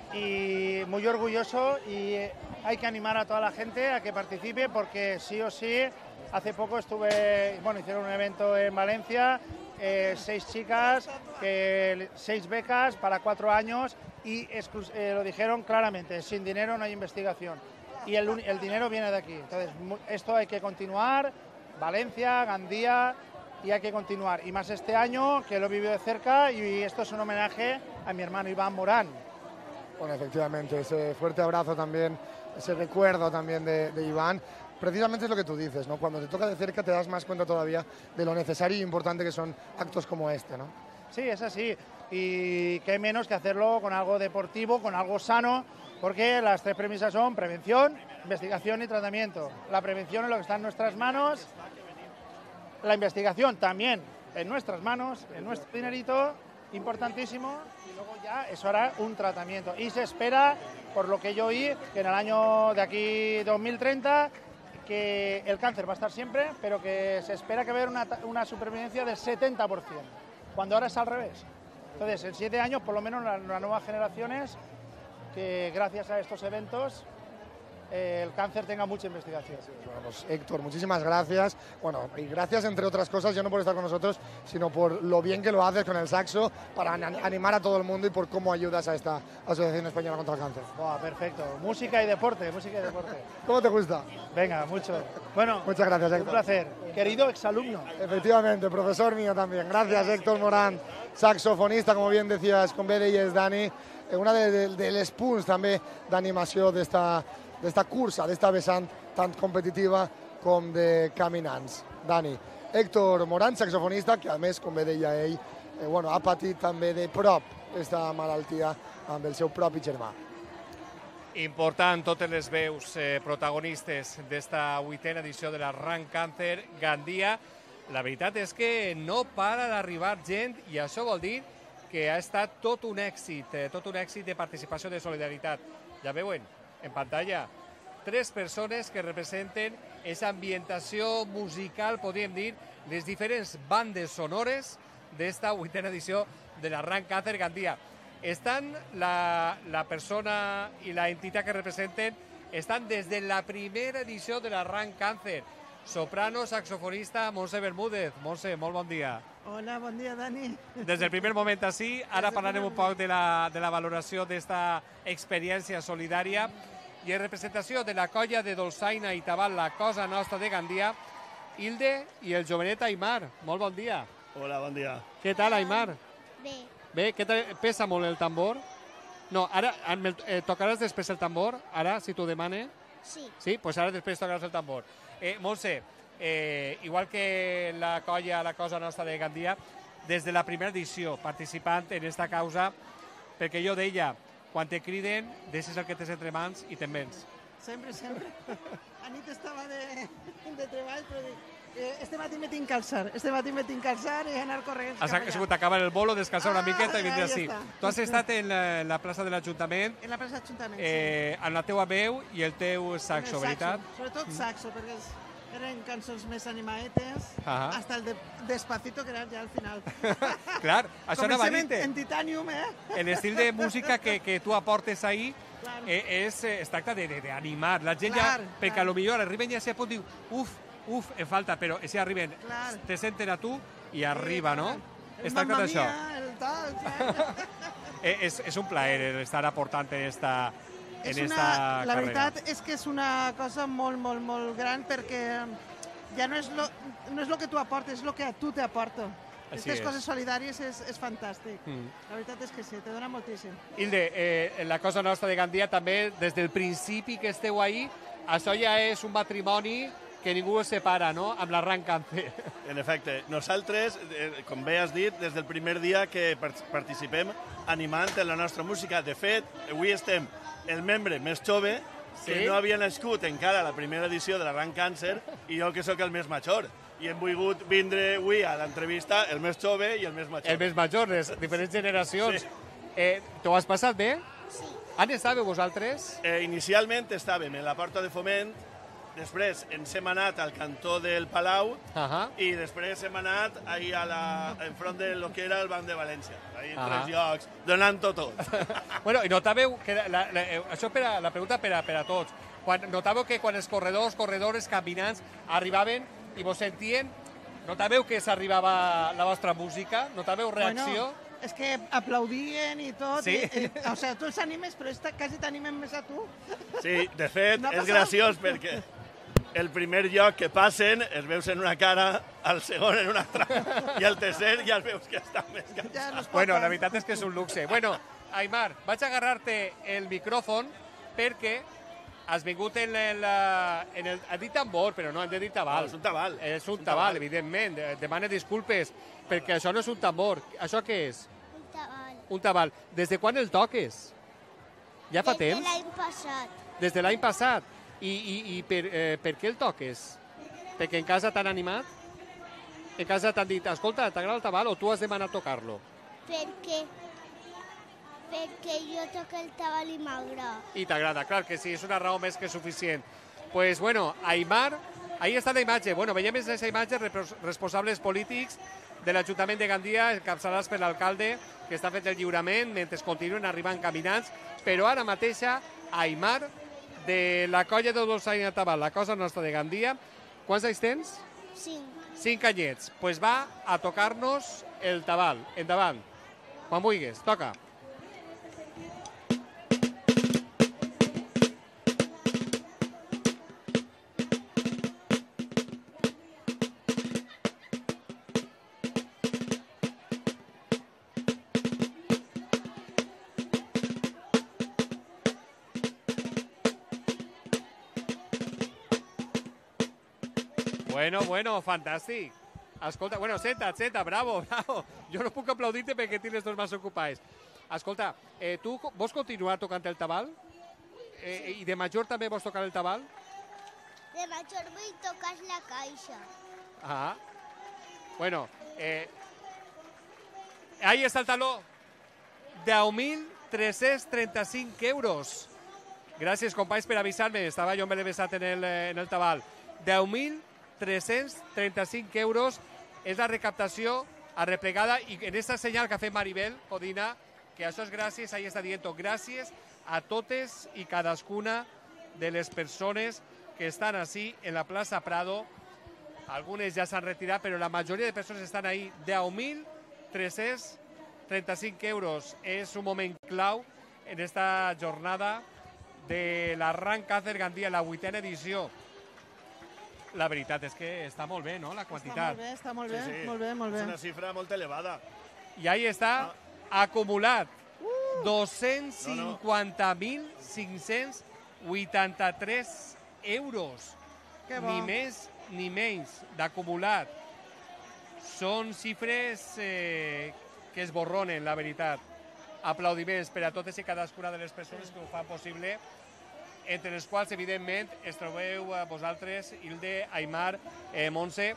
y muy orgulloso, y hay que animar a toda la gente a que participe porque sí o sí, hace poco estuve, bueno, hicieron un evento en Valencia, eh, seis chicas, que, seis becas para cuatro años y eh, lo dijeron claramente, sin dinero no hay investigación y el, el dinero viene de aquí. Entonces esto hay que continuar, Valencia, Gandía, y hay que continuar, y más este año que lo he vivido de cerca, y esto es un homenaje a mi hermano Iván Morán. Bueno, efectivamente, ese fuerte abrazo también, ese recuerdo también de, de Iván. Precisamente es lo que tú dices, ¿no? Cuando te toca de cerca te das más cuenta todavía de lo necesario y importante que son actos como este, ¿no? Sí, es así. Y qué menos que hacerlo con algo deportivo, con algo sano, porque las tres premisas son prevención, investigación y tratamiento. La prevención es lo que está en nuestras manos, la investigación también en nuestras manos, en nuestro dinerito, importantísimo, y luego ya eso hará un tratamiento. Y se espera, por lo que yo oí, que en el año de aquí dos mil treinta, que el cáncer va a estar siempre, pero que se espera que va a haber una, una supervivencia del setenta por ciento, cuando ahora es al revés. Entonces, en siete años, por lo menos, las, las nuevas generaciones, que gracias a estos eventos, eh, el cáncer tenga mucha investigación. Bueno, pues Héctor, muchísimas gracias. Bueno, y gracias, entre otras cosas, ya no por estar con nosotros, sino por lo bien que lo haces con el saxo, para animar a todo el mundo y por cómo ayudas a esta Asociación Española contra el Cáncer. Buah, perfecto. Música y deporte, música y deporte. ¿Cómo te gusta? Venga, mucho. Bueno, muchas gracias, Héctor. Un placer. Querido exalumno. Efectivamente, profesor mío también. Gracias, Héctor Morant, saxofonista, como bien decías, con B D I es Dani, una de, de, de les punts també d'animació d'esta d'esta cursa, d'esta vessant tant competitiva com de caminants. Dani, Héctor Morant, saxofonista, que a més, com bé deia ell, eh, bueno, ha patit també de prop aquesta malaltia amb el seu propi germà. Important totes les veus eh, protagonistes d'esta vuitena edició de la Run Càncer Gandia. La veritat és que no para d'arribar gent i això vol dir que ha estat tot un èxit, eh, tot un èxit de participació, de solidaritat. Ja veuen, en pantalla, tres persones que representen aquesta ambientació musical, podríem dir, les diferents bandes sonores d'esta vuitena edició de la Rank Càncer Gandia. Estan la, la persona i la entitat que representen, estan des de la primera edició de la Rank Càncer. Soprano, saxofonista, Montse Bermúdez. Montse, molt bon dia. Hola, bon dia, Dani. Des del primer moment així, ara parlarem un poc de la, de la valoració d'esta experiència solidària i en representació de la colla de dolçaina i tabal La Cosa Nostra de Gandia, Hilde i el jovenet Aimar. Molt bon dia. Hola, bon dia. Què tal, Aimar? Bé. Bé, què tal? Pesa molt el tambor? No, ara eh, tocaràs després el tambor, ara, si t'ho demane? Sí. Sí? Doncs pues ara després tocaràs el tambor. Eh, Montse, eh, igual que la colla La Cosa Nostra de Gandia, des de la primera edició, participant en esta causa, perquè jo deia, quan te criden, deixes el que tens entre mans i te'n vens. Sempre, sempre. A nit estava de, de treball, però dic, eh, este matí me tinc que alçar, este matí me tinc que alçar i anar corrents Has cap allà. sigut acabar el bolo, descansar una Ah, miqueta i vindre ja així. està. Tu has estat en la, en la plaça de l'Ajuntament, En la plaça d'Ajuntament, eh, amb la teua veu i el teu sí. saxo, En el veritat? Sobretot saxo, perquè és, eren cançons més animaetes, Ah. hasta el de Despacito, que era ja al final. Clar, això anava a Comencem en, dir-te. en titanium, eh? L'estil de música que, que tu aportes ahir eh, és, eh, es tracta d'animar. La gent Clar, ja, perquè clar. a lo millor arriben ja a ser punt, diu, uf, uf, em falta, però si arriben, Clar. te senten a tu i arriba, no? El Es tracta Mamma d'això. Mia, el tal, tal. Eh, és, és un plaer estar aportant en esta, en És esta una, la carrera. veritat és que és una cosa molt, molt, molt gran perquè ja no és lo, no és lo que tu aportes, és lo que a tu t'aporto. Així Aquestes és. coses solidàries és, és fantàstic. Mm. La veritat és que sí, te dona moltíssim. Hilde, eh, La Cosa Nostra de Gandia també, des del principi que esteu ahí, això ja és un matrimoni que ningú es separa, no?, amb la Rank Càncer. En efecte, nosaltres, eh, com bé has dit, des del primer dia que par- participem animant en la nostra música. De fet, avui estem el membre més jove que Sí? no havia nascut encara a la primera edició de la Rank Càncer i jo que sóc el més major. I hem volgut vindre avui a l'entrevista el més jove i el més major. El més major, les diferents generacions. Sí. Eh, T'ho has passat bé? Sí. On estàveu vosaltres? Eh, inicialment estàvem en la porta de Foment, després ens hem anat al cantó del Palau Ahà. i després hem anat ahí a la, enfront de lo que era el Banc de València. Ahí en Ahà. tres llocs, donant-ho tot. Bueno, i notàveu que la, la, eh, això per a, la pregunta per a, per a tots. Quan, notàveu que quan els corredors, corredores, caminants arribaven i vos sentien, notàveu que s'arribava la vostra música? Notàveu reacció? Bueno, és que aplaudien i tot. Sí? I, i, o sigui, tu els animes, però esta, quasi t'animen més a tu. Sí, de fet, No ha és passat? graciós perquè el primer lloc que passen els veus en una cara, el segon en una altra, i el tercer ja els veus que estan més cansats. Bueno, la veritat és que és un luxe. Bueno, Aimar, vaig a agarrar-te el micròfon perquè has vingut en el... eh, En el ha dit tambor, però no, hem de dir tabal. No, és un tabal. És un Un tabal, tabal. evidentment. Eh, Demane disculpes, perquè això no és un tambor. Això què és? Un tabal. Un tabal. Des de quan el toques? Ja fa Des de temps? l'any passat. Des de l'any passat. I, i, i per, eh, per què el toques? Perquè en casa t'han animat? En casa t'han dit, escolta, t'agrada el tabal o tu has demanat tocar-lo? Perquè, perquè jo toco el tabal i m'agrada. I t'agrada, clar que sí, és una raó més que suficient. Pues bueno, Aimar, ahí està la imatge. Bueno, veiem aquesta imatge, repros- responsables polítics de l'Ajuntament de Gandia, encapçalats per l'alcalde, que està fent el lliurament mentre continuen arribant caminants, però ara mateixa Aimar, de la colla de dolçaina tabal, La Cosa Nostra de Gandia. Quants anys tens? Cinc. Cinc anyets. Pues va a tocar-nos el tabal. Endavant. Quan vulguis, toca. Bueno, bueno, fantàstic. Escolta, bueno, senta't, senta't, bravo, bravo. Jo no puc aplaudir-te perquè tens les dos mans ocupades. Escolta, eh, tu co- vols continuar tocant el tabal? Eh, I de major també vols tocar el tabal? De major vull tocar la caixa. Ah. Bueno, eh, ahí està el taló. deu mil tres-cents trenta-cinc euros. Gràcies, companys, per avisar-me. Estava jo me l'he besat en el, eh, en el tabal. deu mil tres-cents trenta-cinc euros és la recaptació arreplegada, y en esta señal que ha fet Maribel Codina, que això és gràcies, ahí està dient, gràcies a totes i cadascuna de les persones que estan així en la plaça Prado. Algunes ja s'han retirat, però la majoria de persones estan ahí. deu mil tres-cents trenta-cinc euros. És un moment clau en esta jornada de la Run Càncer Gandia, la vuitena edició. La veritat és que està molt bé, no?, la quantitat. Està molt bé, està molt bé, sí, sí. molt bé, molt bé. És una xifra molt elevada. I ahí està, ah. acumulat, uh. dos-cents cinquanta mil cinc-cents vuitanta-tres euros. Que bo. Ni més ni menys d'acumulat. Són xifres eh, que es borronen, la veritat. Aplaudiments per a totes i cadascuna de les persones que ho fan possible, entre les quals, evidentment, es trobeu a vosaltres, Hilde, Aimar, eh, Montse.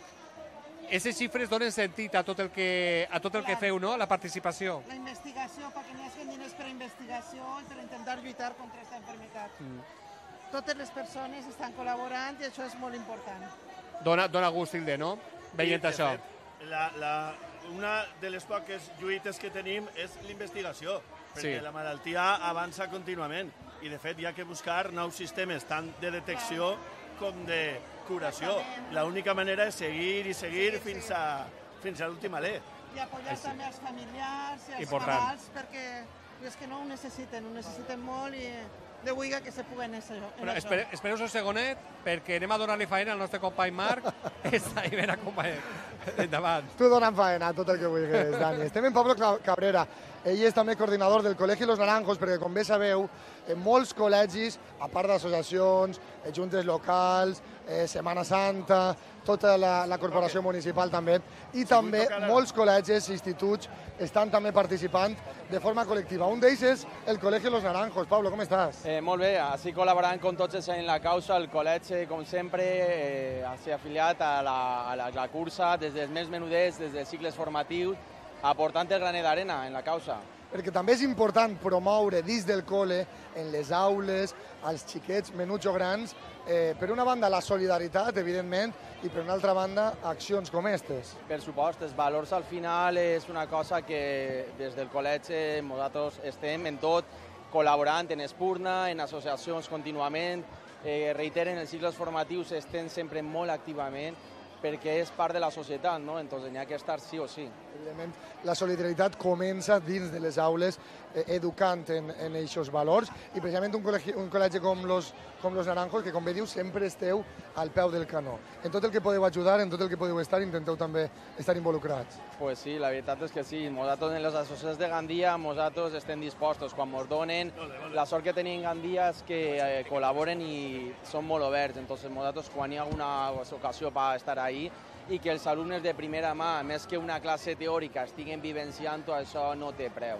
Aquestes xifres donen sentit a tot el que, a tot el que feu, no?, la participació. La investigació, perquè n'hi hagi diners per a investigació i per intentar lluitar contra aquesta enfermedad. Mm. Totes les persones estan col·laborant i això és molt important. Dona, dona gust, Hilde, no?, veient sí, això. Fet, la, la, una de les poques lluites que tenim és l'investigació, perquè sí. la malaltia avança contínuament i, de fet, hi ha que buscar nous sistemes, tant de detecció com de curació. L'única manera és seguir i seguir sí, fins a, fins a l'últim alè. I apoyar sí. també els familiars i els Important. malalts, perquè és que no ho necessiten, ho necessiten molt i de buiga que se puguen en això. Bueno, espere, espereu un segonet, perquè anem a donar-li faena al nostre company Marc. Està ahí ben acompanyat. Endavant. Tu dona'm faena, tot el que vulguis, Dani. Estem amb Pablo Cabrera. Ell és també coordinador del Col·legi Los Naranjos, perquè, com bé sabeu, en molts col·legis, a part d'associacions, juntes locals, eh, Setmana Santa, tota la, la corporació municipal també, i també molts col·legis i instituts estan també participant de forma col·lectiva. Un d'ells és el Col·legi Los Naranjos. Pablo, com estàs? Eh, molt bé, així col·laborant amb tots en la causa, el col·legi, com sempre, eh, així afiliat a la, a la, la cursa, des dels més menudets, des dels cicles formatius, aportant el granet d'arena en la causa. Perquè també és important promoure dins del col·le, en les aules, als xiquets, menuts o grans, eh, per una banda la solidaritat, evidentment, i per una altra banda accions com aquestes. Per supost, els valors al final és una cosa que des del col·legi nosaltres estem en tot, col·laborant en Espurna, en associacions contínuament, eh, reiteren els cicles formatius, estem sempre molt activament, perquè és part de la societat, no? Entonces n'hi ha que estar sí o sí. Evidentment, la solidaritat comença dins de les aules eh, educant en, en aquests valors i precisament un col·legi, un col·legi com los, com los Naranjos, que com bé diu, sempre esteu al peu del canó. En tot el que podeu ajudar, en tot el que podeu estar, intenteu també estar involucrats. Pues sí, la veritat és que sí. Nosaltres en les associacions de Gandia, nosaltres estem dispostos. Quan ens donen, la sort que tenim en Gandia és que eh, col·laboren i són molt oberts. Entonces nosaltres, quan hi ha una ocasió per estar ahí, i que els alumnes de primera mà, més que una classe teòrica, estiguen vivenciant-ho, això no té preu.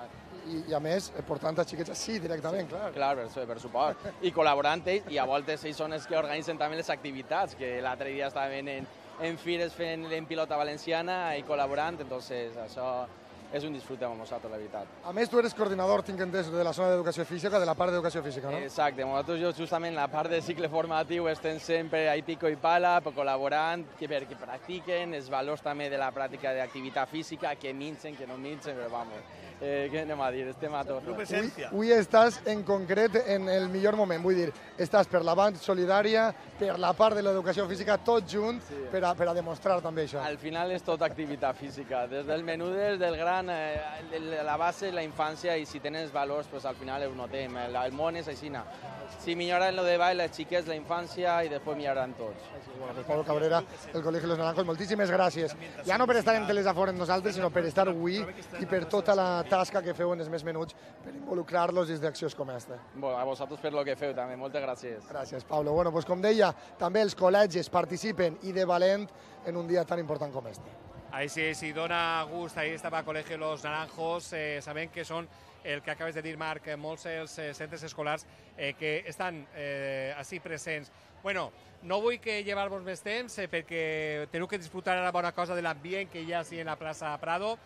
I, i a més, portant els xiquets així directament, clar. Clar, per, per supost. I col·laborant ells, i a voltes ells són els que organitzen també les activitats, que l'altre dia estaven en, en fires fent en pilota valenciana i col·laborant, entonces això és un disfrute amb nosaltres, la veritat. A més, tu eres coordinador, tinc entès, de la zona d'educació física, de la part d'educació física, no? Exacte, nosaltres jo justament en la part de cicle formatiu estem sempre a pico i pala, col·laborant, que perquè practiquen els valors també de la pràctica d'activitat física, que minxen, que no minxen, però vamos, eh, què anem a dir, estem a tot. Avui, avui estàs en concret en el millor moment, vull dir, estàs per la banda solidària, per la part de l'educació física, tot junt, sí. per, a, per a demostrar també això. Al final és tot activitat física, des del menú, des del gran, eh, la base és la infància i si tens valors, pues al final ho notem, el, el món és així. Si milloren lo de ball, les xiques, la infància i després milloraran tots. Bueno, pues Pablo Cabrera, el Col·legi Los Naranjos, moltíssimes gràcies. Ja no per estar en Telesafora amb nosaltres, sinó per estar avui i per tota la tasca que feu en els més menuts per involucrar-los dins d'accions com aquesta. Bueno, a vosaltres per lo que feu també, moltes gràcies. Gràcies, Pablo. Bueno, pues com deia, també els col·legis participen i de valent en un dia tan important com este. Ahí sí, sí, dona gust, ahí estava el Col·legi Los Naranjos, eh, sabem que són el que acabes de dir, Marc, molts els eh, centres escolars eh, que estan eh, així presents. Bueno, no vull que llevar-vos més temps eh, perquè teniu que disfrutar la bona cosa de l'ambient que hi ha així en la plaça Prado.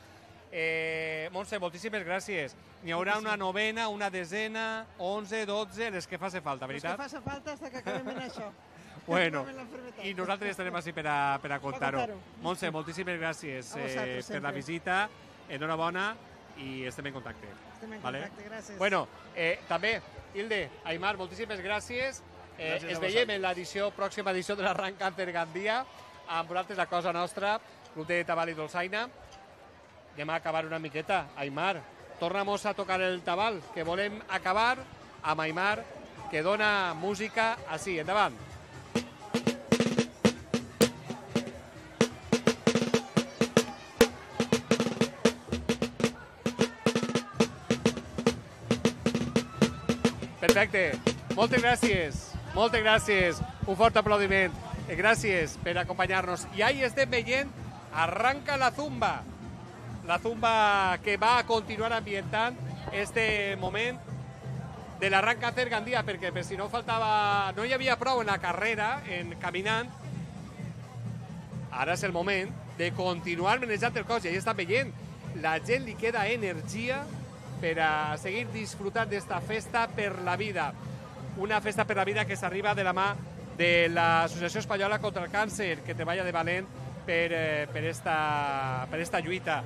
Eh, Montse, moltíssimes gràcies. N'hi haurà una novena, una desena, onze, dotze, les que faci falta, veritat? Les que faci falta fins que acabem en això. Bueno, i nosaltres estarem així per a, per a contar-ho. Montse, moltíssimes gràcies eh, per la visita, enhorabona i estem en contacte. Estem en vale? contacte, gràcies. Bueno, eh, també, Hilde, Aimar, moltíssimes gràcies. Eh, Gràcies a es veiem en l'edició, pròxima edició de l'Arran Càncer Gandia, amb vosaltres a cosa nostra, Club de Tabal i Dolçaina. Anem a acabar una miqueta. Aimar, tornamos a tocar el tabal, que volem acabar amb Aimar, que dona música així. Endavant. Perfecte. Moltes gràcies. Moltes gràcies. Un fort aplaudiment. Gràcies per acompanyar-nos. I ahí estem veient, arranca la zumba. La zumba que va a continuar ambientant este moment de l'Arran Càncer Gandia, perquè per si no faltava, no hi havia prou en la carrera, en caminant, ara és el moment de continuar manejant el cos. I ahí estan veient, la gent li queda energia per a seguir disfrutant d'esta festa per la vida. Una festa per la vida que s'arriba de la mà de l'Associació Espanyola contra el Càncer, que treballa de valent per, eh, per, esta, per esta lluita.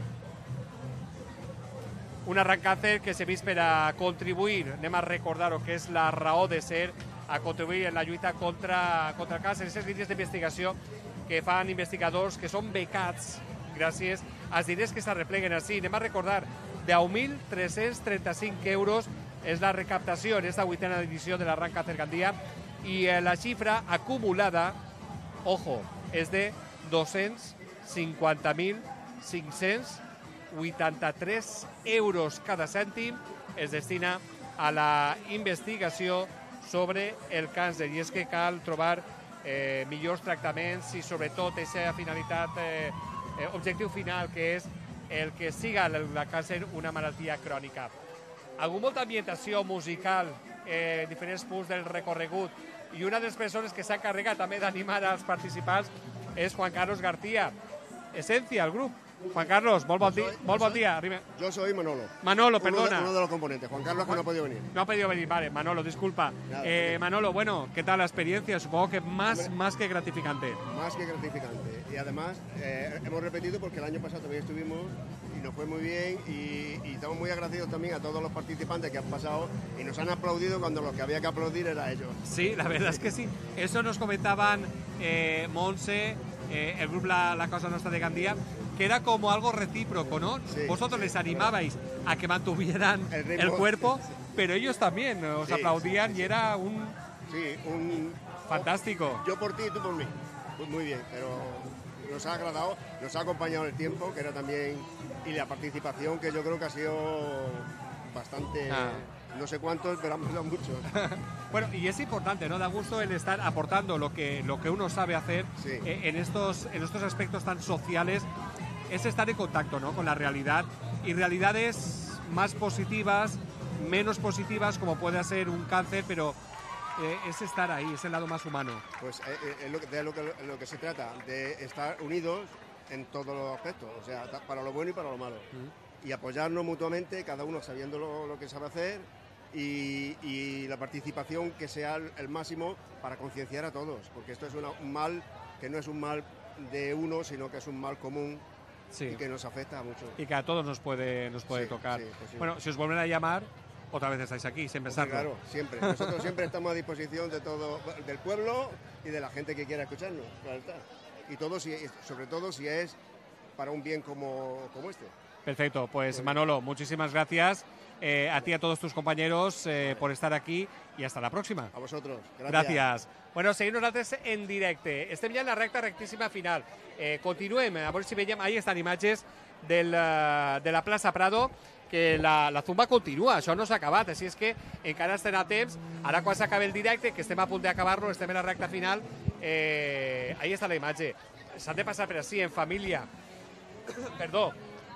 Un Arran Càncer que s'ha vist per a contribuir, anem a recordar-ho, que és la raó de ser, a contribuir en la lluita contra, contra el càncer. Aquestes línies d'investigació que fan investigadors que són becats gràcies als diners que s'arrepleguen així. Anem a recordar, deu mil tres-cents trenta-cinc euros és la recaptació en esta vuitena edició de l'Arran Càncer Gandia i la xifra acumulada, ojo, és de dos-cents cinquanta mil cinc-cents vuitanta-tres euros. Cada cèntim es destina a la investigació sobre el càncer. I és que cal trobar eh, millors tractaments i sobretot aquesta finalitat, eh, eh, objectiu final, que és el que siga el, el càncer una malaltia crònica. Algú molta ambientació musical en eh, diferents punts del recorregut, i una de les persones que s'ha encarregat també d'animar als participants és Juan Carlos García, Esencia, el grup. Juan Carlos, molt bon, dia, molt bon dia. Yo soy Manolo. Manolo, uno perdona. De, uno de los componentes. Juan Carlos, que no ha podido venir. No ha podido venir, vale. Manolo, disculpa. Nada, eh, Manolo, bueno, ¿qué tal la experiencia? Supongo que más, Hombre, más que gratificante. Más que gratificante. Y además, eh, hemos repetido porque el año pasado también estuvimos y nos fue muy bien y, y estamos muy agradecidos también a todos los participantes que han pasado y nos han aplaudido cuando los que había que aplaudir era ellos. Sí, la verdad es que sí. Eso nos comentaban eh, Montse, eh, el grupo la, la Cosa Nostra de Gandia, que era como algo recíproco, ¿no? Sí, Vosotros sí, les animabais claro. a que mantuvieran el, ritmo, el cuerpo, sí, sí. pero ellos también os sí, aplaudían sí, sí, y era un... Sí, un... Fantástico. Yo por ti y tú por mí. Pues muy bien, pero nos ha agradado, nos ha acompañado el tiempo, que era también... Y la participación, que yo creo que ha sido bastante... Ah. No sé cuántos, pero han sido muchos. Bueno, y es importante, ¿no? Da gusto el estar aportando lo que, lo que uno sabe hacer sí. eh, en, estos, en estos aspectos tan sociales. Es estar en contacto, ¿no? Con la realidad y realidades más positivas, menos positivas, como puede ser un cáncer, pero eh, es estar ahí, es el lado más humano. Pues eh, es lo que, de lo que, lo que se trata, de estar unidos en todos los aspectos, o sea, para lo bueno y para lo malo. Uh-huh. Y apoyarnos mutuamente, cada uno sabiendo lo, lo que sabe hacer. Y, y la participación que sea el, el máximo para concienciar a todos, porque esto es una, un mal que no es un mal de uno, sino que es un mal común sí. y que nos afecta a muchos. Y que a todos nos puede, nos puede sí, tocar. Sí, pues sí. Bueno, si os vuelven a llamar, otra vez estáis aquí, sin pensarlo. Claro, siempre. Nosotros siempre estamos a disposición de todo, del pueblo y de la gente que quiera escucharnos, claro está. Y todo, si, sobre todo si es para un bien como, como este. Perfecto, pues Manolo, muchísimas gracias. Eh, a ti y a todos tus compañeros eh, por estar aquí y hasta la próxima. A vosotros. Gracias. Gracias. Bueno, seguim nosaltres en directe. Estem ja en la recta rectíssima final. Eh, continuem, a veure si veiem... Ahí estan imatges del, de la plaça Prado, que la, la zumba continua, això no s'ha acabat, així és que encara estem a temps. Ara quan s'acabi el directe, que estem a punt d'acabar-lo, estem en la recta final, eh, ahí està la imatge. S'han de passar per així, en família. Perdó.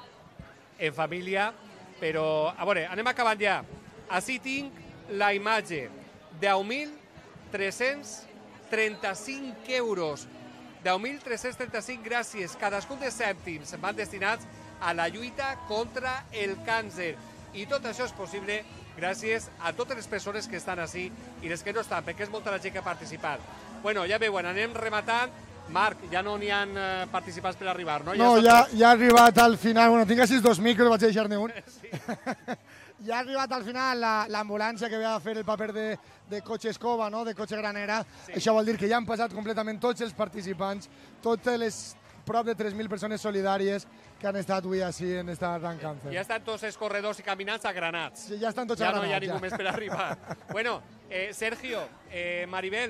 En família... Però, a veure, anem acabant ja. Així tinc la imatge. deu mil tres-cents trenta-cinc euros. deu mil tres-cents trenta-cinc gràcies. Cadascun dels cèntims van destinats a la lluita contra el càncer. I tot això és possible gràcies a totes les persones que estan així i les que no estan, perquè és molta la gent que ha participat. Bueno, ja veuen, anem rematant. Marc, ja no n'hi ha eh, participants per arribar, no? No, ja, ja ha arribat al final, bueno, tinc així dos micros, vaig deixar-ne un. Sí. Ja ha arribat al final l'ambulància que havia de fer el paper de, de cotxe escova, no? De cotxe granera. Sí. Això vol dir que ja han passat completament tots els participants, totes les prop de tres mil persones solidàries que han estat avui així en esta Run Càncer. Ja estan tots els corredors i caminants agranats. Sí, ja estan tots ja agranats. Ja no hi ha ja. ningú més per arribar. Bueno, eh, Sergio, eh, Maribel,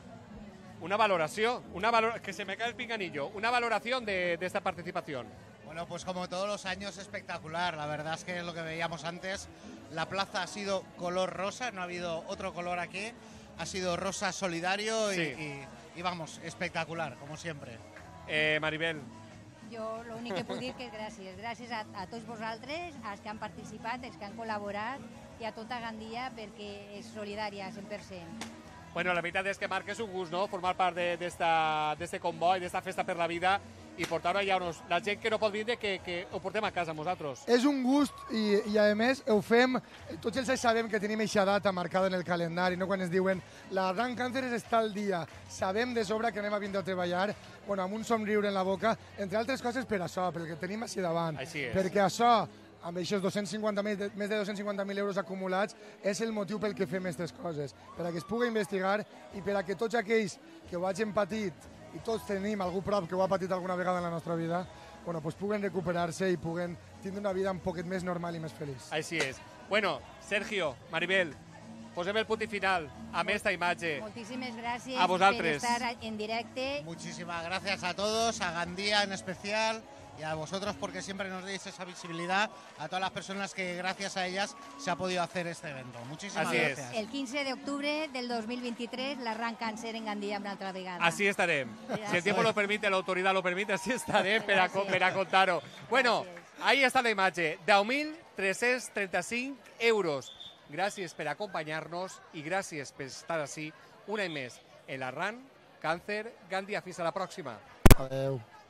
una valoración, una valor que se me cae el pinganillo, una valoración de, de esta participación. Bueno, pues como todos los años, espectacular. La verdad es que es lo que veíamos antes. La plaza ha sido color rosa, no ha habido otro color aquí. Ha sido rosa solidario y, Sí. y, y vamos, espectacular, como siempre. Eh, Maribel. Jo l'únic que puc dir que és gràcies. Gràcies a, a tots vosaltres, als que han participat, als que han col·laborat i a tota Gandia perquè és solidària cent per cent. Bueno, la veritat és que, Marc, és un gust, no?, formar part d'este comboi, d'esta festa per la vida i portar-ho allà on la gent que no pot vindre, que, que ho portem a casa amb nosaltres. És un gust i, i a més ho fem, tots els anys sabem que tenim aquesta data marcada en el calendari, no? Quan ens diuen la Run Càncer està al dia, sabem de sobre que anem a vindre a treballar, bueno, amb un somriure en la boca, entre altres coses per això, perquè tenim així davant, Així és. perquè això, amb aquests dos-cents cinquanta mil, més de dos-cents cinquanta mil euros acumulats, és el motiu pel que fem aquestes coses, per a que es pugui investigar i per a que tots aquells que ho hagin patit, i tots tenim algú prop que ho ha patit alguna vegada en la nostra vida, bueno, pues puguen recuperar-se i puguen tindre una vida un poquet més normal i més feliç. Així és. Bueno, Sergio, Maribel, posem el punt i final amb esta imatge. Moltíssimes gràcies A vosaltres. per estar en directe. Muchísimas gracias a todos, a Gandía en especial y a vosotros porque siempre nos deis esa visibilidad, a todas las personas que gracias a ellas se ha podido hacer este evento. Muchísimas Así gracias. El quince de octubre del dos mil veintitrés, la Run Càncer en Gandia una altra vegada. Así estarem. Si el tiempo lo permite, la autoridad lo permite, así estarem per a, per a contar-ho. Bueno, ahí està la imatge. deu mil tres-cents trenta-cinc euros. Gràcies per acompanyar-nos i gràcies per estar així un any més en la Run Càncer Gandia. Fins a la pròxima. Adeu.